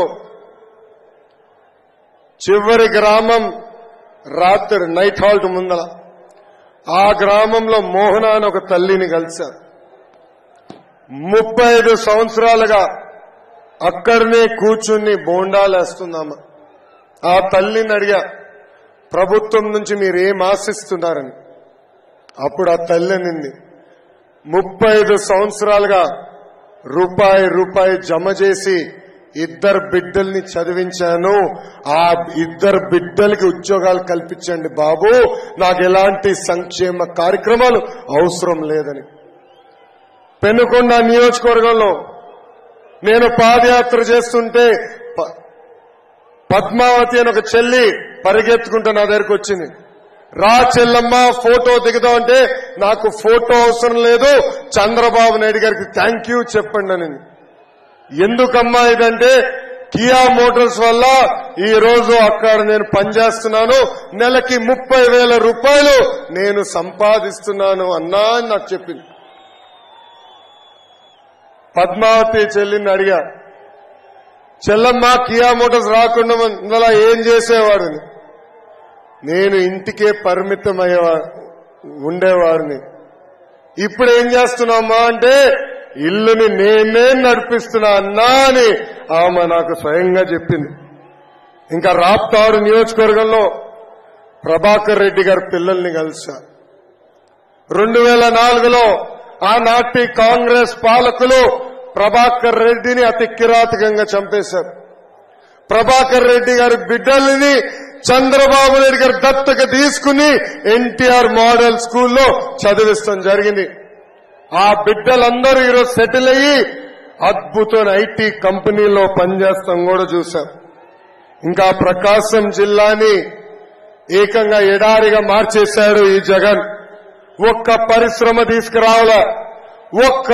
చివరి గ్రామం రాత్రి నైట్ హాల్ట్ ముందల ఆ గ్రామంలో మోహన అని ఒక తల్లిని కలిశారు. 35 సంవత్సరాలుగా అక్కడనే కూర్చుని బోండాలేస్తున్నామా. ఆ తల్లిని అడిగా, ప్రభుత్వం నుంచి మీరేం ఆశిస్తున్నారని. అప్పుడు ఆ తల్లి అనింది, 35 సంవత్సరాలుగా రూపాయి జమ చేసి 2 బిడ్డల్ని చదివించాను. ఆ 2 బిడ్డలకి ఉద్యోగాలు కల్పించండి బాబు, నాకు ఎలాంటి సంక్షేమ కార్యక్రమాలు అవసరం లేదని. పెనుకొండ నియోజకవర్గంలో నేను పాదయాత్ర చేస్తుంటే పద్మావతి అని ఒక చెల్లి పరిగెత్తుకుంటూ నా దగ్గరకు వచ్చింది. రా చెల్లమ్మ ఫోటో దిగుదామంటే నాకు ఫోటో అవసరం లేదు, చంద్రబాబు నాయుడు గారికి థ్యాంక్ యూ చెప్పండి అని. ఎందుకమ్మా ఇదంటే, కియా మోటార్స్ వల్ల ఈ రోజు అక్కడ నేను పనిచేస్తున్నాను, నెలకి 30,000 రూపాయలు నేను సంపాదిస్తున్నాను అన్నా అని నాకు చెప్పింది. పద్మావతి చెల్లిని అడిగా, చెల్లమ్మ కియా మోటార్స్ రాకుండా ఇందులో ఏం చేసేవాడిని. నేను ఇంటికే పరిమితమయ్యే ఉండేవాడిని. ఇప్పుడు ఏం చేస్తున్నామా అంటే ఇల్లుని నేనే నడిపిస్తున్నా అన్నా అని ఆమె నాకు స్వయంగా చెప్పింది. ఇంకా రాప్తాడు నియోజకవర్గంలో ప్రభాకర్ రెడ్డి గారి పిల్లల్ని కలిసా. 2004లో ఆనాటి కాంగ్రెస్ పాలకులు ప్రభాకర్ రెడ్డిని అతి కిరాతకంగా చంపేశారు. ప్రభాకర్ రెడ్డి గారి బిడ్డల్ని చంద్రబాబు నాయుడు గారు దత్తక తీసుకుని ఎన్టీఆర్ మోడల్ స్కూల్లో చదివిస్తాం జరిగింది. ఆ బిడ్డలందరూ ఈరోజు సెటిల్ అయ్యి అద్భుతమైన ఐటీ కంపెనీలో పనిచేస్తాం కూడా చూశాం. ఇంకా ప్రకాశం జిల్లాని ఏకంగా ఎడారిగా మార్చేశాడు ఈ జగన్. ఒక్క పరిశ్రమ తీసుకురావాలా, ఒక్క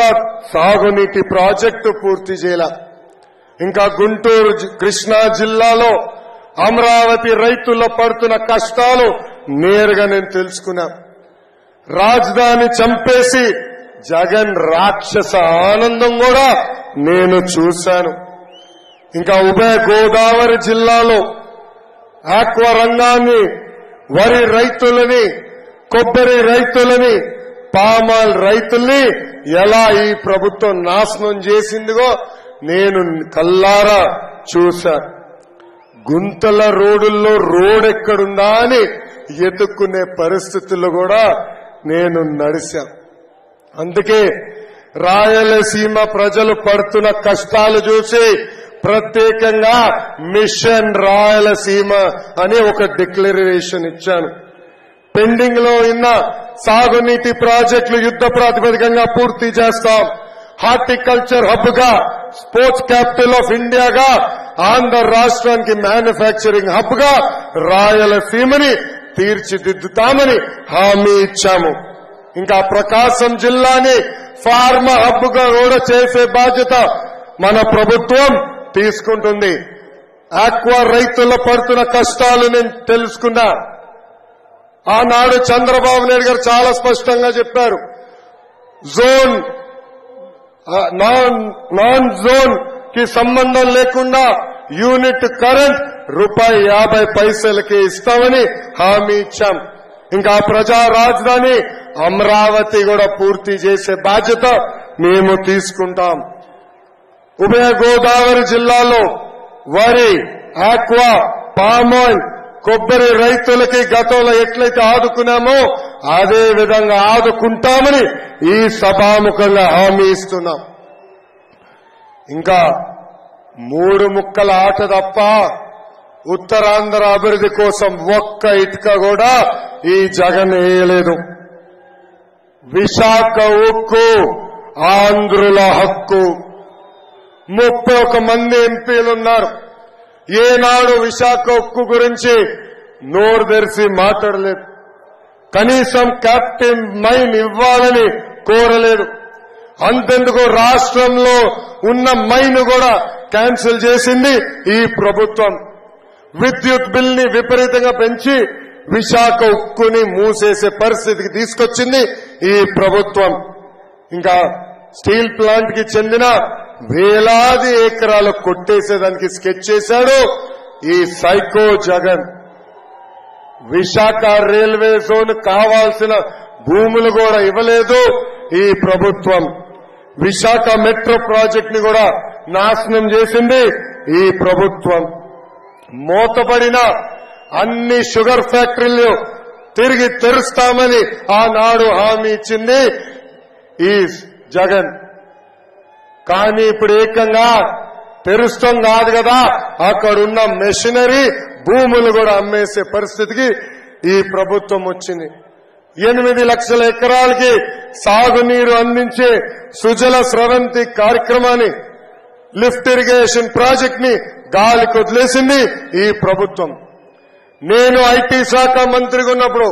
సాగునీటి ప్రాజెక్టు పూర్తి చేయాల. ఇంకా గుంటూరు కృష్ణా జిల్లాలో అమరావతి రైతుల్లో పడుతున్న కష్టాలు నేరుగా నేను తెలుసుకున్నా. రాజధాని చంపేసి జగన్ రాక్షస ఆనందం కూడా నేను చూశాను. ఇంకా ఉభయ గోదావరి జిల్లాలో ఆక్వా రంగాన్ని, వరి రైతులని, కొబ్బరి రైతులని, పామాల్ రైతుల్ని ఎలా ఈ ప్రభుత్వం నాశనం చేసిందిగో నేను కల్లారా చూశా. గుంతల రోడ్డుల్లో రోడెక్కడుందా అని ఎత్తుక్కునే పరిస్థితుల్లో కూడా నేను నడిచా. అందుకే రాయలసీమ ప్రజలు పడుతున్న కష్టాలు చూసి ప్రత్యేకంగా మిషన్ రాయలసీమ అని ఒక డిక్లరేషన్ ఇచ్చాను. పెండింగ్ లో ఉన్న సాగునీటి ప్రాజెక్టులు యుద్ధ ప్రాతిపదికంగా పూర్తి చేస్తాం. హార్టికల్చర్ హబ్ గా, స్పోర్ట్స్ క్యాపిటల్ ఆఫ్ ఇండియాగా, ఆంధ్ర రాష్ట్రానికి మ్యానుఫ్యాక్చరింగ్ హబ్ గా రాయలసీమని తీర్చిదిద్దుతామని హామీ ఇచ్చాము. ఇంకా ప్రకాశం జిల్లాని ఫార్మా హబ్ గా కూడా చేసే బాధ్యత మన ప్రభుత్వం తీసుకుంటుంది. ఆక్వా రైతుల పడుతున్న కష్టాలు నేను తెలుసుకున్నా. ఆనాడు చంద్రబాబు నాయుడు గారు చాలా స్పష్టంగా చెప్పారు, జోన్ నాన్ జోన్ కి సంబంధం లేకుండా యూనిట్ కరెంట్ ₹50 ఇస్తామని హామీ ఇచ్చాం. ఇంకా ప్రజా రాజధాని అమరావతి కూడా పూర్తి చేసే బాధ్యత మేము తీసుకుంటాం. ఉభయ గోదావరి జిల్లాలో వరి, ఆక్వా, పామాయిల్, కొబ్బరి రైతులకి గతంలో ఎట్లయితే ఆదుకున్నామో అదే విధంగా ఆదుకుంటామని ఈ సభాముఖంగా హామీ ఇస్తున్నాం. ఇంకా 3 ముక్కల ఆట తప్ప ఉత్తరాంధ్ర అభివృద్ధి కోసం ఒక్క ఇటుక కూడా ఈ జగన్ వేయలేదు. విశాఖ ఉక్కు ఆంధ్రుల హక్కు. 31 మంది ఎంపీలున్నారు. ఏనాడు విశాఖ ఉక్కు గురించి నోరు తెరిచి మాట్లాడలేదు. కనీసం క్యాప్టివ్ మైన్ ఇవ్వాలని కోరలేదు. అంతెందుకు రాష్ట్రంలో ఉన్న మైన్ కూడా క్యాన్సిల్ చేసింది ఈ ప్రభుత్వం. విద్యుత్ బిల్ ని విపరీతంగా పెంచి విశాఖ ఉక్కుని మూసేసే పరిస్థితికి తీసుకొచ్చింది ఈ ప్రభుత్వం. ఇంకా స్టీల్ ప్లాంట్ కి చెందిన వేలాది ఎకరాలు కొట్టేసేదానికి స్కెచ్ చేశాడు ఈ psycho Jagan. Visakha railway zone కావాల్సిన భూములు కూడా ఇవ్వలేదు ఈ ప్రభుత్వం. విశాఖ మెట్రో ప్రాజెక్ట్ ని కూడా నాశనం చేసింది ఈ ప్రభుత్వం. మూతపడిన అన్ని షుగర్ ఫ్యాక్టరీలు తిరిగి తెరుస్తామని ఆనాడు హామీ ఇచ్చింది ఈ జగన్. కానీ ఇప్పుడు ఏకంగా తెరుస్తాం కాదు కదా, అక్కడున్న మెషినరీ భూములు కూడా అమ్మేసే పరిస్థితికి ఈ ప్రభుత్వం వచ్చింది. 8 లక్షల ఎకరాలకి సాగునీరు అందించే సుజల స్రవంతి కార్యక్రమాన్ని, లిఫ్ట్ ఇరిగేషన్ ప్రాజెక్ట్ ని గాలికి వదిలేసింది ఈ ప్రభుత్వం. నేను ఐటీ శాఖ మంత్రిగా ఉన్నప్పుడు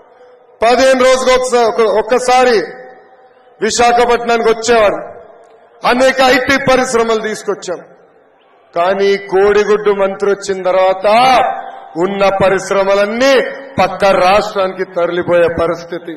15 రోజులకు ఒక్కసారి విశాఖపట్నానికి వచ్చేవారు. అనేక ఐటీ పరిశ్రమలు తీసుకొచ్చాం. కానీ కోడిగుడ్డు మంత్రి వచ్చిన తర్వాత ఉన్న పరిశ్రమలన్నీ పక్క రాష్ట్రానికి తరలిపోయే పరిస్థితి.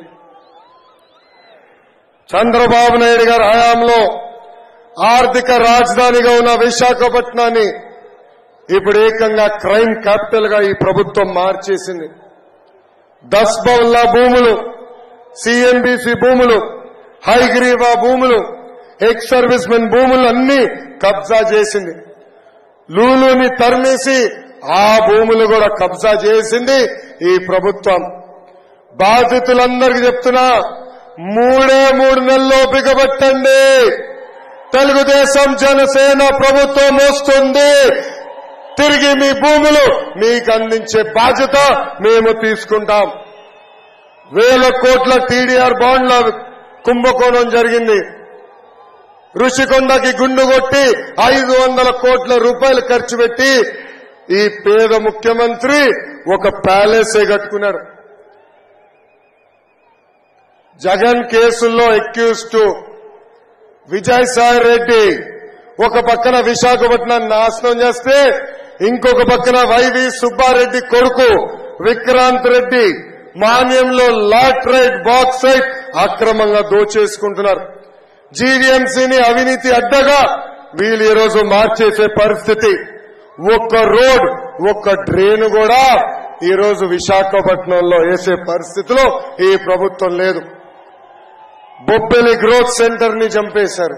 చంద్రబాబు నాయుడు గారి హయాంలో ఆర్థిక రాజధానిగా ఉన్న విశాఖపట్నాన్ని ఇప్పుడు ఏకంగా క్రైమ్ క్యాపిటల్ గా ఈ ప్రభుత్వం మార్చేసింది. దస్బౌల్లా భూములు, సిఎంబిసి భూములు, హైగ్రీవా భూములు, ఎక్స్ సర్వీస్ మెన్ భూములు అన్ని కబ్జా చేసింది. లూలుని తరిమేసి ఆ భూములు కూడా కబ్జా చేసింది ఈ ప్రభుత్వం. బాధితులందరికీ చెప్తున్నా, 3 నెలల్లో బిగబట్టండి. తెలుగుదేశం జనసేన ప్రభుత్వం వస్తుంది. తిరిగి మీ భూములు మీకు అందించే బాధ్యత మేము తీసుకుంటాం. 1000 కోట్ల టీడీఆర్ బాండ్ల కుంభకోణం జరిగింది. రుషికొండకి గుండు కొట్టి 500 కోట్ల రూపాయలు ఖర్చు పెట్టి ఈ పేద ముఖ్యమంత్రి ఒక ప్యాలెసే కట్టుకున్నాడు. జగన్ కేసుల్లో అక్యూజ్డ్ విజయసాయి రెడ్డి ఒక పక్కన విశాఖపట్నాన్ని నాశనం చేస్తే, ఇంకొక పక్కన వైవి సుబ్బారెడ్డి కొడుకు విక్రాంత్ రెడ్డి మాన్యంలో లాట్రైట్ బాక్సైట్ అక్రమంగా దోచేసుకుంటున్నారు. జీవీఎంసీని అవినీతి అడ్డగా వీళ్ళు ఈరోజు మార్చేసే పరిస్థితి. ఒక్క రోడ్ ఒక్క డ్రైన్ కూడా ఈరోజు విశాఖపట్నంలో వేసే పరిస్థితిలో ఈ ప్రభుత్వం లేదు. బొబ్బిలి గ్రోత్ సెంటర్ ని చంపేశారు.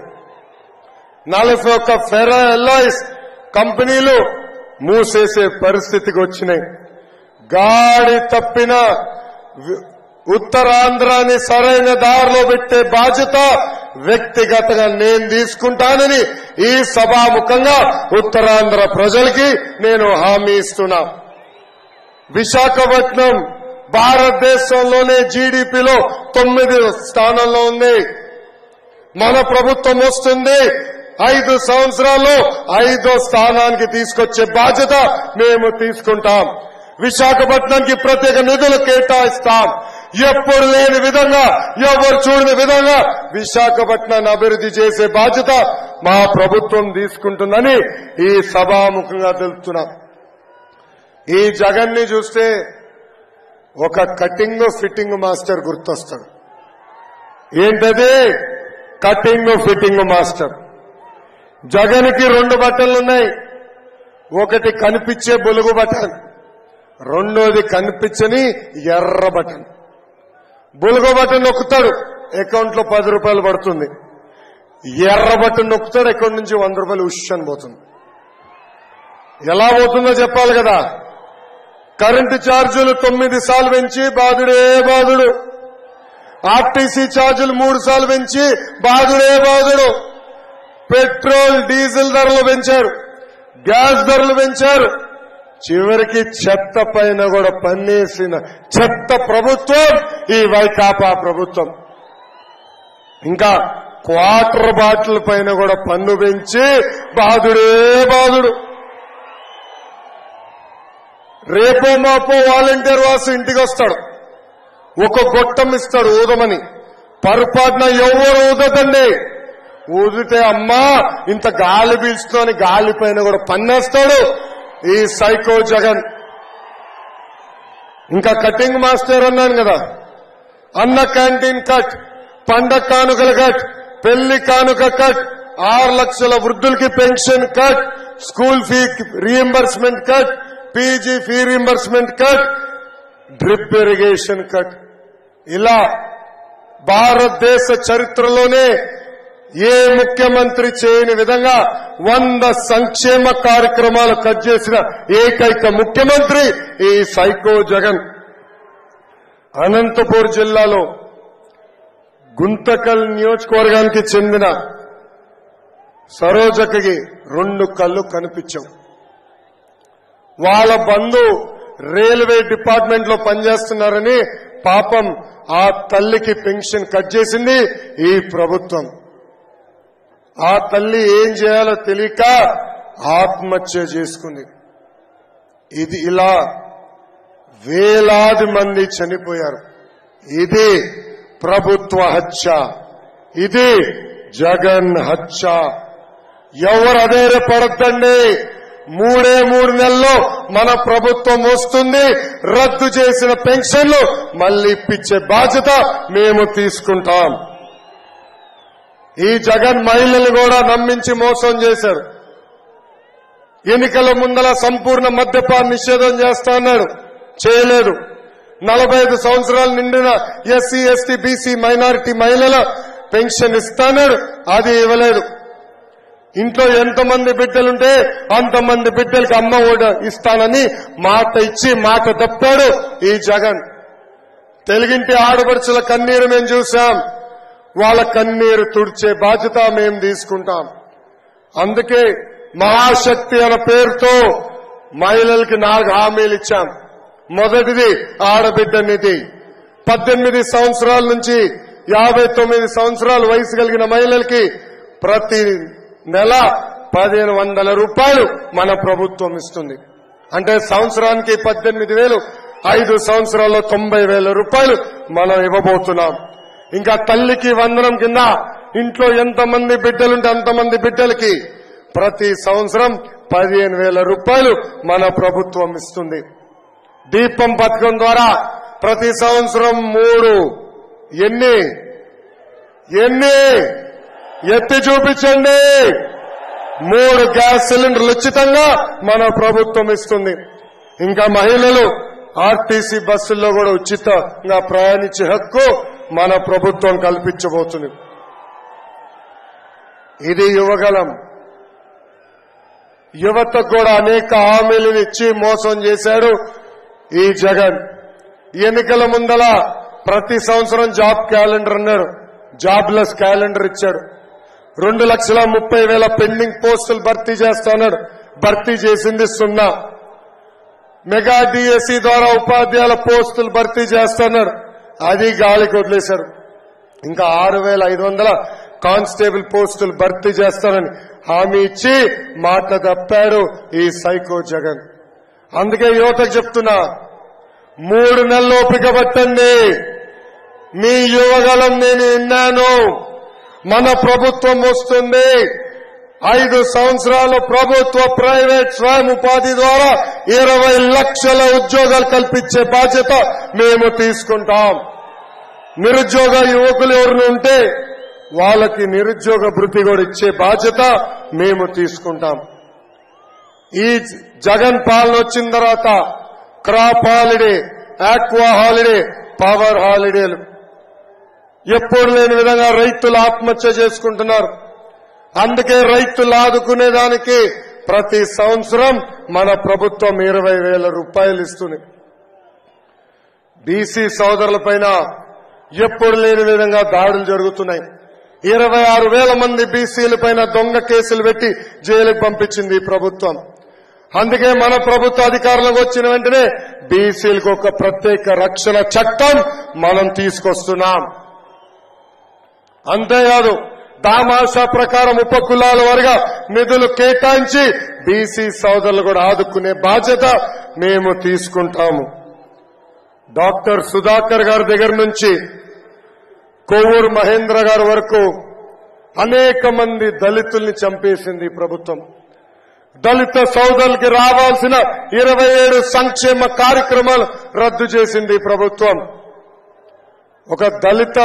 41 ఫెరా ఎల్లాయిస్ కంపెనీలు మూసేసే పరిస్థితికి వచ్చినాయి. గాడి తప్పిన ఉత్తరాంధ్రాని సరైన దారిలో పెట్టే బాధ్యత వ్యక్తిగతంగా నేను తీసుకుంటానని ఈ సభాముఖంగా ఉత్తరాంధ్ర ప్రజలకి నేను హామీ ఇస్తున్నా. విశాఖపట్నం భారతదేశంలోనే జీడీపీలో 9వ స్థానంలో ఉంది. మన ప్రభుత్వం వస్తుంది 5 సంవత్సరాల్లో 5వ స్థానానికి తీసుకొచ్చే బాధ్యత మేము తీసుకుంటాం. విశాఖపట్నానికి ప్రత్యేక నిధులు కేటాయిస్తాం. ఎప్పుడు లేని విధంగా ఎవరు చూడని విధంగా విశాఖపట్నాన్ని అభివృద్ధి చేసే బాధ్యత మా ప్రభుత్వం తీసుకుంటుందని ఈ సభాముఖంగా తెలుపుతున్నాం. ఈ జగన్ ని చూస్తే ఒక కటింగ్ ఫిట్టింగ్ మాస్టర్ గుర్తొస్తాడు. ఏంటది? Cutting fitting master. జగన్ కి 2 బటన్లున్నాయి. ఒకటి కనిపించే బొలుగు బటన్, రెండోది కనిపించని ఎర్ర బటన్. బొలుగు బటన్ నొక్కుతాడు, అకౌంట్ లో 10 రూపాయలు పడుతుంది. ఎర్ర బటన్ నొక్కుతాడు, అకౌంట్ నుంచి 100 రూపాయలు ఉష్ పోతుంది. ఎలా పోతుందో చెప్పాలి కదా. కరెంటు ఛార్జీలు 9 సార్లు పెంచి బాధుడే బాధుడు. ఆర్టీసీ ఛార్జీలు 3 సార్లు పెంచి బాధుడే బాధుడు. పెట్రోల్ డీజిల్ ధరలు పెంచారు, గ్యాస్ ధరలు పెంచారు. చివరికి చెత్త పైన కూడా పన్నేసిన చెత్త ప్రభుత్వం ఈ వైకాపా ప్రభుత్వం. ఇంకా క్వార్టర్ బాటిల్ పైన కూడా పన్ను పెంచి బాధుడే బాధుడు. రేపో మాపో వాలంటీర్ వాసు ఇంటికి వస్తాడు, ఒక గొట్టం ఇస్తాడు ఊదమని. పొరపాటున ఎవరు ఊదదండి. ఊదితే అమ్మా ఇంత గాలి పీల్చుకొని గాలి పైన కూడా పన్నేస్తాడు ఈ సైకో జగన్. ఇంకా కటింగ్ మాస్టర్ అన్నాను కదా, అన్న క్యాంటీన్ కట్, పండగ కానుకల కట్, పెళ్లి కానుక కట్, 6 లక్షల వృద్ధులకి pension cut, school fee reimbursement cut, PG fee reimbursement cut, drip irrigation cut. ఇలా భారతదేశ చరిత్రలోనే ఏ ముఖ్యమంత్రి చేయని విధంగా 100 సంక్షేమ కార్యక్రమాలు కట్ చేసిన ఏకైక ముఖ్యమంత్రి ఈ సైకో జగన్. అనంతపూర్ జిల్లాలో గుంతకల్ నియోజకవర్గానికి చెందిన సరోజకి 2 కళ్ళు కనిపించాం. వాళ్ళ బంధు రైల్వే డిపార్ట్మెంట్ లో పనిచేస్తున్నారని పాపం ఆ తల్లికి పెన్షన్ కట్ చేసింది ఈ ప్రభుత్వం. ఆ తల్లి ఏం చేయాలో తెలియక ఆత్మహత్య చేసుకుంది. ఇది ఇలా వేలాది మంది చనిపోయారు. ఇది ప్రభుత్వ హత్య, ఇది జగన్ హత్య. ఎవరు అధైర్యపడద్దండి. 3 నెలల్లో మన ప్రభుత్వం వస్తుంది. రద్దు చేసిన పెన్షన్లు మళ్లీ ఇప్పించే బాధ్యత మేము తీసుకుంటాం. ఈ జగన్ మహిళలు కూడా నమ్మించి మోసం చేశారు. ఎన్నికల ముందల సంపూర్ణ మద్యపాన నిషేధం చేస్తా అన్నాడు, చేయలేదు. 45 సంవత్సరాలు నిండిన ఎస్సీ ఎస్టీ బీసీ మైనారిటీ మహిళల పెన్షన్ ఇస్తాన్నాడు, అది ఇవ్వలేదు. ఇంట్లో ఎంతమంది బిడ్డలుంటే అంతమంది బిడ్డలకి అమ్మ ఓడ ఇస్తానని మాట ఇచ్చి మాట తప్పాడు ఈ జగన్. తెలుగింటి ఆడపడుచుల కన్నీరు మేము చూశాం. వాళ్ళ కన్నీరు తుడిచే బాధ్యత మేము తీసుకుంటాం. అందుకే మహాశక్తి అనే పేరుతో మహిళలకి 4 హామీలు ఇచ్చాం. మొదటిది ఆడబిడ్డ నిధి. 18 సంవత్సరాల నుంచి 59 సంవత్సరాల వయసు కలిగిన మహిళలకి ప్రతి నెల 1500 రూపాయలు మన ప్రభుత్వం ఇస్తుంది. అంటే సంవత్సరానికి 18,000, 5 సంవత్సరాల్లో 90,000 రూపాయలు మనం ఇవ్వబోతున్నాం. ఇంకా తల్లికి వందనం కింద ఇంట్లో ఎంతమంది బిడ్డలుంటే అంతమంది బిడ్డలకి ప్రతి సంవత్సరం 15,000 రూపాయలు మన ప్రభుత్వం ఇస్తుంది. దీపం పథకం ద్వారా ప్రతి సంవత్సరం 3 ఎన్ని ఎత్తి చూపించండి 3 గ్యాస్ సిలిండర్లు ఉచితంగా మన ప్రభుత్వం ఇస్తుంది. ఇంకా మహిళలు ఆర్టీసీ బస్సుల్లో కూడా ఉచితంగా ప్రయాణించే హక్కు మన ప్రభుత్వం కల్పించబోతుంది. ఇది యువగలం. యువతకు కూడా అనేక హామీలను ఇచ్చి మోసం చేశాడు ఈ జగన్. ఎన్నికల ముందల ప్రతి సంవత్సరం జాబ్ క్యాలెండర్ అన్నాడు, జాబ్లెస్ క్యాలెండర్ ఇచ్చాడు. 2,30,000 పెండింగ్ పోస్టులు భర్తీ చేస్తాడు, భర్తీ చేసింది 0. మెగా డిఎస్సి ద్వారా ఉపాధ్యాయుల పోస్టులు భర్తీ చేస్తున్నాడు, అది గాలికి వదిలేశాడు. ఇంకా 6,500 కానిస్టేబుల్ పోస్టులు భర్తీ చేస్తానని హామీ ఇచ్చి మాట తప్పాడు ఈ సైకో జగన్. అందుకే యువతకు చెప్తున్నా, 3 నెలలు ఓపిక పట్టండి. మీ యువగలం నేను విన్నాను. మన ప్రభుత్వం వస్తుంది. 5 సంవత్సరాలు ప్రభుత్వ ప్రైవేట్ స్వయం ఉపాధి ద్వారా 20 లక్షల ఉద్యోగాలు కల్పించే బాధ్యత మేము తీసుకుంటాం. నిరుద్యోగ యువకులు ఎవరు ఉంటే వాళ్ళకి నిరుద్యోగ భృతి కూడా ఇచ్చే బాధ్యత మేము తీసుకుంటాం. ఈ జగన్ పాలన వచ్చిన తర్వాత crop holiday, aqua holiday, power హాలిడేలు ఎప్పుడు లేని విధంగా రైతులు ఆత్మహత్య చేసుకుంటున్నారు. అందుకే రైతులు ఆదుకునేదానికి ప్రతి సంవత్సరం మన ప్రభుత్వం 20,000 రూపాయలు ఇస్తుంది. బీసీ సోదరులపైన ఎప్పుడు లేని విధంగా దాడులు జరుగుతున్నాయి. 26,000 మంది బీసీలపైన దొంగ కేసులు పెట్టి జైలుకు పంపించింది ఈ ప్రభుత్వం. అందుకే మన ప్రభుత్వ అధికారంలోకి వచ్చిన వెంటనే బీసీలకు ఒక ప్రత్యేక రక్షణ చట్టం మనం తీసుకొస్తున్నాం. అంతేకాదు దామాషా ప్రకారం ఉపకులాల వారిగా నిధులు కేటాయించి బీసీ సోదరులు కూడా ఆదుకునే బాధ్యత మేము తీసుకుంటాము. డాక్టర్ సుధాకర్ గారి దగ్గర నుంచి కోవూరు మహేంద్ర గారి వరకు అనేక మంది దళితుల్ని చంపేసింది ప్రభుత్వం. దళిత సోదరులకి రావాల్సిన 27 సంక్షేమ కార్యక్రమాలు రద్దు చేసింది ప్రభుత్వం. ఒక దళిత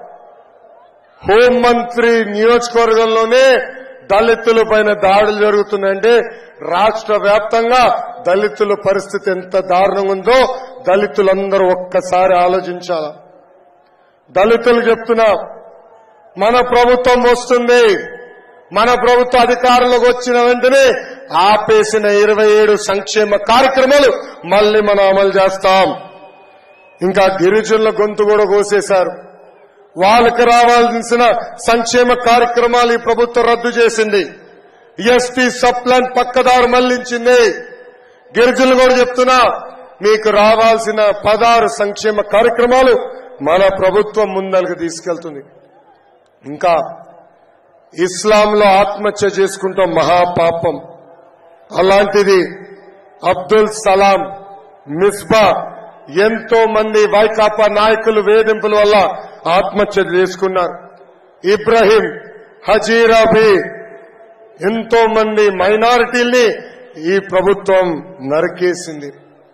హోంమంత్రి నియోజకవర్గంలోనే దళితుల పైన దాడులు జరుగుతున్నాయంటే రాష్ట్ర వ్యాప్తంగా దళితుల పరిస్థితి ఎంత దారుణంగా ఉందో దళితులందరూ ఒక్కసారి ఆలోచించాల. దళితులు చెప్తున్నా, మన ప్రభుత్వం వస్తుంది. మన ప్రభుత్వ అధికారంలోకి వచ్చిన వెంటనే ఆపేసిన 27 సంక్షేమ కార్యక్రమాలు మళ్లీ మనం అమలు చేస్తాం. ఇంకా గిరిజనుల గొంతు కూడా కోసేశారు. వాళ్ళకి రావాల్సిన సంక్షేమ కార్యక్రమాలు ఈ ప్రభుత్వం రద్దు చేసింది. ఎస్టీ సబ్ ప్లాన్ పక్కదారు మళ్లించింది. గిరిజనులు కూడా చెప్తున్నా, మీకు రావాల్సిన 16 సంక్షేమ కార్యక్రమాలు మన ప్రభుత్వం ముందరకు తీసుకెళ్తుంది. ఇంకా ఇస్లాంలో ఆత్మహత్య చేసుకుంటాం మహాపాపం. అలాంటిది అబ్దుల్ సలాం, మిస్బా ఎంతో మంది వైకాపా నాయకులు వేధింపుల వల్ల ఆత్మహత్య చేసుకున్నారు. ఇబ్రహీం, హజీరాబీ ఎంతో మంది మైనారిటీల్ని ఈ ప్రభుత్వం నరికేసింది.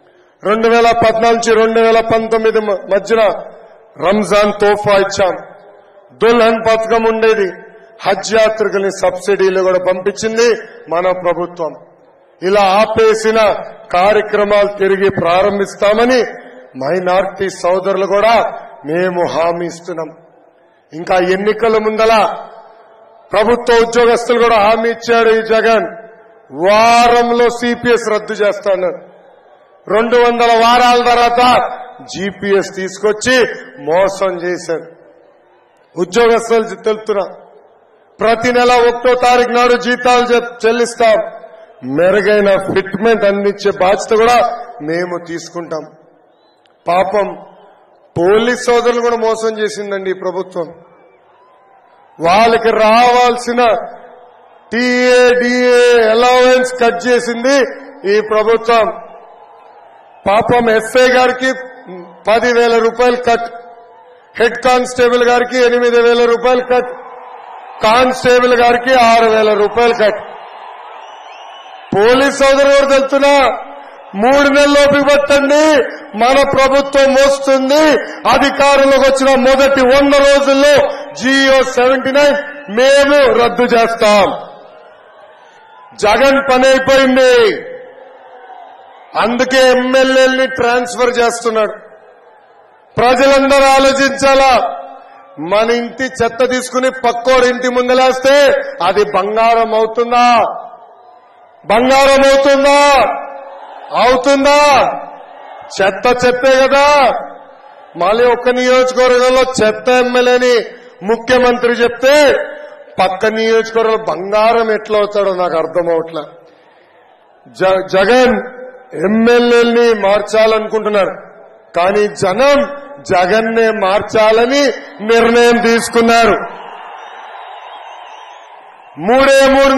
2014 నుంచి 2019 మధ్యన రంజాన్ తోఫా ఇచ్చాం. దుల్హన్ పథకం ఉండేది. హజ్ యాత్రికుల్ని సబ్సిడీలు కూడా పంపించింది మన ప్రభుత్వం. ఇలా ఆపేసిన కార్యక్రమాలు తిరిగి ప్రారంభిస్తామని మైనారిటీ సోదరులు కూడా మేము హామీ ఇస్తున్నాం. ఇంకా ఎన్నికల ముందల ప్రభుత్వ ఉద్యోగస్తులు కూడా హామీ ఇచ్చాడు ఈ జగన్. వారంలో సిపిఎస్ రద్దు చేస్తాను. 200 వారాల తర్వాత జీపీఎస్ తీసుకొచ్చి మోసం చేశారు. ఉద్యోగస్తులు తెలుపుతున్నా, ప్రతి నెల 1వ తారీఖు నాడు జీతాలు చెల్లిస్తాం. మెరుగైన ఫిట్మెంట్ అందించే బాధ్యత కూడా మేము తీసుకుంటాం. పాపం పోలీస్ సోదరులు కూడా మోసం చేసిందండి ఈ ప్రభుత్వం. వాళ్ళకి రావాల్సిన టీఏ అలవెన్స్ కట్ చేసింది ఈ ప్రభుత్వం. పాపం ఎస్ఐ గారికి 10,000 రూపాయలు కట్, హెడ్ కానిస్టేబుల్ గారికి 8,000 రూపాయలు కట్, కానిస్టేబుల్ గారికి 6,000 రూపాయలు కట్. పోలీస్ సోదరులు కూడా తెలుస్తున్నా 3 నెలలు ఓపిక పట్టండి, మన ప్రభుత్వం వస్తుంది. అధికారంలోకి వచ్చిన మొదటి 100 రోజుల్లో జియో 79 మేము రద్దు చేస్తాం. జగన్ పని అయిపోయింది, అందుకే ఎమ్మెల్యేల్ని ట్రాన్స్ఫర్ చేస్తున్నాడు. ప్రజలందరూ ఆలోచించాలా, మన ఇంటి చెత్త తీసుకుని పక్కోడి ఇంటి ముందలేస్తే అది బంగారం అవుతుందా? బంగారం అవుతుందా? అవుతుందా? చెత్త చెత్తే కదా. మళ్ళీ ఒక్క నియోజకవర్గంలో చెత్త ఎమ్మెల్యేని ముఖ్యమంత్రి చెప్తే పక్క నియోజకవర్గంలో బంగారం ఎట్లా అవుతాడో నాకు అర్థం అవట్లా. జగన్ ఎమ్మెల్యేల్ని మార్చాలనుకుంటున్నారు, కానీ జనం జగన్నే మార్చాలని నిర్ణయం తీసుకున్నారు. 3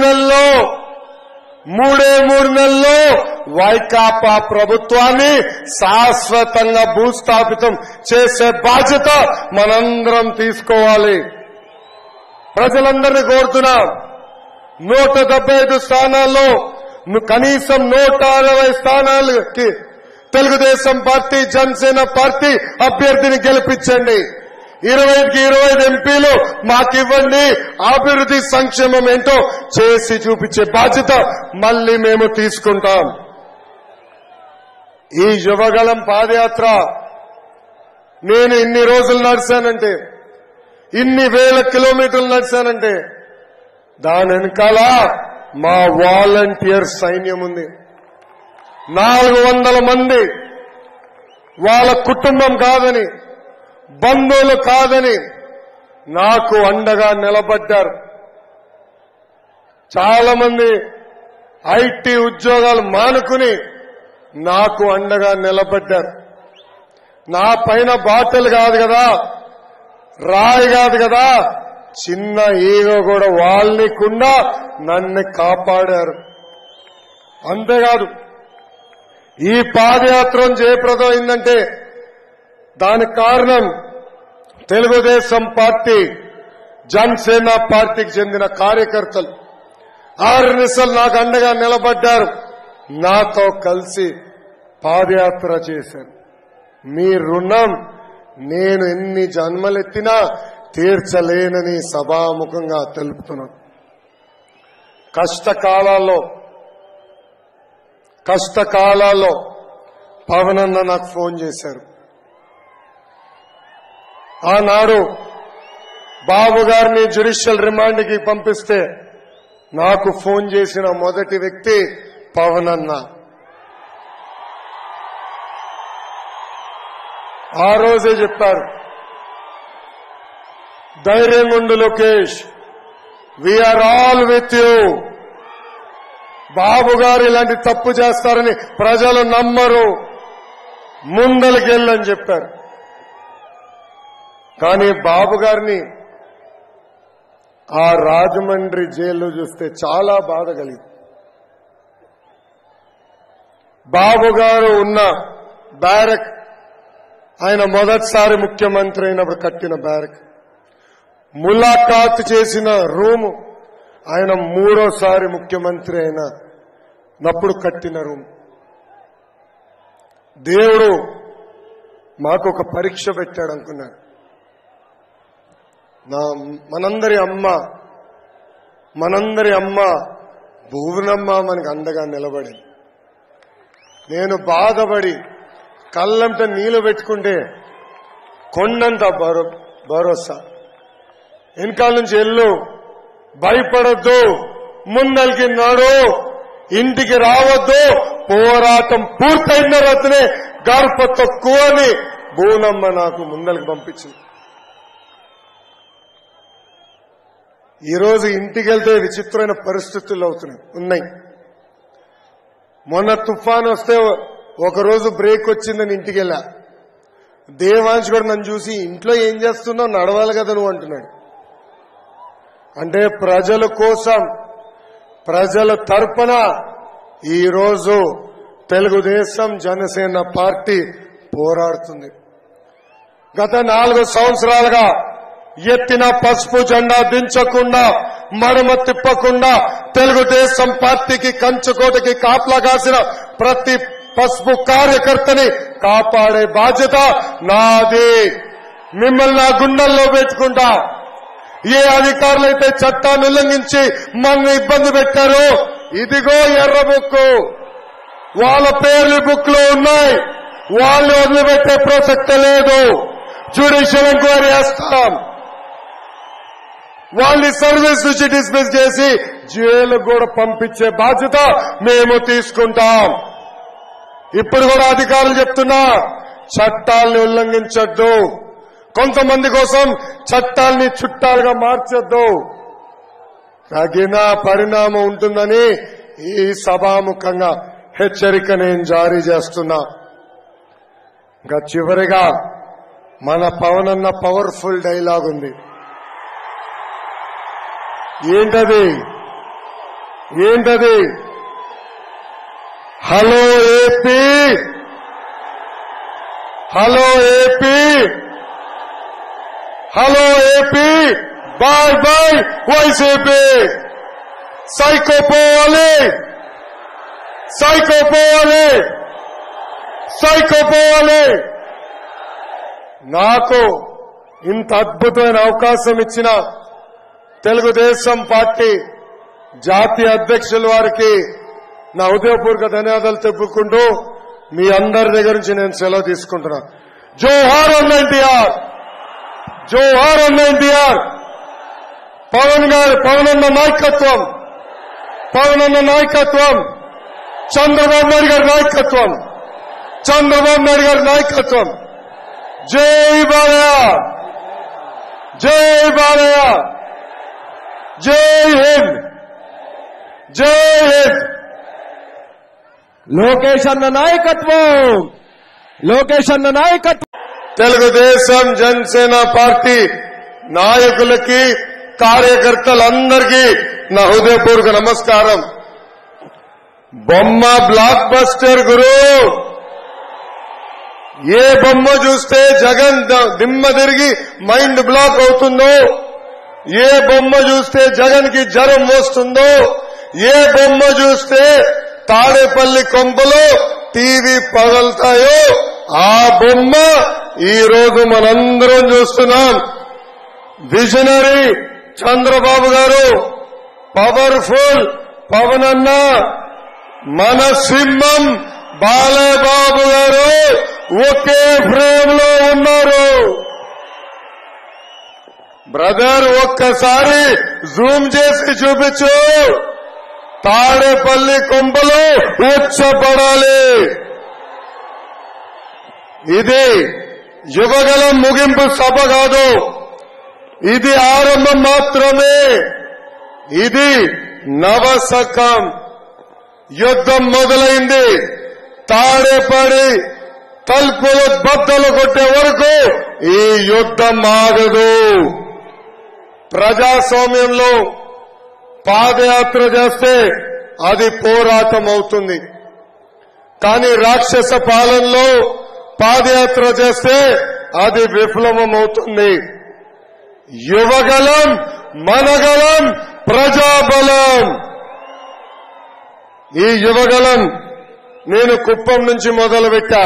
నెలల్లో వైకాపా ప్రభుత్వాన్ని శాశ్వతంగా భూస్థాపితం చేసే బాధ్యత మనందరం తీసుకోవాలి. ప్రజలందరినీ కోరుతున్నాం, 175 స్థానాల్లో కనీసం 160 స్థానాలకి తెలుగుదేశం పార్టీ, జనసేన పార్టీ అభ్యర్థిని గెలిపించండి. 20కి 25 ఎంపీలు మాకివ్వండి. అభివృద్ధి సంక్షేమం ఏంటో చేసి చూపించే బాధ్యత మళ్లీ మేము తీసుకుంటాం. ఈ యువగళం పాదయాత్ర నేను ఇన్ని రోజులు నడిచానంటే, ఇన్ని వేల కిలోమీటర్లు నడిచానంటే దాని వెనకాల మా వాలంటీర్ సైన్యం ఉంది. 400 మంది వాళ్ళ కుటుంబం కాదని, బంధువులు కాదని నాకు అండగా నిలబడ్డారు. చాలా మంది ఐటీ ఉద్యోగాలు మానుకుని నాకు అండగా నిలబడ్డారు. నా పైన బాటలు కాదు కదా, రాయి కాదు కదా, చిన్న ఈగో కూడా వాళ్ళనికుండా నన్ను కాపాడారు. అంతేకాదు, ఈ పాదయాత్ర జయప్రదం అయిందంటే దానికి కారణం తెలుగుదేశం పార్టీ, జనసేన పార్టీకి చెందిన కార్యకర్తలు 6 నిమిషాలు నాకు అండగా నిలబడ్డారు. నాతో కలిసి పాదయాత్ర చేశారు. మీ రుణం నేను ఎన్ని జన్మలెత్తినా తీర్చలేనని సభాముఖంగా తెలుపుతున్నాను. కష్టకాలాల్లో పవనన్న నాకు ఫోన్ చేశారు. ఆనాడు బాబు గారిని జ్యుడిషియల్ రిమాండ్కి పంపిస్తే నాకు ఫోన్ చేసిన మొదటి వ్యక్తి పవనన్న. ఆ రోజే చెప్పారు, ధైర్యంగుండు Lokesh, we are all with you. Babu garu ఇలాంటి తప్పు చేస్తారని ప్రజలు నమ్మరు, ముందలకెళ్ళని చెప్పారు. కానీ బాబు గారిని ఆ రాజమండ్రి జైల్లో చూస్తే చాలా బాధ కలిగింది. బాబు గారు ఉన్న బ్యారక్, ఆయన మొదటిసారి ముఖ్యమంత్రి అయినప్పుడు కట్టిన బ్యారక్, ములాఖాత్ చేసిన రూము ఆయన 3వ ముఖ్యమంత్రి అయినప్పుడు కట్టిన రూమ్. దేవుడు మాకు ఒక పరీక్ష పెట్టాడు అనుకున్నాను. మనందరి అమ్మ భువనమ్మ మనకు అండగా నిలబడింది. నేను బాధపడి కళ్ళంట నీళ్లు పెట్టుకుంటే కొండంత భరోసా. వెనకాల నుంచి ఎల్లు, భయపడొద్దు, ముందలికి నాడు, ఇంటికి రావద్దు, పోరాటం పూర్తయిన తర్వాతనే గర్భ తక్కువని భువనమ్మ నాకు ముందలికి పంపించింది. ఈరోజు ఇంటికి వెళ్తే విచిత్రమైన పరిస్థితులు ఉన్నాయి. మొన్న తుఫాన్ వస్తే ఒకరోజు బ్రేక్ వచ్చిందని ఇంటికి వెళ్ళా. దేవాంశ్ కూడా నన్ను చూసి ఇంట్లో ఏం చేస్తున్నావు, నడవాలి కదా నువ్వు అంటున్నాడు. అంటే ప్రజల కోసం, ప్రజల తరపున ఈరోజు తెలుగుదేశం జనసేన పార్టీ పోరాడుతుంది. గత 4 సంవత్సరాలుగా ఎత్తిన పసుపు జెండా దించకుండా మడమ తిప్పకుండా తెలుగుదేశం పార్టీకి కంచుకోటకి కాపలా కాసిన ప్రతి పసుపు కార్యకర్తని కాపాడే బాధ్యత నాది. మిమ్మల్ని నా గుండెల్లో పెట్టుకుంటా. ఏ అధికారులైతే చట్టాన్ని ఉల్లంఘించి మనల్ని ఇబ్బంది పెట్టారో ఇదిగో ఎర్ర బుక్కు, వాళ్ళ పేర్లు బుక్ లో ఉన్నాయి. వాళ్ళు వదిలిపెట్టే ప్రసక్తే లేదు. జ్యుడిషియల్ ఎంక్వైరీ చేస్తాం. వాళ్ళని సర్వీస్ నుంచి డిస్మిస్ చేసి జైలు కూడా పంపించే బాధ్యత మేము తీసుకుంటాం. ఇప్పుడు కూడా అధికారులు చెప్తున్నా, చట్టాల్ని ఉల్లంఘించొద్దు. కొంతమంది కోసం చట్టాల్ని చుట్టాలుగా మార్చొద్దు. తగిన పరిణామం ఉంటుందని ఈ సభాముఖంగా హెచ్చరిక నేను జారీ చేస్తున్నా. ఇంకా చివరిగా మన పవన్ అన్న పవర్ఫుల్ డైలాగ్ ఉంది. ఏంటది? Hello AP, hello AP, hello AP, bye bye YCP. Psycho పోవాలి, సైకో పోవాలి, సైకో పోవాలి. నాకు ఇంత అద్భుతమైన అవకాశం ఇచ్చిన తెలుగుదేశం పార్టీ జాతీయ అధ్యక్షుల వారికి నా హృదయపూర్వక ధన్యవాదాలు చెప్పుకుంటూ మీ అందరి దగ్గర నుంచి నేను సెలవు తీసుకుంటున్నా. జోహార్ అన్న ఎన్టీఆర్, జోహార్ అన్న ఎన్టీఆర్. పవన్ అన్న నాయకత్వం, పవన్ అన్న నాయకత్వం, చంద్రబాబు నాయుడు గారి నాయకత్వం, చంద్రబాబు నాయుడు గారి నాయకత్వం. జై బాలయ్య, జై బాలయ్య, జై హింద్, జై హింద్. లోకేష్ అన్న నాయకత్వం, లోకేష్ అన్న నాయకత్వం. తెలుగుదేశం జనసేన పార్టీ నాయకులకి కార్యకర్తలందరికీ నా హృదయపూర్వక నమస్కారం. బొమ్మ బ్లాక్ బస్టర్ గురు. ఏ బొమ్మ చూస్తే జగన్ దిమ్మ తిరిగి మైండ్ బ్లాక్ అవుతుందో, ఏ బొమ్మ చూస్తే జగన్ కి జ్వరం వస్తుందో, ఏ బొమ్మ చూస్తే తాడేపల్లి కొంపలో టీవీ పగలుతాయో ఆ బొమ్మ ఈ రోజు మనందరం చూస్తున్నాం. విజనరీ చంద్రబాబు గారు, పవర్ఫుల్ పవన్ అన్న, మన సింహం బాలబాబు గారు ఒకే ఫ్రేమ్ లో ఉన్నారు. బ్రదర్ ఒక్కసారి జూమ్ చేసి చూపించు. తాడేపల్లి కొంపలో ఉచ్చపడాలి. ఇది యువగలం ముగింపు సభ కాదు, ఇది ఆరంభం మాత్రమే. ఇది నవశకం. యుద్ధం మొదలైంది. తాడేపడి తలుపులు బద్దలు కొట్టే వరకు ఈ యుద్ధం ఆగదు. ప్రజాస్వామ్యంలో పాదయాత్ర చేస్తే అది పోరాటం అవుతుంది. కానీ రాక్షస పాలనలో పాదయాత్ర చేస్తే అది విఫలమవుతుంది. యువగలం, మనగలం, ప్రజాబలం. ఈ యువగలం నేను కుప్పం నుంచి మొదలుపెట్టా.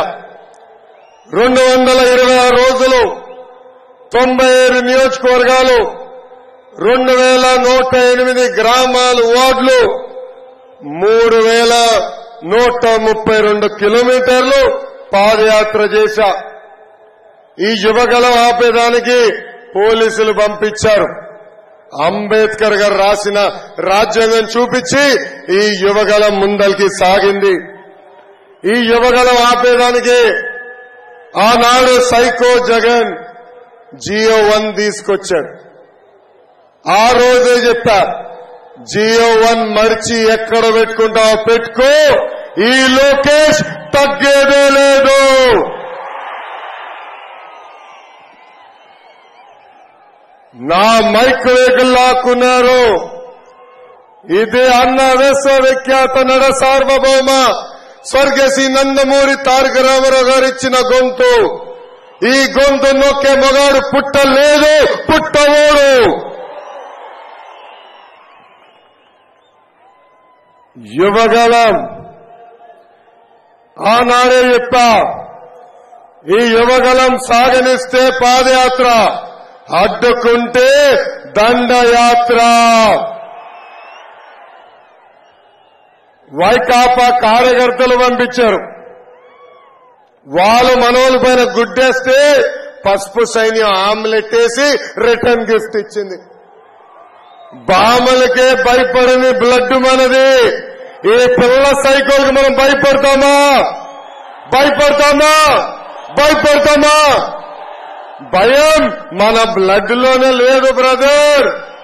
226 రోజులు, 97 నియోజకవర్గాలు, 2108 గ్రామాలు, వార్డులు, 3132 కిలోమీటర్లు పాదయాత్ర చేశా. ఈ యువగలం ఆపేదానికి పోలీసులు పంపించారు. అంబేద్కర్ గారు రాసిన రాజ్యాంగం చూపించి ఈ యువగలం ముందరికి సాగింది. ఈ యువగలం ఆపేదానికి ఆనాడు సైకో జగన్ జియో 1 తీసుకొచ్చాడు. ఆ రోజే చెప్పా, జియో 1 మర్చి ఎక్కడ పెట్టుకుంటావో పెట్టుకో, ఈ లోకేష్ తగ్గేదే లేదు. నా మైక్ వేగులు లాక్కున్నారు. ఇది అన్న విశ్వవిఖ్యాత నడ సార్వభౌమ స్వర్గశ్రీ నందమూరి తారక రామారావు గారు ఇచ్చిన గొంతు. ఈ గొంతు నొక్కే మగాడు పుట్టలేదు, పుట్టవోడు. యువగలం ఆనాడే చెప్పా, ఈ యువగలం సాగనిస్తే పాదయాత్ర, అడ్డుకుంటే దండయాత్ర. వైకాపా కార్యకర్తలు పంపించారు. వాళ్ళు మనోళ్ళ పైన గుడ్డేస్తే పసుపు సైన్యం ఆమ్లెట్ వేసి రిటర్న్ గిఫ్ట్ ఇచ్చింది. బామలకే భయపడని బ్లడ్ మనది. ఈ పిల్ల సైకోల్కి మనం భయపడతామా? భయం మన బ్లడ్ లోనే లేదు బ్రదర్.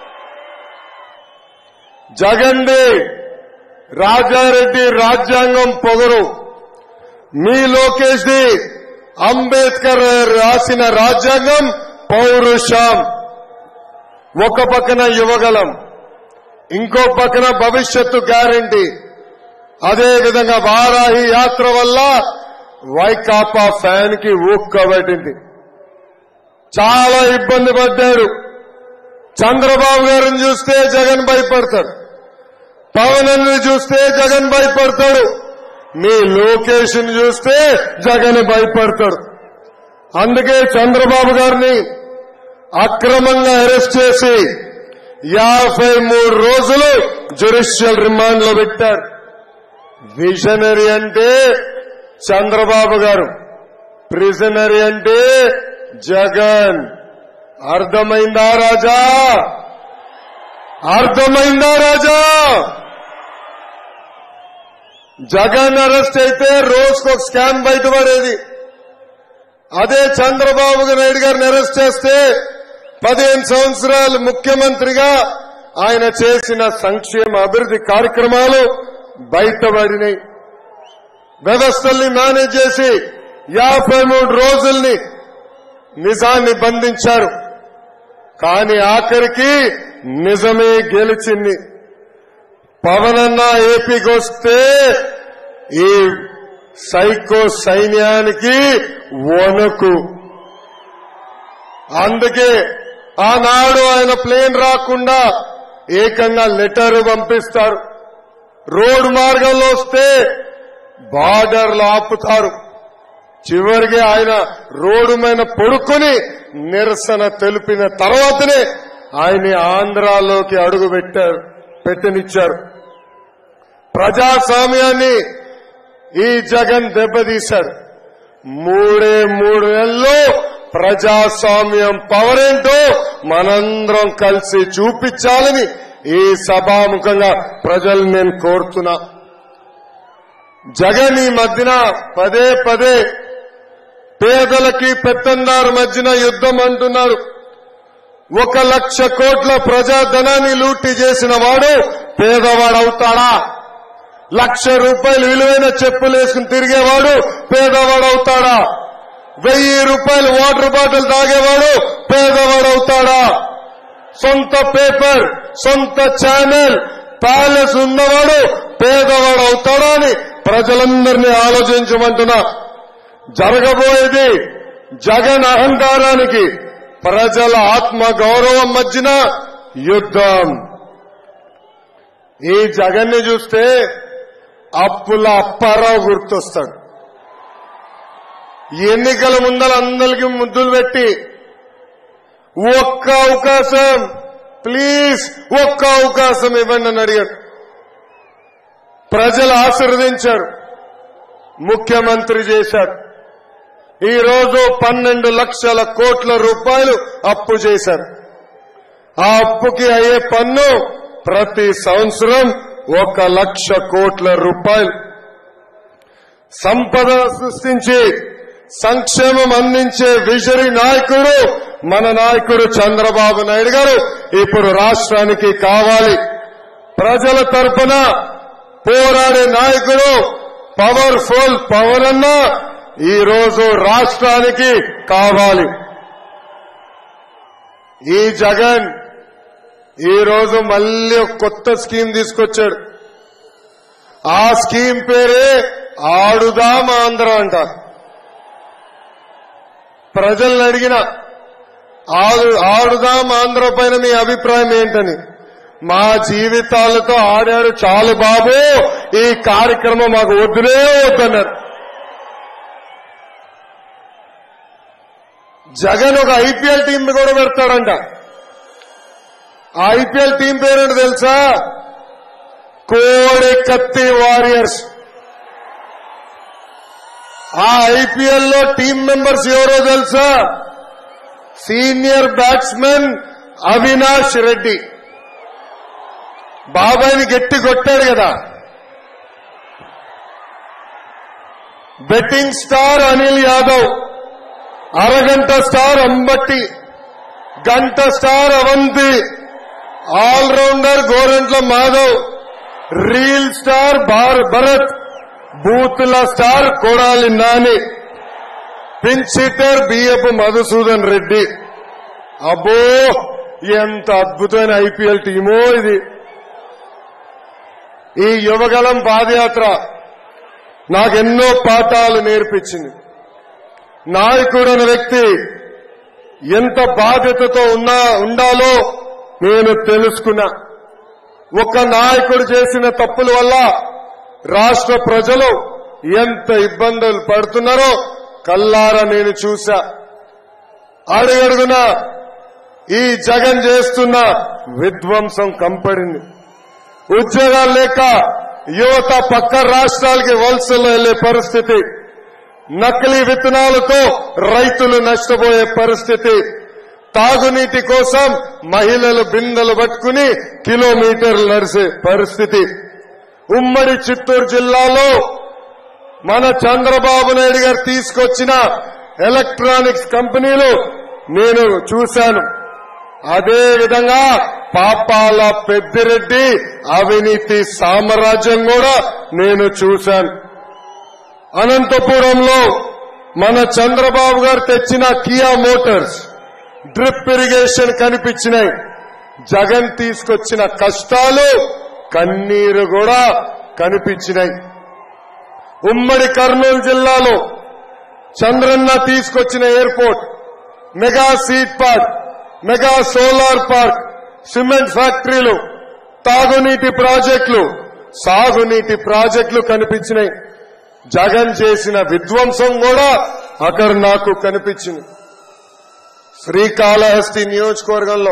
జగన్ది రాజారెడ్డి రాజ్యాంగం పొగరు, మీ లోకేష్ ది అంబేద్కర్ రాసిన రాజ్యాంగం పౌరుషం. ఒక పక్కన యువగలం, ఇంకో పక్కన భవిష్యత్తు గ్యారంటీ. అదే విధంగా వారాహి యాత్ర వల్ల వైకాపా ఫ్యాన్ కి ఊక్కబట్టింది. చాలా ఇబ్బంది పడ్డారు. చంద్రబాబు గారిని చూస్తే జగన్ భయపడతాడు, పవన్ చూస్తే జగన్ భయపడతాడు, మీ లోకేష్ ని చూస్తే జగన్ భయపడతాడు. అందుకే చంద్రబాబు గారిని అక్రమంగా అరెస్ట్ చేసి 53 రోజులు జ్యుడిషియల్ రిమాండ్ లో పెట్టారు. విజనరీ అంటే చంద్రబాబు గారు, ప్రిజనరీ అంటే జగన్. అర్థమైందా రాజా? జగన్ అరెస్ట్ అయితే రోజుకు ఒక స్కామ్ బయటపడేది. అదే చంద్రబాబు నాయుడు గారిని అరెస్ట్ చేస్తే 15 సంవత్సరాలు ముఖ్యమంత్రిగా ఆయన చేసిన సంక్షేమ అభివృద్ధి కార్యక్రమాలు బయటపడినాయి. వ్యవస్థల్ని మేనేజ్ చేసి 53 రోజుల్ని నిజాన్ని బంధించారు. కానీ ఆఖరికి నిజమే గెలిచింది. పవన్ అన్న ఏపీకి వస్తే ఈ సైకో సైన్యానికి వణుకు. అందుకే ఆనాడు ఆయన ప్లేన్ రాకుండా ఏకంగా లెటర్ పంపిస్తారు. రోడ్డు మార్గంలో వస్తే బార్డర్లు ఆపుతారు. చివరికి ఆయన రోడ్డు మీద పడుకొని నిరసన తెలిపిన తర్వాతనే ఆయన ఆంధ్రాలోకి అడుగు పెట్టనిచ్చారు. ప్రజాస్వామ్యాన్ని ఈ జగన్ దెబ్బతీశాడు. 3 నెలల్లో ప్రజాస్వామ్యం పవర్ ఏంటో మనందరం కలిసి చూపించాలని ఈ సభాముఖంగా ప్రజలు నేను కోరుతున్నా. జగన్ ఈ మధ్యన పదే పేదలకి పెత్తందారు మధ్యన యుద్ధం అంటున్నారు. 1,00,000 కోట్ల ప్రజాధనాన్ని లూటీ చేసిన వాడు పేదవాడవుతాడా? 1,00,000 రూపాయలు విలువైన చెప్పులు వేసుకుని తిరిగేవాడు పేదవాడవుతాడా? 1,000 రూపాయలు వాటర్ బాటిల్ తాగేవాడు పేదవాడవుతాడా? సొంత పేపర్, సొంత ఛానల్, ప్యాలెస్ ఉన్నవాడు పేదవాడవుతాడా అని ప్రజలందరినీ ఆలోచించమంటున్నా. జరగబోయేది జగన్ అహంకారానికి ప్రజల ఆత్మ గౌరవం మధ్యన యుద్ధం. ఈ జగన్ని చూస్తే అప్పుల అప్పారావు గుర్తొస్తాడు. ఎన్నికల ముందర అందరికీ ముద్దులు పెట్టి ఒక్క అవకాశం ప్లీజ్, ఒక్క అవకాశం ఇవ్వండి అని అడిగాడు. ప్రజలు ఆశీర్వదించారు, ముఖ్యమంత్రి చేశారు. ఈ రోజు 12 లక్షల కోట్ల రూపాయలు అప్పు చేశారు. ఆ అప్పుకి అయ్యే పన్ను ప్రతి సంవత్సరం 1,00,000 కోట్ల రూపాయలు. సంపద సృష్టించి సంక్షేమం అందించే విజరీ నాయకుడు మన నాయకుడు చంద్రబాబు నాయుడు గారు ఇప్పుడు రాష్ట్రానికి కావాలి. ప్రజల తరపున పోరాడే నాయకుడు పవర్ఫుల్ పవన్ అన్న ఈ రోజు రాష్ట్రానికి కావాలి. ఈ జగన్ ఈ రోజు మళ్లీ ఒక కొత్త స్కీమ్ తీసుకొచ్చాడు. ఆ స్కీమ్ పేరే ఆడుదాం ఆంధ్ర అంట. ప్రజల్ని అడిగిన ఆడుదాం ఆంధ్ర పైన మీ అభిప్రాయం ఏంటని. మా జీవితాలతో ఆడారు, చాలు బాబు, ఈ కార్యక్రమం మాకు వద్దులే వద్దన్నారు. జగన్ ఒక ఐపీఎల్ టీం కూడా పెడతాడంట. ఆ ఐపీఎల్ టీం పేరేంటో తెలుసా? కోడి కత్తి వారియర్స్. ఆ ఐపీఎల్ లో టీం మెంబర్స్ ఎవరో తెలుసా? Senior batsmen Avinash Reddy. బాబాయిని గట్టి కొట్టాడు కదా. బెట్టింగ్ స్టార్ అనిల్ యాదవ్, అరగంట స్టార్ అంబట్టి, గంట star Avanthi, allrounder Gorantla Madhav, reel star Bharat, బూతుల star Kodali Nani, pinch hitter Biyyapu Madhusudan Reddy. అబ్బో, ఎంత అద్భుతమైన ఐపీఎల్ టీమో ఇది. ఈ యువగలం పాదయాత్ర నాకెన్నో పాఠాలు నేర్పించింది. నాయకుడు అనే వ్యక్తి ఎంత బాధ్యతతో ఉండాలో నేను తెలుసుకున్నా. ఒక నాయకుడు చేసిన తప్పుల వల్ల రాష్ట్ర ప్రజలు ఎంత ఇబ్బందులు పడుతున్నారో కల్లారా నేను చూశా. అడుగడుగునా ఈ జగన్ చేస్తున్న విధ్వంసం కంపడింది. ఉద్యోగాలు లేక యువత పక్క రాష్ట్రాలకి వలసలు వెళ్లే పరిస్థితి, నకిలీ విత్తనాలతో రైతులు నష్టపోయే పరిస్థితి, తాగునీటి కోసం మహిళలు బిందెలు పట్టుకుని కిలోమీటర్లు నడిచే పరిస్థితి. ఉమ్మడి చిత్తూరు జిల్లాలో మన చంద్రబాబు నాయుడు గారు తీసుకొచ్చిన ఎలక్ట్రానిక్స్ కంపెనీలు నేను చూశాను. అదే విధంగా పాపాల పెద్దిరెడ్డి అవినీతి సామ్రాజ్యం కూడా నేను చూశాను. అనంతపురంలో మన చంద్రబాబు గారు తెచ్చిన కియా మోటార్స్ డ్రిప్ ఇరిగేషన్ కనిపించినాయి. జగన్ తీసుకొచ్చిన కష్టాలు, కన్నీరు కూడా కనిపించినాయి. ఉమ్మడి కర్నూలు జిల్లాలో చంద్రన్న తీసుకొచ్చిన airport, mega seed park, mega solar park, cement ఫ్యాక్టరీలు, తాగునీటి ప్రాజెక్టులు, సాగునీటి ప్రాజెక్టులు కనిపించినాయి. జగన్ చేసిన విధ్వంసం కూడా అక్కడ నాకు కనిపించింది. శ్రీకాళహస్తి నియోజకవర్గంలో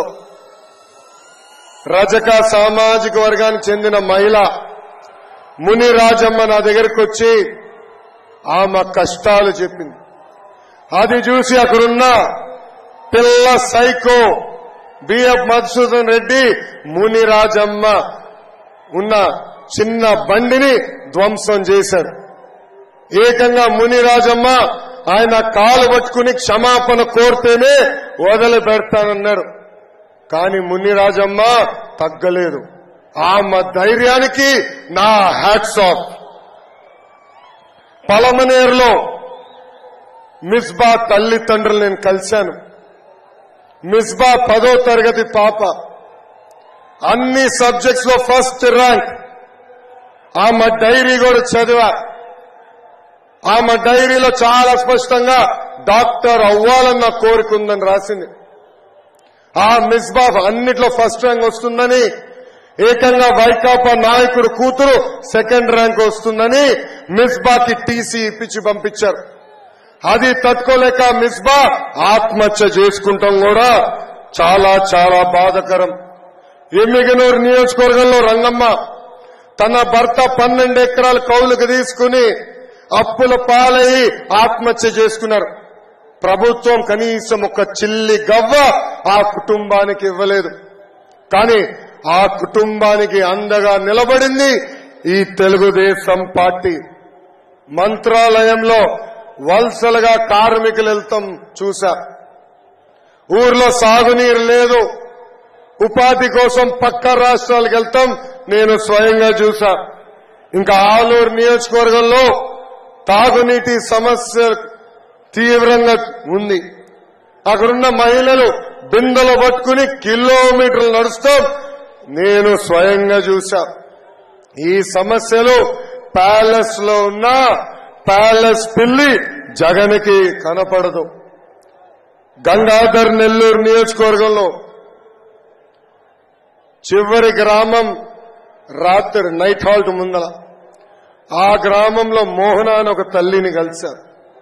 రజక సామాజిక వర్గానికి చెందిన మహిళ మునిరాజమ్మ నా దగ్గరికి వచ్చి ఆమె కష్టాలు చెప్పింది. అది చూసి అక్కడున్న పిల్ల సైకో బిఎఫ్ మధుసూదన్ రెడ్డి మునిరాజమ్మ ఉన్న చిన్న బండిని ధ్వంసం చేశారు. ఏకంగా మునిరాజమ్మ ఆయన కాలు పట్టుకుని క్షమాపణ కోరితేనే వదిలిపెడతానన్నారు. కానీ మునిరాజమ్మ తగ్గలేదు. ఆమె ధైర్యానికి నా హ్యాట్స్ ఆఫ్. పలమనేరులో మిస్బా తల్లిదండ్రులు నేను కలిశాను. మిస్బా 10వ తరగతి పాప, అన్ని సబ్జెక్ట్స్ లో ఫస్ట్ ర్యాంక్. ఆమె డైరీ కూడా చదివా. ఆమె డైరీలో చాలా స్పష్టంగా డాక్టర్ అవ్వాలన్న కోరిక ఉందని రాసింది. ఆ మిస్బా అన్నిట్లో ఫస్ట్ ర్యాంక్ వస్తుందని, ఏకంగా వైకాపా నాయకుడు కూతురు సెకండ్ ర్యాంక్ వస్తుందని మిస్బాకి టీసీ ఇప్పించి పంపించారు. అది తట్టుకోలేక మిస్బా ఆత్మహత్య చేసుకుంటాం కూడా చాలా చాలా బాధాకరం. ఎమ్మిగనూరు నియోజకవర్గంలో రంగమ్మ తన భర్త 12 ఎకరాల కౌలుకు తీసుకుని అప్పుల పాలయ్యి ఆత్మహత్య చేసుకున్నారు. ప్రభుత్వం కనీసం ఒక చిల్లి గవ్వ ఆ కుటుంబానికి ఇవ్వలేదు. కానీ ఆ కుటుంబానికి అండగా నిలబడింది ఈ తెలుగుదేశం పార్టీ. మంత్రాలయంలో వలసలుగా కార్మికులు వెళ్తాం చూశా. ఊర్లో సాగునీరు లేదు, ఉపాధి కోసం పక్క రాష్ట్రాలకు వెళ్తాం నేను స్వయంగా చూశా. ఇంకా ఆలూరు నియోజకవర్గంలో తాగునీటి సమస్య తీవ్రంగా ఉంది. అక్కడున్న మహిళలు బిందెలు పట్టుకుని కిలోమీటర్లు నడుస్తాం నేను స్వయంగా చూశా. ఈ సమస్యలు ప్యాలెస్ లో ఉన్న ప్యాలెస్ పిల్లి జగన్కి కనపడదు. గంగాధర్ నెల్లూరు నియోజకవర్గంలో చివరి గ్రామం రాత్రి నైట్ హాల్ట్ ముందల ఆ గ్రామంలో మోహన అని ఒక తల్లిని కలిశారు.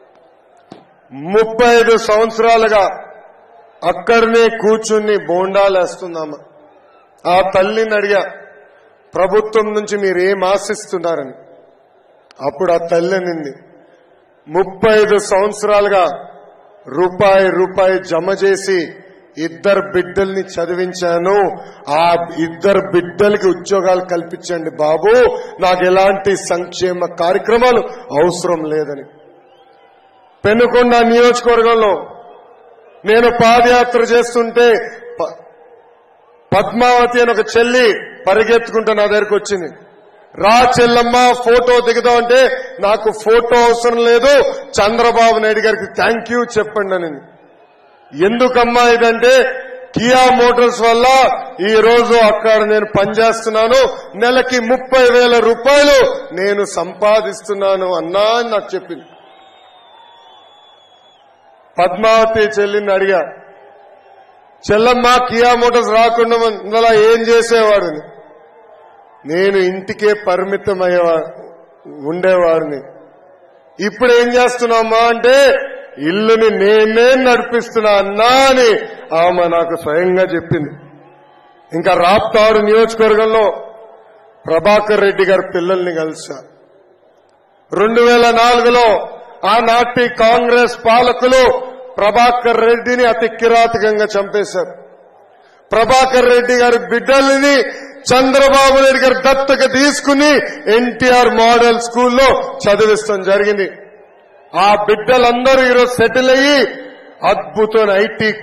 35 సంవత్సరాలుగా అక్కడనే కూర్చుని బోండాలేస్తున్నామా. ఆ తల్లిని అడిగా, ప్రభుత్వం నుంచి మీరేం ఆశిస్తున్నారని. అప్పుడు ఆ తల్లి అనింది, 35 సంవత్సరాలుగా రూపాయి జమ చేసి 2 బిడ్డల్ని చదివించాను. ఆ 2 బిడ్డలకి ఉద్యోగాలు కల్పించండి బాబు, నాకు ఎలాంటి సంక్షేమ కార్యక్రమాలు అవసరం లేదని. పెనుకొండ నియోజకవర్గంలో నేను పాదయాత్ర చేస్తుంటే పద్మావతి అని ఒక చెల్లి పరిగెత్తుకుంటూ నా దగ్గరకు వచ్చింది. రా చెల్లమ్మ ఫోటో దిగుదాం అంటే, నాకు ఫోటో అవసరం లేదు, చంద్రబాబు నాయుడు గారికి థ్యాంక్ యూ చెప్పండి అని. ఎందుకమ్మా ఇదంటే, కియా మోటార్స్ వల్ల ఈ రోజు అక్కడ నేను పనిచేస్తున్నాను, నెలకి 30,000 రూపాయలు నేను సంపాదిస్తున్నాను అన్నా అని నాకు చెప్పింది. పద్మావతి చెల్లిని అడిగా, చెల్లమ్మ కియా మోటార్స్ రాకుండా ఇందులో ఏం చేసేవాడిని. నేను ఇంటికే పరిమితమయ్యే ఉండేవాడిని. ఇప్పుడు ఏం చేస్తున్నామా అంటే, ఇల్లుని నేనే నడిపిస్తున్నా అన్నా అని ఆమె నాకు స్వయంగా చెప్పింది. ఇంకా రాప్తాడు నియోజకవర్గంలో ప్రభాకర్ రెడ్డి గారి పిల్లల్ని కలిసా. 2004లో ఆనాటి కాంగ్రెస్ పాలకులు ప్రభాకర్ రెడ్డిని అతి కిరాతకంగా చంపేశారు. ప్రభాకర్ రెడ్డి గారి బిడ్డల్ని చంద్రబాబు నాయుడు గారు దత్తక తీసుకుని ఎన్టీఆర్ మోడల్ స్కూల్లో చదివిస్తాం జరిగింది. ఆ బిడ్డలందరూ ఈరోజు సెటిల్ అయ్యి అద్భుతమైన ఐటీ